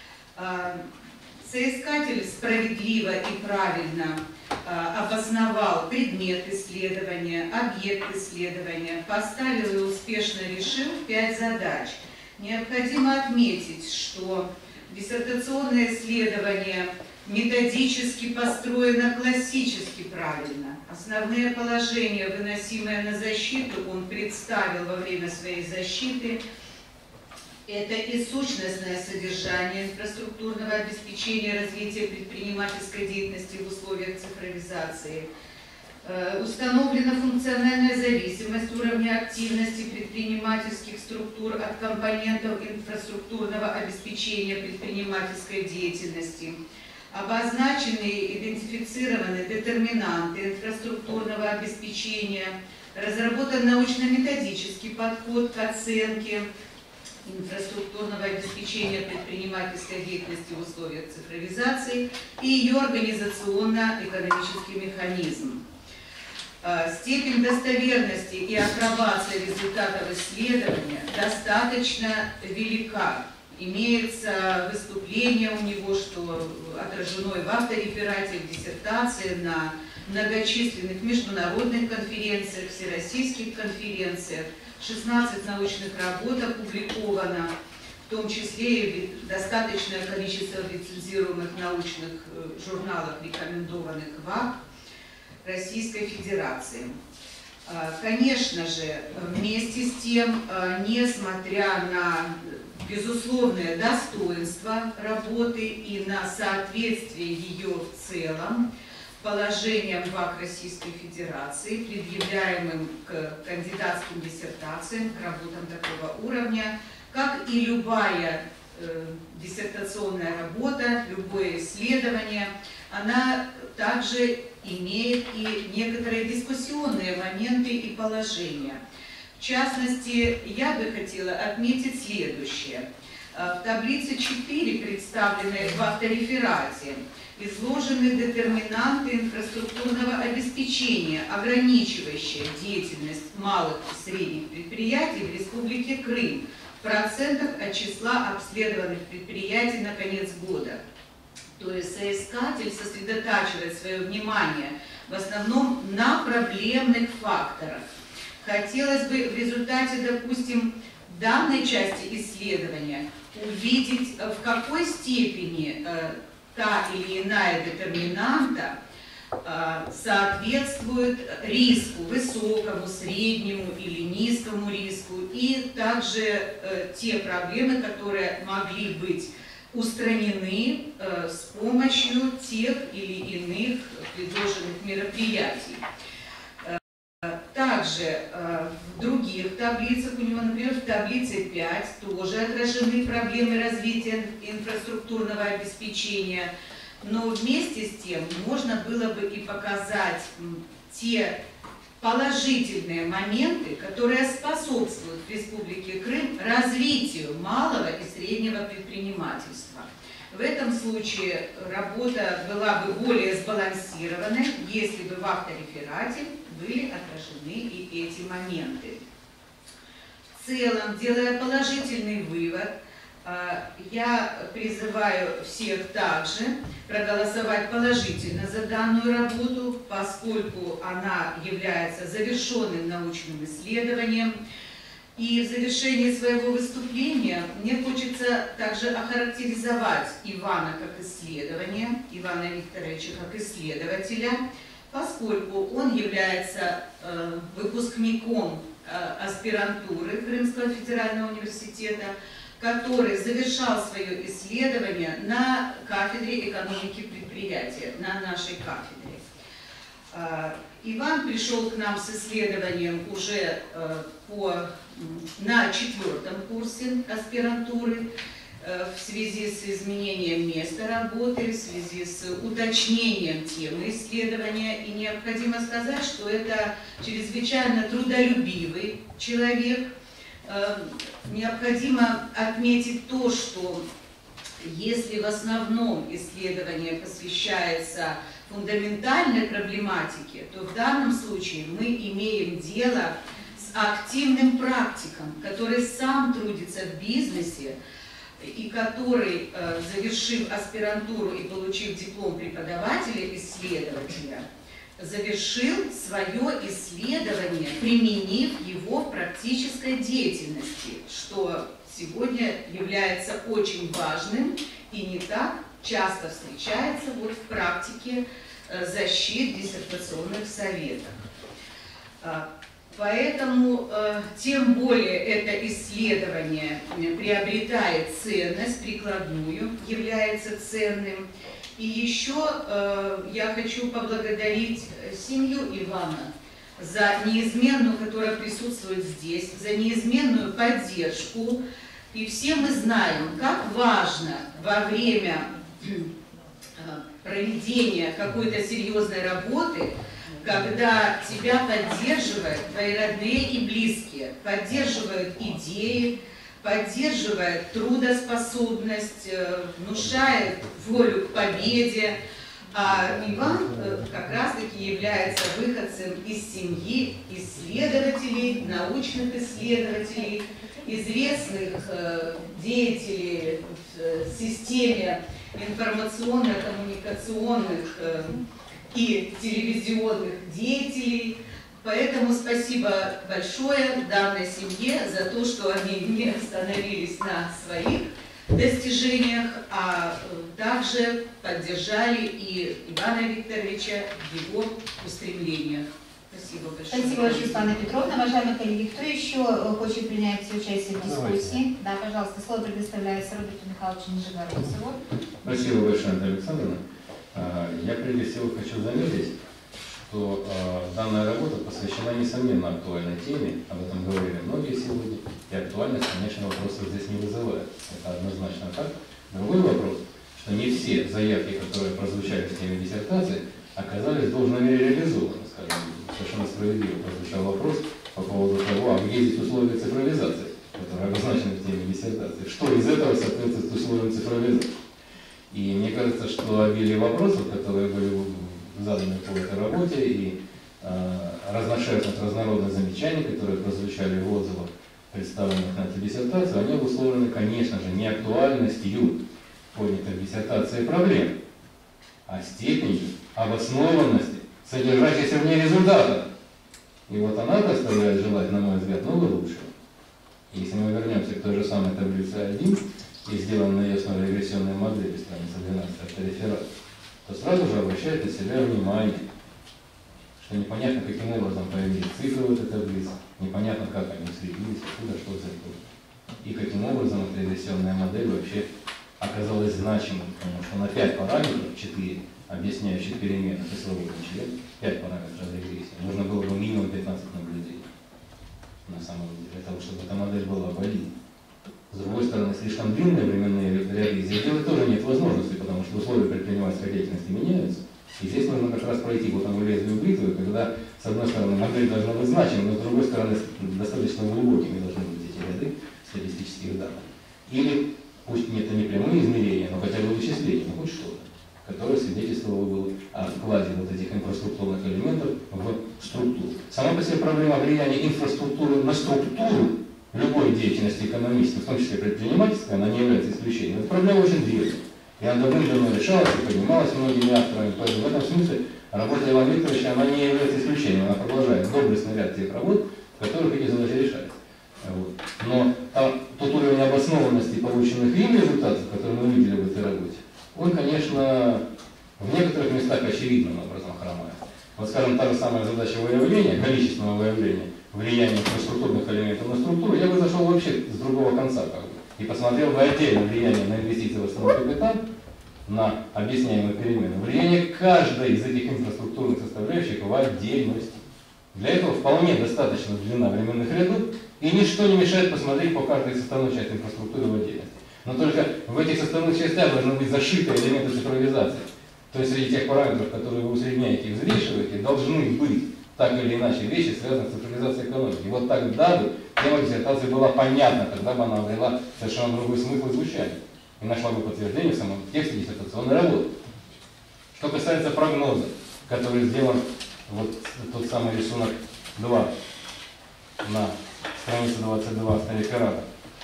Э, Соискатель справедливо и правильно э, обосновал предмет исследования, объект исследования, поставил и успешно решил пять задач. Необходимо отметить, что диссертационное исследование методически построено классически правильно. Основные положения, выносимые на защиту, он представил во время своей защиты. Это и сущностное содержание инфраструктурного обеспечения развития предпринимательской деятельности в условиях цифровизации. Э, установлена функциональная зависимость уровня активности предпринимательских структур от компонентов инфраструктурного обеспечения предпринимательской деятельности. Обозначены и идентифицированы детерминанты инфраструктурного обеспечения. Разработан научно-методический подход к оценке инфраструктурного обеспечения предпринимательской деятельности в условиях цифровизации и ее организационно-экономический механизм. Степень достоверности и апробации результатов исследования достаточно велика. Имеется выступление у него, что отражено и в автореферате, в диссертации, на многочисленных международных конференциях, всероссийских конференциях. шестнадцать научных работ опубликовано, в том числе и достаточное количество лицензируемых научных журналов, рекомендованных в ВАК Российской Федерации. Конечно же, вместе с тем, несмотря на безусловное достоинство работы и на соответствие ее в целом положениям ВАК Российской Федерации, предъявляемым к кандидатским диссертациям, к работам такого уровня, как и любая э, диссертационная работа, любое исследование, она также имеет и некоторые дискуссионные моменты и положения. В частности, я бы хотела отметить следующее. В таблице четыре, представленной в автореферате, изложены детерминанты инфраструктурного обеспечения, ограничивающие деятельность малых и средних предприятий в Республике Крым в процентах от числа обследованных предприятий на конец года. То есть соискатель сосредотачивает свое внимание в основном на проблемных факторах. Хотелось бы в результате, допустим, данной части исследования увидеть, в какой степени э, та или иная детерминанта э, соответствует риску, высокому, среднему или низкому риску, и также э, те проблемы, которые могли быть устранены э, с помощью тех или иных предложенных мероприятий. Также э, в других таблицах, у него, например, в таблице пять тоже отражены проблемы развития инфраструктурного обеспечения, но вместе с тем можно было бы и показать те положительные моменты, которые способствуют в Республике Крым развитию малого и среднего предпринимательства. В этом случае работа была бы более сбалансированной, если бы в автореферате были отражены и эти моменты. В целом, делая положительный вывод, я призываю всех также проголосовать положительно за данную работу, поскольку она является завершенным научным исследованием. И в завершении своего выступления мне хочется также охарактеризовать Ивана как исследование, Ивана Викторовича как исследователя, поскольку он является э, выпускником э, аспирантуры Крымского федерального университета, который завершал свое исследование на кафедре экономики предприятия, на нашей кафедре. Э, Иван пришел к нам с исследованием уже э, по, на четвертом курсе аспирантуры, в связи с изменением места работы, в связи с уточнением темы исследования. И необходимо сказать, что это чрезвычайно трудолюбивый человек. Необходимо отметить то, что если в основном исследование посвящается фундаментальной проблематике, то в данном случае мы имеем дело с активным практиком, который сам трудится в бизнесе, и который, завершив аспирантуру и получив диплом преподавателя-исследователя, завершил свое исследование, применив его в практической деятельности, что сегодня является очень важным и не так часто встречается вот в практике защит диссертационных советов. Поэтому э, тем более это исследование приобретает ценность, прикладную, является ценным. И еще э, я хочу поблагодарить семью Ивана за неизменную, которая присутствует здесь, за неизменную поддержку. И все мы знаем, как важно во время э, проведения какой-то серьезной работы, когда тебя поддерживают твои родные и близкие, поддерживают идеи, поддерживают трудоспособность, внушают волю к победе. А Иван как раз-таки является выходцем из семьи исследователей, научных исследователей, известных деятелей в системе информационно-коммуникационных и телевизионных деятелей. Поэтому спасибо большое данной семье за то, что они не остановились на своих достижениях, а также поддержали и Ивана Викторовича в его устремлениях. Спасибо большое. Спасибо большое, Светлана Петровна. Уважаемые коллеги, кто еще хочет принять участие в дискуссии? Да, пожалуйста, слово предоставляется Роберту Михайловичу Нижегородцеву. Спасибо большое, Наталья Александровна. Я прежде всего хочу заметить, что данная работа посвящена несомненно актуальной теме, об этом говорили многие сегодня, и актуальность, конечно, вопросов здесь не вызывает. Это однозначно так. Другой вопрос, что не все заявки, которые прозвучали в теме диссертации, оказались в должной мере реализованы. Скажем, совершенно справедливо прозвучал вопрос по поводу того, а где здесь условия цифровизации, которые обозначены в теме диссертации. диссертации. Что из этого соответствует условиям цифровизации? И мне кажется, что обилие вопросов, которые были заданы по этой работе, и э, разношерстных, разнородных замечаний, которые прозвучали в отзывах, представленных на эту диссертацию, они обусловлены, конечно же, не актуальностью поднятых в диссертации проблем, а степенью обоснованности, содержащейся в ней результата. И вот она-то оставляет желать, на мой взгляд, много лучшего. Если мы вернемся к той же самой таблице один и сделаем на ее основе регрессионные модели, страница двенадцать, автореферат, то сразу же обращает на себя внимание, что непонятно, каким образом появились цифры в этой таблице, непонятно, как они слились, откуда, что взято. И каким образом эта регрессионная модель вообще оказалась значимой, потому что на пять параметров, четыре объясняющих перемены числовых член, пять параметров регрессии, нужно было бы минимум пятнадцать наблюдений. На самом деле, для того, чтобы эта модель была валидной. С другой стороны, слишком длинные временные ревизии делать тоже нет возможности, потому что условия предпринимательской деятельности меняются. И здесь нужно как раз пройти вот этому лезвию бритвы, когда, с одной стороны, модель должна быть значимой, но с другой стороны, достаточно глубокими должны быть эти ряды статистических данных. Или, пусть это не прямые измерения, но хотя бы вычисления, ну хоть что-то, которое свидетельствовало бы о вкладе вот этих инфраструктурных элементов в структуру. Сама по себе проблема влияния инфраструктуры на структуру любой деятельности экономической, в том числе предпринимательской, она не является исключением. Эта проблема очень древняя. И она давным-давно решалась и поднималась многими авторами. Поэтому в этом смысле работа Ивана Викторовича она не является исключением. Она продолжает доблестный ряд тех работ, в которых эти задачи решаются. Вот. Но там, тот уровень обоснованности полученных им результатов, которые мы видели в этой работе, он, конечно, в некоторых местах очевидным образом хромает. Вот, скажем, та же самая задача выявления, количественного выявления, влияния инфраструктурных элементов на структуру, я бы зашел вообще с другого конца, как бы, и посмотрел бы отдельно влияние на инвестиции в основной капитал, на объясняемые перемены, влияние каждой из этих инфраструктурных составляющих в отдельности. Для этого вполне достаточно длина временных рядов, и ничто не мешает посмотреть по каждой составной части инфраструктуры в отдельности. Но только в этих составных частях должны быть зашиты элементы цифровизации. То есть среди тех параметров, которые вы усредняете и взвешиваете, должны быть так или иначе вещи, связанные с цифровизацией экономики. И вот тогда бы тема диссертации была понятна, тогда бы она обрела совершенно другой смысл и звучание. И нашла бы подтверждение в самом тексте диссертационной работы. Что касается прогноза, который сделан, вот тот самый рисунок два на странице двадцать два автореферата.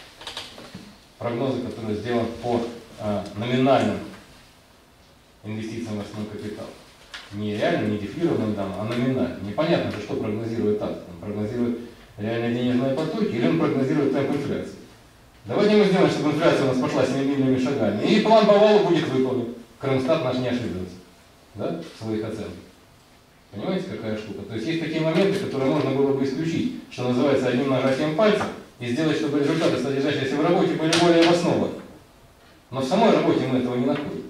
Прогнозы, которые сделан по э, номинальным инвестициям в основной капитал. Не реально, не дефлированным данным, а номинально. Непонятно же, что прогнозирует автор. Он прогнозирует реальные денежные потоки или он прогнозирует темп инфляции. Давайте мы сделаем, чтобы инфляция у нас пошла семимильными шагами. И план по валу будет выполнен. Крымстат наш не ошибется. Да? В своих оценках. Понимаете, какая штука? То есть есть такие моменты, которые можно было бы исключить, что называется, одним нажатием пальца, и сделать, чтобы результаты, содержащиеся в работе, были более обоснованы. Но в самой работе мы этого не находим.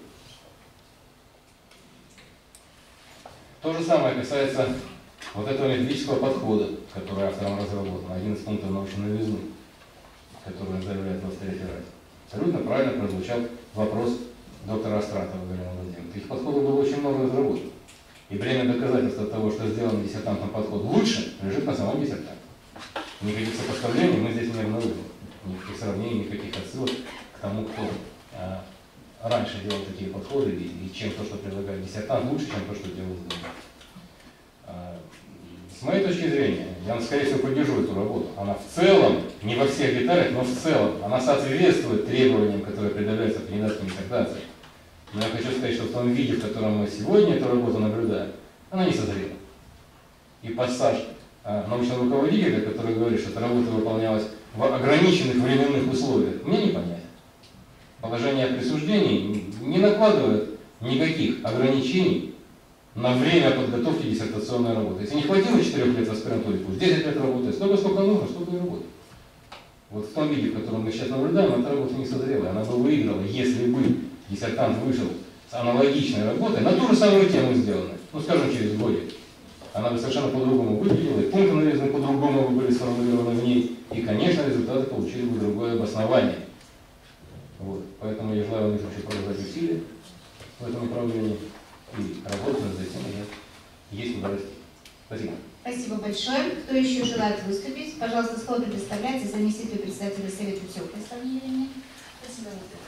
То же самое касается вот этого методического подхода, который автором разработан, один из пунктов научной новизны, который он заявляет в автореферате. Абсолютно правильно прозвучал вопрос доктора Астратова Галины Владимировны. Их подходов было очень много разработано. И бремя доказательства того, что сделан диссертантом подход лучше, лежит на самом диссертанте. Никаких сопоставлений мы здесь не обнаружим. Никаких сравнений, никаких отсылок к тому, кто а, раньше делал такие подходы, и, и чем то, что предлагает диссертант, лучше, чем то, что делал диссертант. А, с моей точки зрения, я, скорее всего, поддержу эту работу. Она в целом, не во всех деталях, но в целом, она соответствует требованиям, которые предъявляются в кандидатской диссертации. Но я хочу сказать, что в том виде, в котором мы сегодня эту работу наблюдаем, она не созрела. И пассаж э, научного руководителя, который говорит, что эта работа выполнялась в ограниченных временных условиях, мне непонятно. Положение о присуждении не накладывает никаких ограничений на время подготовки диссертационной работы. Если не хватило четырёх лет в аспирантуре, пусть десять лет работает, столько, сколько нужно, столько и работает. Вот в том виде, в котором мы сейчас наблюдаем, эта работа не созрела. Она бы выиграла, если бы диссертант вышел с аналогичной работой на ту же самую тему сделанной, ну скажем, через годик. Она бы совершенно по-другому выглядела, и пункты навязаны по-другому бы были сформулированы в ней, и, конечно, результаты получили бы другое обоснование. Вот. Поэтому я желаю вам еще продолжать усилия в этом направлении, и работать над этим есть куда расти. Спасибо. Спасибо большое. Кто еще желает выступить? Пожалуйста, слово предоставляется заместителю председателя Совета ТЮК. Спасибо,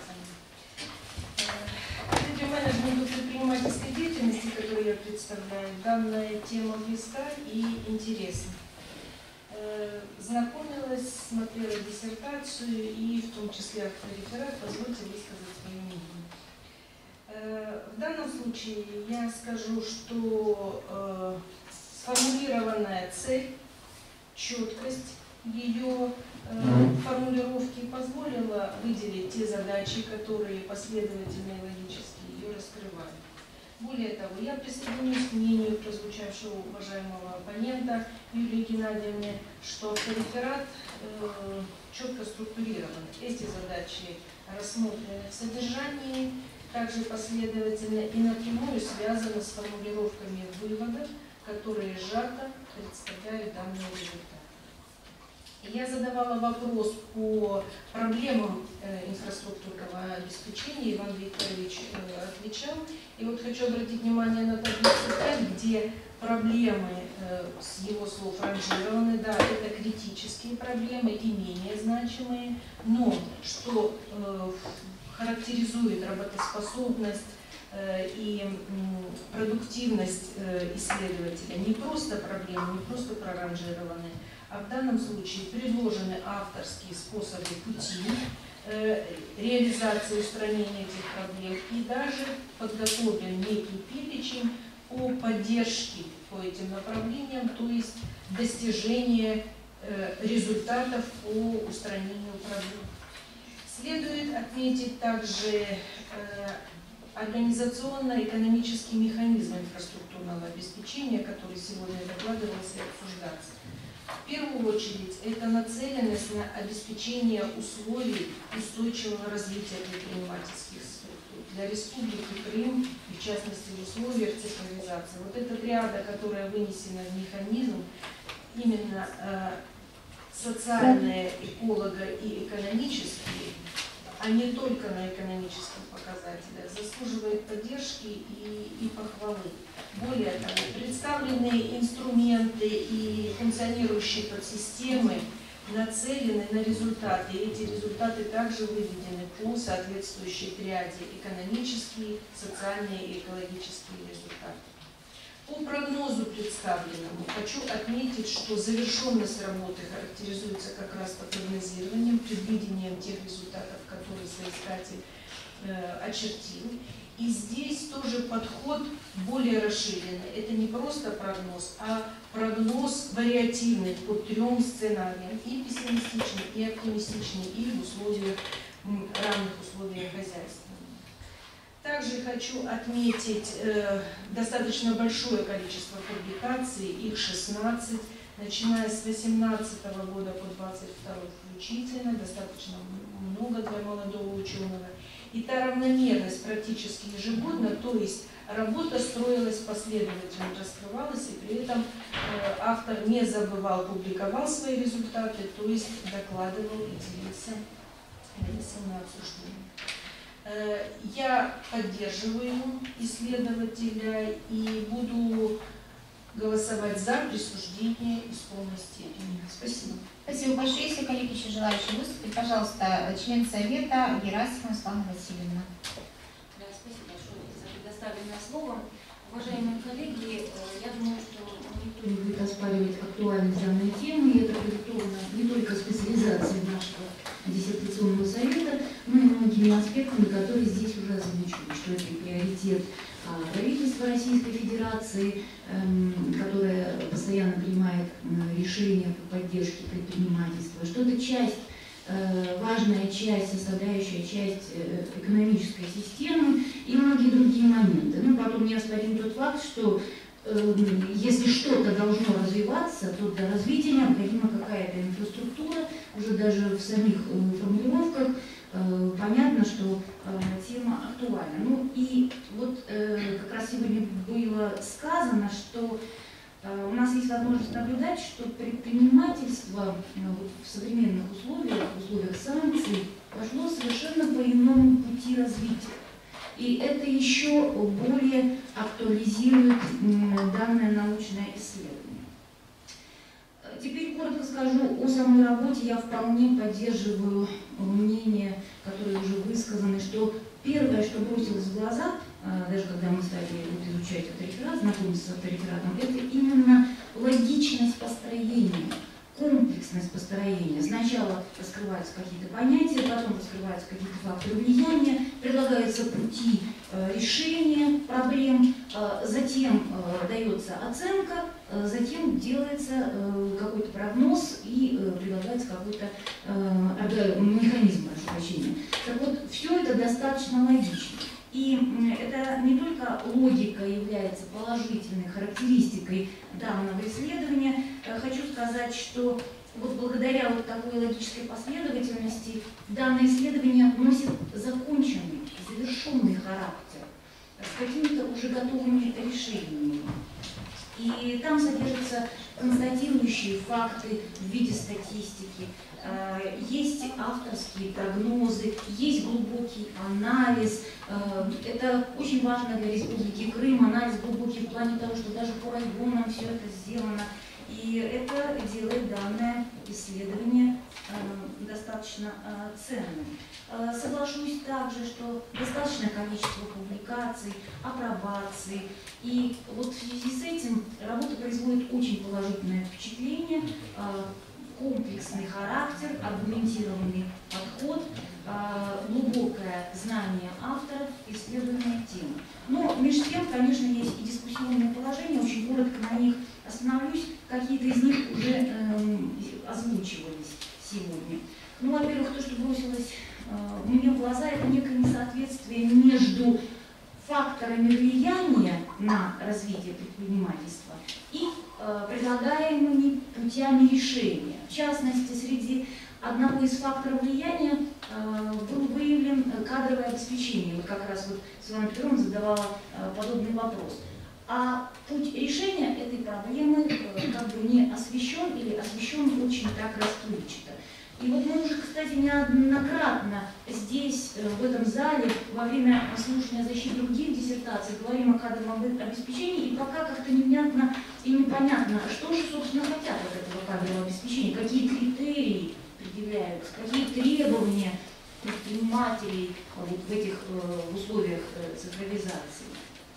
Среди менеджмента предпринимательской деятельности, которую я представляю, данная тема близка и интересна. Знакомилась, смотрела диссертацию и в том числе автореферат, позвольте высказать свое мнение. В данном случае я скажу, что сформулированная цель, четкость ее формулировки позволила выделить те задачи, которые последовательно и логически ее раскрывают. Более того, я присоединюсь к мнению прозвучавшего уважаемого оппонента Юлии Геннадьевны, что автореферат э, четко структурирован. Эти задачи рассмотрены в содержании, также последовательно и напрямую связаны с формулировками выводов, которые сжато представляют данные результаты. Я задавала вопрос по проблемам э, инфраструктурного обеспечения, Иван Викторович э, отвечал. И вот хочу обратить внимание на таблицу пять, где проблемы, э, с его слов, ранжированы. Да, это критические проблемы и менее значимые, но что э, характеризует работоспособность э, и э, продуктивность э, исследователя, не просто проблемы, не просто проранжированные, а в данном случае предложены авторские способы пути э, реализации устранения этих проблем и даже подготовлен некий перечень по поддержке по этим направлениям, то есть достижение э, результатов по устранению проблем. Следует отметить также э, организационно-экономический механизм инфраструктурного обеспечения, который сегодня докладывался и обсуждался. В первую очередь, это нацеленность на обеспечение условий устойчивого развития предпринимательских структур для Республики Крым, в частности, в условиях цифровизации. Вот эта триада, которая вынесена в механизм, именно э, социальные, эколого и экономические, а не только на экономических показателях, заслуживает поддержки и, и похвалы. Более того, представленные инструменты и функционирующие подсистемы нацелены на результаты. И эти результаты также выведены по соответствующей триаде: экономические, социальные и экологические результаты. По прогнозу представленному хочу отметить, что завершенность работы характеризуется как раз по прогнозированием, предвидением тех результатов, которые соискатель э, очертил. И здесь тоже подход более расширенный. Это не просто прогноз, а прогноз вариативный по трем сценариям: и пессимистичный, и оптимистичный, и в условиях, равных условиях хозяйства. Также хочу отметить э, достаточно большое количество публикаций, их шестнадцать, начиная с две тысячи восемнадцатого года по две тысячи двадцать второй включительно, достаточно много для молодого ученого. И та равномерность практически ежегодно, то есть работа строилась последовательно, раскрывалась, и при этом э, автор не забывал, публиковал свои результаты, то есть докладывал и делился, делился на обсуждение. Я поддерживаю исследователя и буду голосовать за присуждение из полной степени. Спасибо. Спасибо большое. Если коллеги еще желающие выступить, пожалуйста, член Совета Герасимова Светлана Васильевна. Да, спасибо большое за предоставленное слово. Уважаемые коллеги, я думаю, что никто не будет оспаривать актуальность данной темы, и это продиктовано не только специализацией нашего диссертационного совета, но и многими аспектами, которые здесь уже озвучены, что это приоритет правительства Российской Федерации, которое постоянно принимает решения по поддержке предпринимательства, что это часть, важная часть, составляющая часть экономической системы и многие другие моменты. Ну, потом неоспорим тот факт, что если что-то должно развиваться, то для развития необходима какая-то инфраструктура. Уже даже в самих формулировках понятно, что тема актуальна. Ну и вот как раз сегодня было сказано, что у нас есть возможность наблюдать, что предпринимательство в современных условиях, в условиях санкций, пошло совершенно по иному пути развития. И это еще более актуализирует данное научное исследование. скажу о самой работе. Я вполне поддерживаю мнение, которое уже высказано, что первое, что бросилось в глаза, даже когда мы стали вот изучать автореферат, знакомиться с авторефератом, это именно логичность построения, комплексность построения. Сначала раскрываются какие-то понятия, потом раскрываются какие-то факторы влияния, предлагаются пути э, решения проблем, э, затем э, дается оценка, э, затем делается э, какой-то прогноз и э, предлагается какой-то э, механизм, прошу прощения. Так вот, все это достаточно логично. И это не только логика является положительной характеристикой данного исследования. Хочу сказать, что вот благодаря вот такой логической последовательности данное исследование носит законченный, завершенный характер с какими-то уже готовыми решениями. И там содержатся констатирующие факты в виде статистики, есть авторские прогнозы, есть глубокий анализ. Это очень важно для Республики Крым, анализ глубокий в плане того, что даже по районам все это сделано. И это делает данное исследование достаточно ценным. Соглашусь также, что достаточное количество публикаций, апробаций. И вот в связи с этим работа производит очень положительное впечатление, комплексный характер, аргументированный подход, глубокое знание автора, исследуемой темы. Но между тем, конечно, есть и дискуссионные положения, очень коротко на них остановлюсь, какие-то из них уже э, озвучивались сегодня. Ну, во-первых, то, что бросилось э, мне в глаза, это некое несоответствие между факторами влияния на развитие предпринимательства и э, предлагаемыми путями решения. В частности, среди одного из факторов влияния э, был выявлен кадровое обеспечение. Вот как раз вот Светлана Петровна задавала э, подобный вопрос. А путь решения этой проблемы э, как бы не освещен или освещен очень так расплывчато. И вот мы уже, кстати, неоднократно здесь, в этом зале, во время слушания защиты других диссертаций говорим о кадровом обеспечении, и пока как-то невнятно и непонятно, что же, собственно, хотят от этого кадрового обеспечения, какие критерии предъявляются, какие требования предпринимателей вот в этих в условиях цифровизации.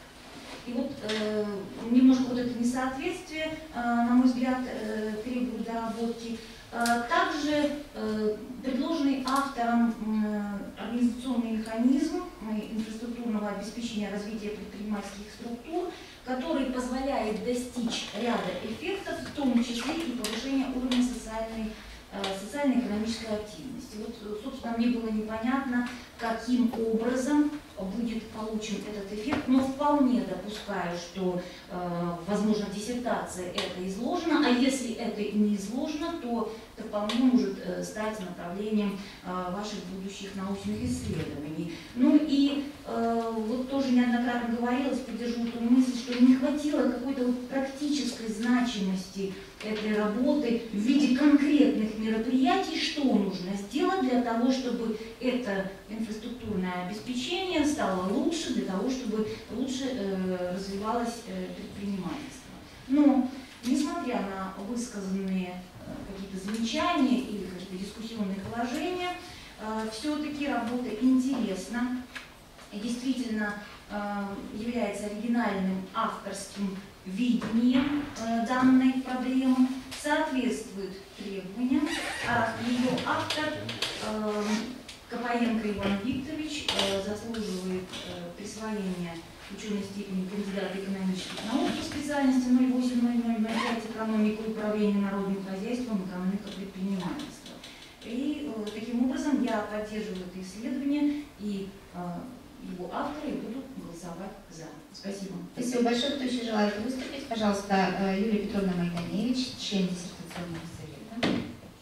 И вот э, немножко вот это несоответствие, э, на мой взгляд, э, требует доработки. Также э, предложенный автором э, организационный механизм э, инфраструктурного обеспечения развития предпринимательских структур, который позволяет достичь ряда эффектов, в том числе и повышения уровня социальной, э, социально-экономической активности. Вот, собственно, мне было непонятно, каким образом будет получен этот эффект, но вполне допускаю, что, э, возможно, в диссертации это изложено, а если это не изложено, то это вполне может э, стать направлением э, ваших будущих научных исследований. Ну и э, вот тоже неоднократно говорилось, поддержу эту мысль, что не хватило какой-то вот практической значимости этой работы в виде конкретных мероприятий, что нужно сделать для того, чтобы это инфраструктурное обеспечение стало лучше, для того, чтобы лучше э, развивалось э, предпринимательство. Но, несмотря на высказанные э, какие-то замечания или какие-то дискуссионные положения, э, все-таки работа интересна и действительно э, является оригинальным авторским видением э, данной проблемы, соответствует требованиям, а ее автор э, Копаенко Иван Викторович э, заслуживает э, присвоения ученой степени кандидата экономических наук по специальности ноль восемь ноль ноль ноль пять экономика управления народным хозяйством, экономика предпринимательства. И э, таким образом я поддерживаю это исследование и э, его автора и буду голосовать за. Спасибо. Спасибо большое. Кто еще желает выступить? Пожалуйста, Юлия Петровна Майданевич, член диссертационного совета.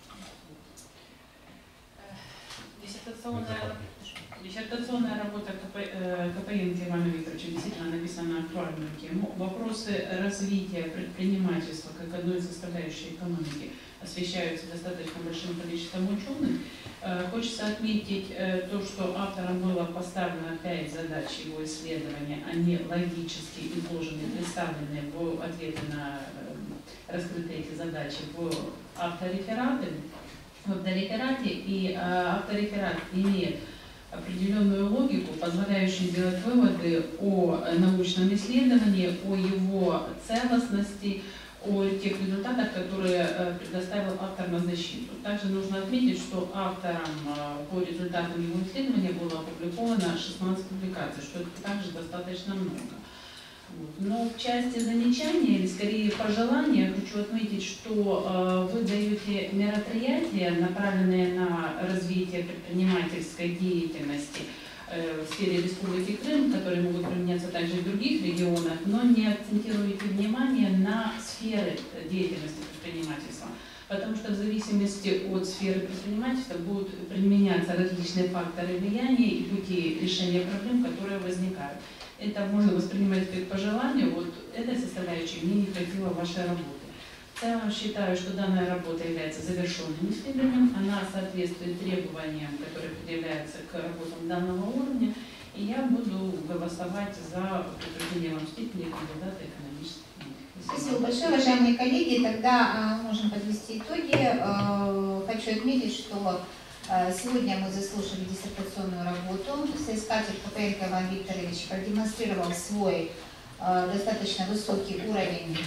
Диссертационная, диссертационная работа Копаенко Ивана Викторовича действительно написана на актуальную тему. Вопросы развития предпринимательства как одной из составляющей экономики освещаются достаточно большим количеством ученых. Хочется отметить то, что автором было поставлено пять задач его исследования. Они логически изложены, представлены в ответе на раскрыты эти задачи в авторефераты, в автореферате, и э, автореферат имеет определенную логику, позволяющую делать выводы о научном исследовании, о его целостности, о тех результатах, которые предоставил автор на защиту. Также нужно отметить, что автором по результатам его исследования было опубликовано шестнадцать публикаций, что это также достаточно много. Но в части замечания, или скорее пожелания, хочу отметить, что вы даете мероприятия, направленные на развитие предпринимательской деятельности в сфере Республики Крым, которые могут применяться также и в других регионах, но не акцентируете внимание на сферы деятельности предпринимательства, потому что в зависимости от сферы предпринимательства будут применяться различные факторы влияния и пути решения проблем, которые возникают. Это можно воспринимать как пожелание, вот этой составляющей мне не хватило вашей работы. В целом считаю, что данная работа является завершенным исследованием, она соответствует требованиям, которые предъявляются к работам данного уровня, и я буду голосовать за утверждение вам степени кандидата экономических наук. Спасибо большое, уважаемые коллеги. Тогда э, можем подвести итоги. Э, хочу отметить, что э, сегодня мы заслушали диссертационную работу. Соискатель Копенко Иван Викторович продемонстрировал свой э, достаточно высокий уровень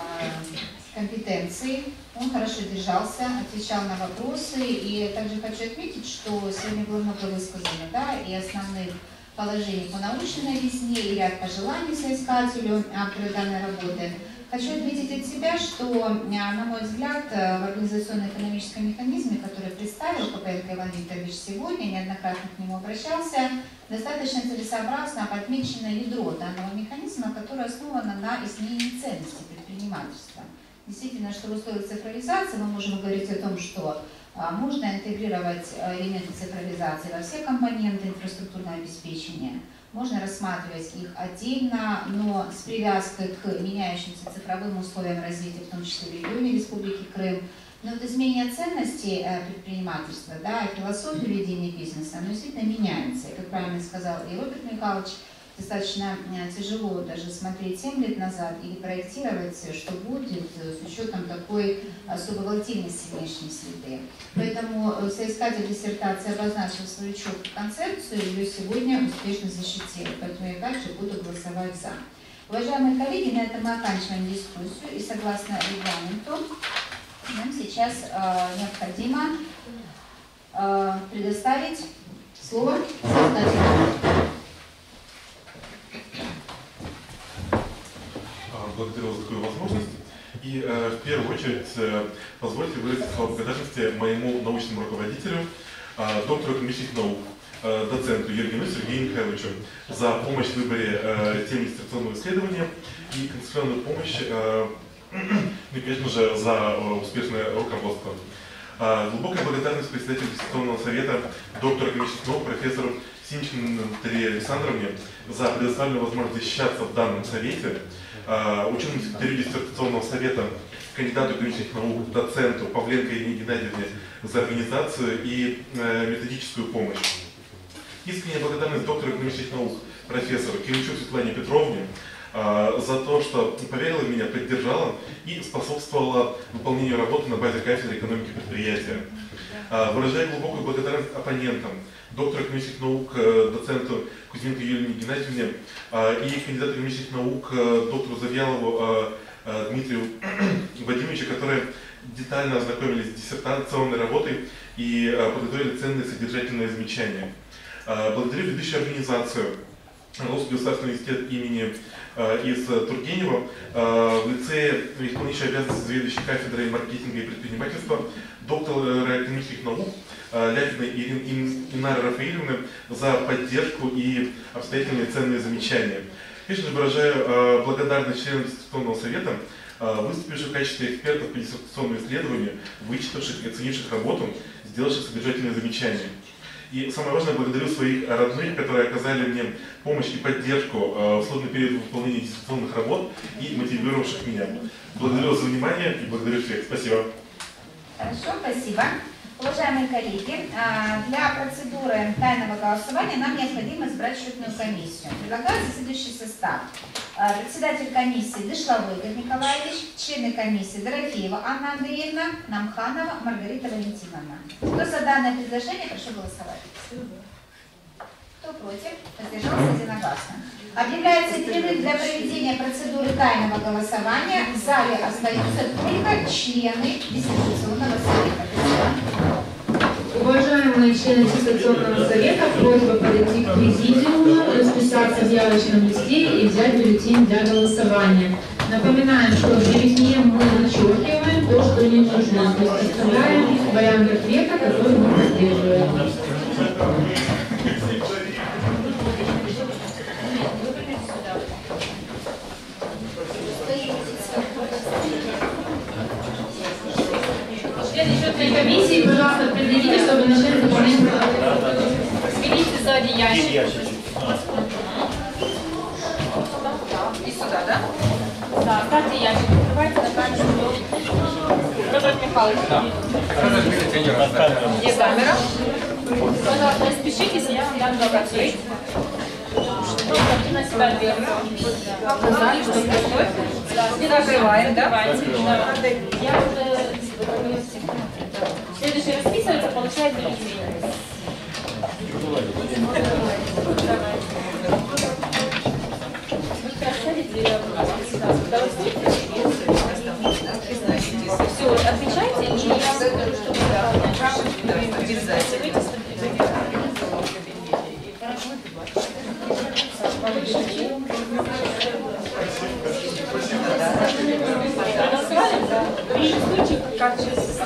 э, компетенций, он хорошо держался, отвечал на вопросы, и также хочу отметить, что сегодня было много высказано, да, и основных положений по научной объясне, и ряд пожеланий соискателю автора данной работы. Хочу отметить от себя, что, на мой взгляд, в организационно-экономическом механизме, который представил Копенко Иван Викторович сегодня, неоднократно к нему обращался, достаточно целесообразно подмечено ядро данного механизма, которое основано на изменении ценности предпринимательства. Действительно, что в условиях цифровизации мы можем говорить о том, что а, можно интегрировать элементы цифровизации во все компоненты инфраструктурного обеспечения, можно рассматривать их отдельно, но с привязкой к меняющимся цифровым условиям развития, в том числе в регионе Республики Крым. Но вот изменение ценностей предпринимательства, да, философия ведения бизнеса, оно действительно меняется. И, как правильно сказал и Роберт Михайлович, достаточно тяжело даже смотреть семь лет назад или проектировать, что будет с учетом такой особой волатильности внешней среды. Поэтому соискатель диссертации обозначил свою четкую концепцию, ее сегодня успешно защитил. Поэтому я также буду голосовать за. Уважаемые коллеги, на этом мы оканчиваем дискуссию, и согласно регламенту нам сейчас э, необходимо э, предоставить слово соискателю. Благодарю за такую возможность. И э, в первую очередь э, позвольте выразить слова благодарности моему научному руководителю, э, доктору экономических наук, э, доценту Ергину Сергею Михайловичу за помощь в выборе э, темы диссертационного исследования и концептуальную помощь, э, и, конечно же, за э, успешное руководство. Э, глубокая благодарность председателю диссертационного совета, доктору экономических наук, профессору Синичкиной Наталье Александровне за предоставленную возможность защищаться в данном совете, ученому секретарю диссертационного совета, кандидату экономических наук, доценту Павленко Ирине Геннадьевне за организацию и методическую помощь. Искренняя благодарность доктору экономических наук, профессору Киричу Светлане Петровне за то, что поверила в меня, поддержала и способствовала выполнению работы на базе кафедры экономики предприятия. Выражаю глубокую благодарность оппонентам, доктору экономических наук, доценту Кузьменко Юлии Геннадьевне и кандидату экономических наук, доктору Завьялову Дмитрию Владимировичу, которые детально ознакомились с диссертационной работой и подготовили ценные содержательные замечания. Благодарю ведущую организацию Русский государственный университет имени из Тургенева в лице исполняющей обязанности заведующей кафедрой маркетинга и предпринимательства доктора экономических наук Ляпина и Инары Рафаиловны за поддержку и обстоятельные ценные замечания. Конечно же, выражаю благодарность членам диссертационного совета, выступивших в качестве экспертов по диссертационному исследованию, вычитавших и оценивших работу, сделавших содержательные замечания. И самое важное, благодарю своих родных, которые оказали мне помощь и поддержку в сложный период выполнения диссертационных работ и мотивировавших меня. Благодарю за внимание и благодарю всех. Спасибо. Хорошо, спасибо. Уважаемые коллеги, а, для процедуры тайного голосования нам необходимо избрать счетную комиссию. Предлагается следующий состав. А, Председатель комиссии Дышловой Игорь Николаевич, члены комиссии Дорофеева Анна Андреевна, Намханова Маргарита Валентиновна. Кто за данное предложение, прошу голосовать. Кто против? Воздержался единогласно. Объявляется перерыв для проведения процедуры тайного голосования. В зале остаются только члены диссертационного совета. Уважаемые члены диссертационного совета, просьба подойти к президиуму, расписаться в явочном листе и взять бюллетень для голосования. Напоминаем, что в бюллетне мы вычеркиваем то, что не нужно, то есть оставляем вариант ответа, который мы поддерживаем. Члены счетной комиссии, пожалуйста, определите, чтобы начать заполнять протокол. Сверите сзади ящик. И сюда, да? Да, ставьте ящик. Открывайте на камеру. Роберт Михайлович. Где камера? Пожалуйста, распишитесь, я вам дам долг открыть. Просто на себя дверцу. Показали, что приходит. Не закрываем, да? Я уже... Следующий расписывается, получает бюллетень. Все, отвечайте, и я скажу, что вы обязательно. Проголосовали? Три случая, как через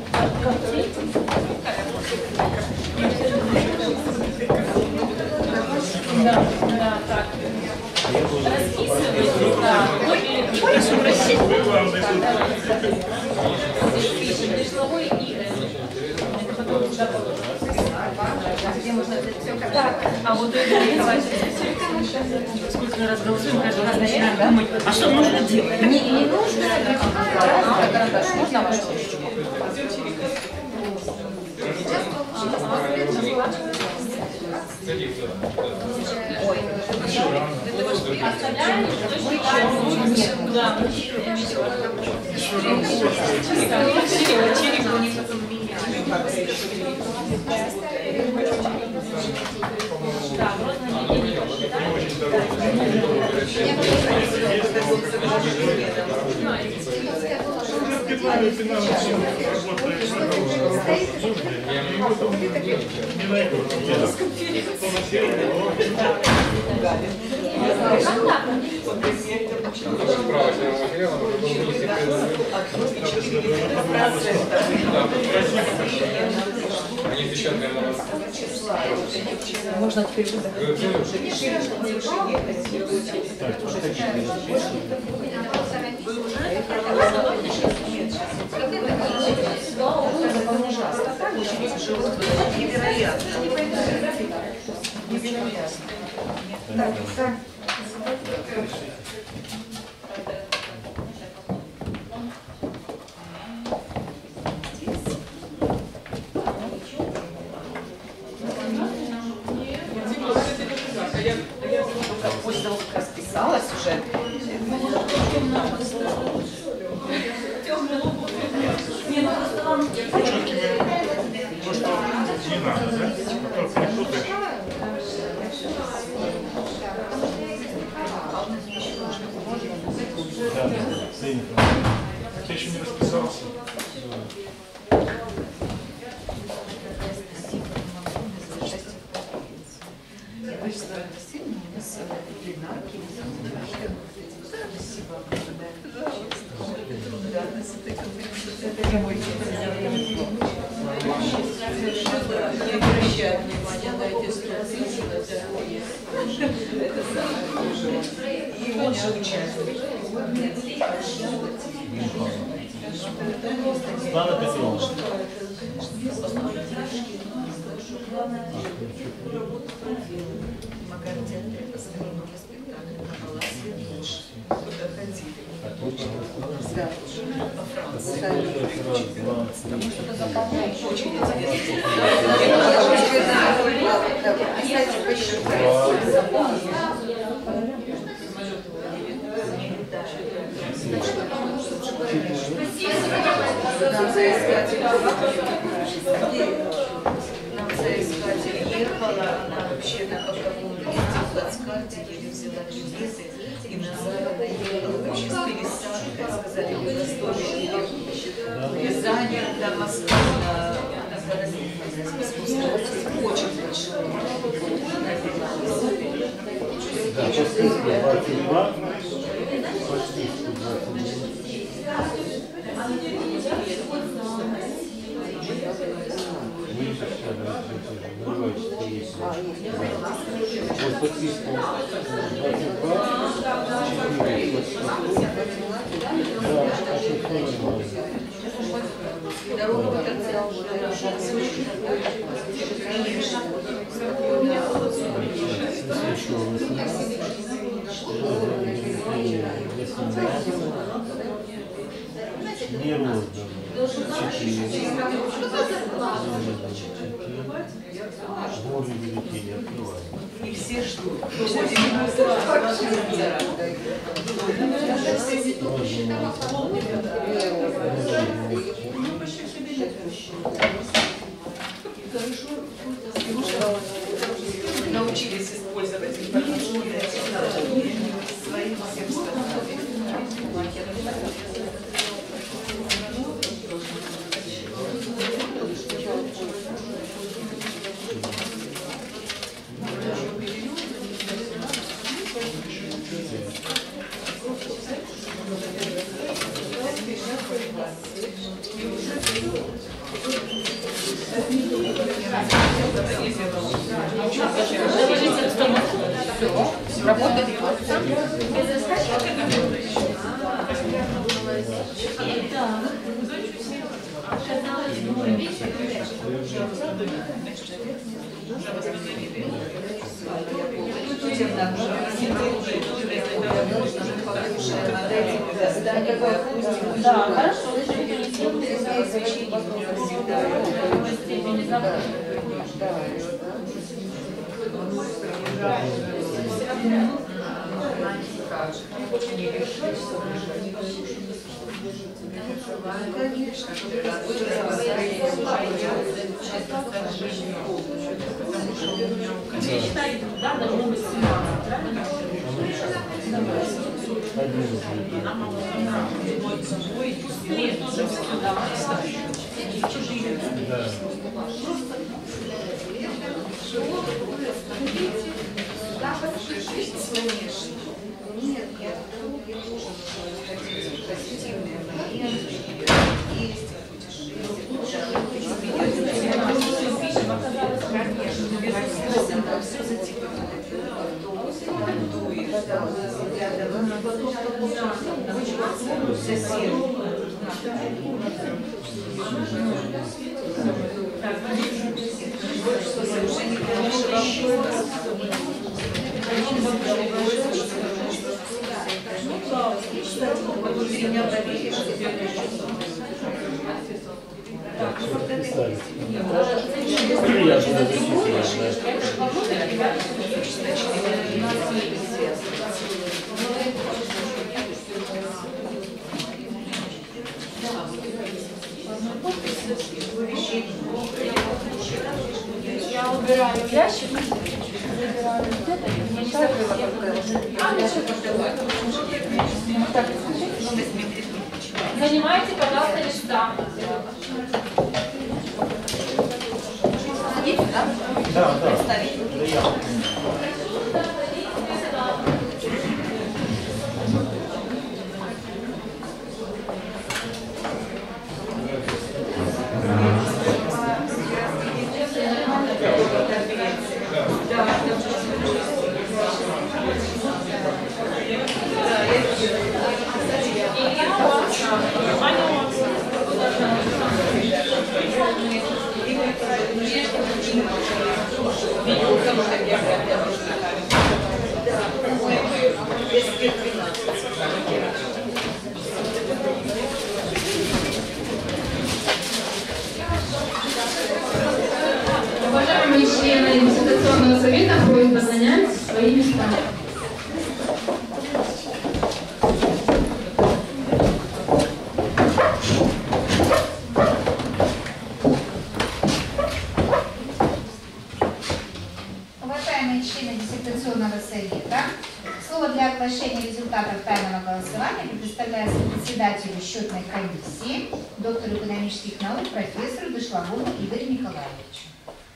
Да, да, так. Расписывайтесь, да. Прошу прощения. Дышловой и где можно все как а вот у Игоря Николаевича сколько раз голосуем, каждый раз начинаем думать, а что нужно делать? Не, не нужно. Можно вашу ручку? Ой, оставляем, да. Да, можно не Можно теперь После того, как расписалась уже. То, что не надо, да? Только не путаешь. Я еще не расписался. Не обращай внимания на эти структуры, это самое. И он же участвует. Светлана Петровна. Куда ходили? Да. Очень Нам соискатель ехала, она вообще на боковом листе в плацкарте еле взяла билеты, и назад она ехала вообще с пересадкой, сказали, вы на столике Рязани до Москвы, она очень большой. Да, почти двадцать два, почти вот подписка двадцать два, Дорога не роздано. Сборы бюллетеней открываем. И все ждут. Научились использовать информационные технологии своим всем стороны. Работает. Да, хорошо. Да, должно быть семнадцать, правильно? Нет, я должен хотеть позитивные моменты, есть конечно, все затекает. Я убираю ящик, забираю вот это, я не закрыла пока. Занимайте, пожалуйста, места. Да, да. совета просьба занять свои места. Уважаемые члены диссертационного совета, слово для оглашения результатов тайного голосования предоставляется председателю счетной комиссии, доктору экономических наук, профессору Дышловому Игорю Николаевичу.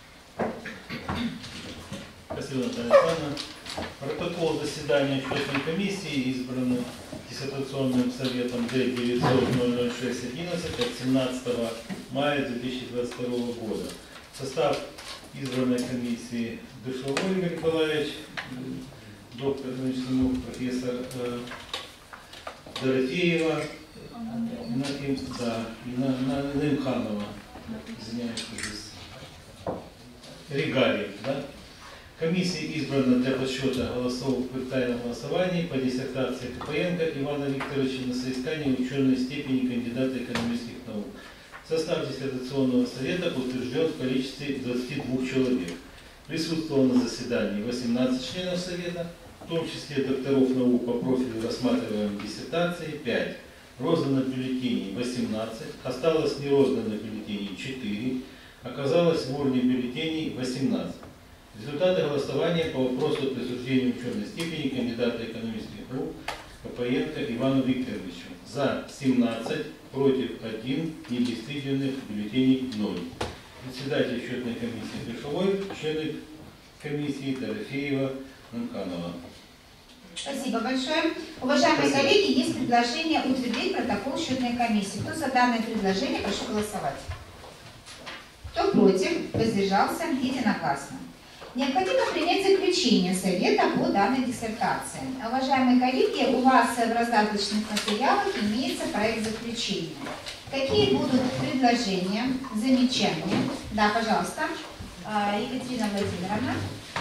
Спасибо, Наталья Александровна. Протокол заседания счетной комиссии избраны диссертационным советом Д девятьсот ноль ноль шесть одиннадцать от семнадцатого мая две тысячи двадцать второго года. Состав избранной комиссии: Дышловой Игорь Николаевич, доктор экономических наук, профессор э, Дорофеева, Инаким, да, Наимханова, извиняюсь, здесь Регалий, да? Комиссия избрана для подсчета голосов при тайном голосовании по диссертации Копаенко Ивана Викторовича на соискание ученой степени кандидата экономических наук. Состав диссертационного совета утвержден в количестве двадцати двух человек. Присутствовало на заседании восемнадцать членов совета, в том числе докторов наук по профилю рассматриваемой диссертации пять. Роздано бюллетеней восемнадцать, осталось нерозданных бюллетеней четыре, оказалось в урне бюллетеней восемнадцать. Результаты голосования по вопросу о присуждении ученой степени кандидата экономических наук Копаенко Ивану Викторовичу. За семнадцать, против один, недействительных бюллетеней ноль. Председатель счетной комиссии Дышловой, члены комиссии Дорофеева, Намканова. Спасибо большое. Уважаемые Спасибо. коллеги, есть предложение утвердить протокол счетной комиссии. Кто за данное предложение, прошу голосовать. Кто против, воздержался, единогласно. Необходимо принять заключение совета по данной диссертации. Уважаемые коллеги, у вас в раздаточных материалах имеется проект заключения. Какие будут предложения, замечания? Да, пожалуйста. Екатерина Владимировна.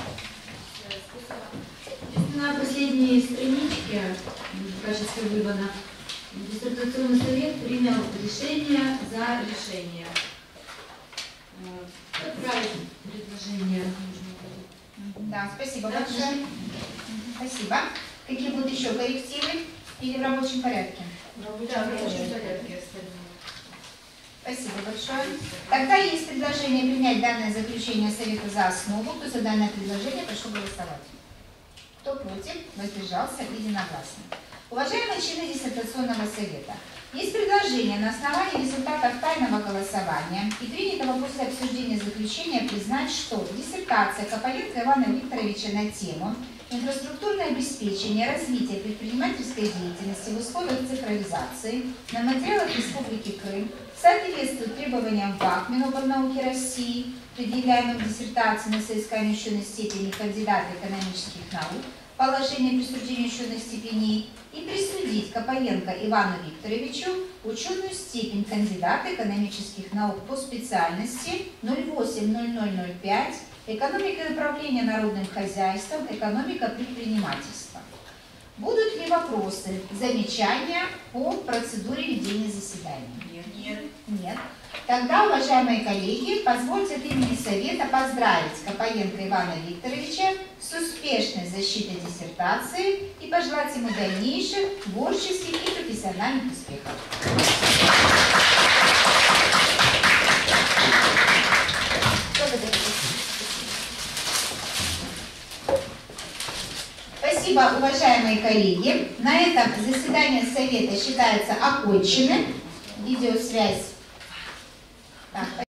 На последней страничке в качестве вывода диссертационный совет принял решение за решение. Отправить предложение. Да, спасибо большое. Спасибо. Какие будут еще коррективы или в рабочем порядке? Да, в рабочем порядке. Спасибо большое. Тогда есть предложение принять данное заключение совета за основу. Кто за данное предложение, прошу голосовать. Кто против, воздержался, единогласно. Уважаемые члены диссертационного совета, есть предложение на основании результатов тайного голосования и принятого после обсуждения заключения признать, что диссертация Копаенко Ивана Викторовича на тему «Инфраструктурное обеспечение развития предпринимательской деятельности в условиях цифровизации» на материалах Республики Крым соответствует требованиям ВАК Миноборнауки России, предъявляемым диссертацией на соискание ученой степени кандидата экономических наук, положение присуждения ученой степени и присудить Копаенко Ивану Викторовичу ученую степень кандидата экономических наук по специальности ноль восемь ноль ноль ноль пять «Экономика и управление народным хозяйством, экономика предпринимательства». Будут ли вопросы, замечания по процедуре ведения заседания? Нет. Нет. Тогда, уважаемые коллеги, позвольте от имени Совета поздравить Копаенко Ивана Викторовича с успешной защитой диссертации и пожелать ему дальнейших творческих и профессиональных успехов. Спасибо, уважаемые коллеги. На этом заседание Совета считается оконченным. Видеосвязь. Так.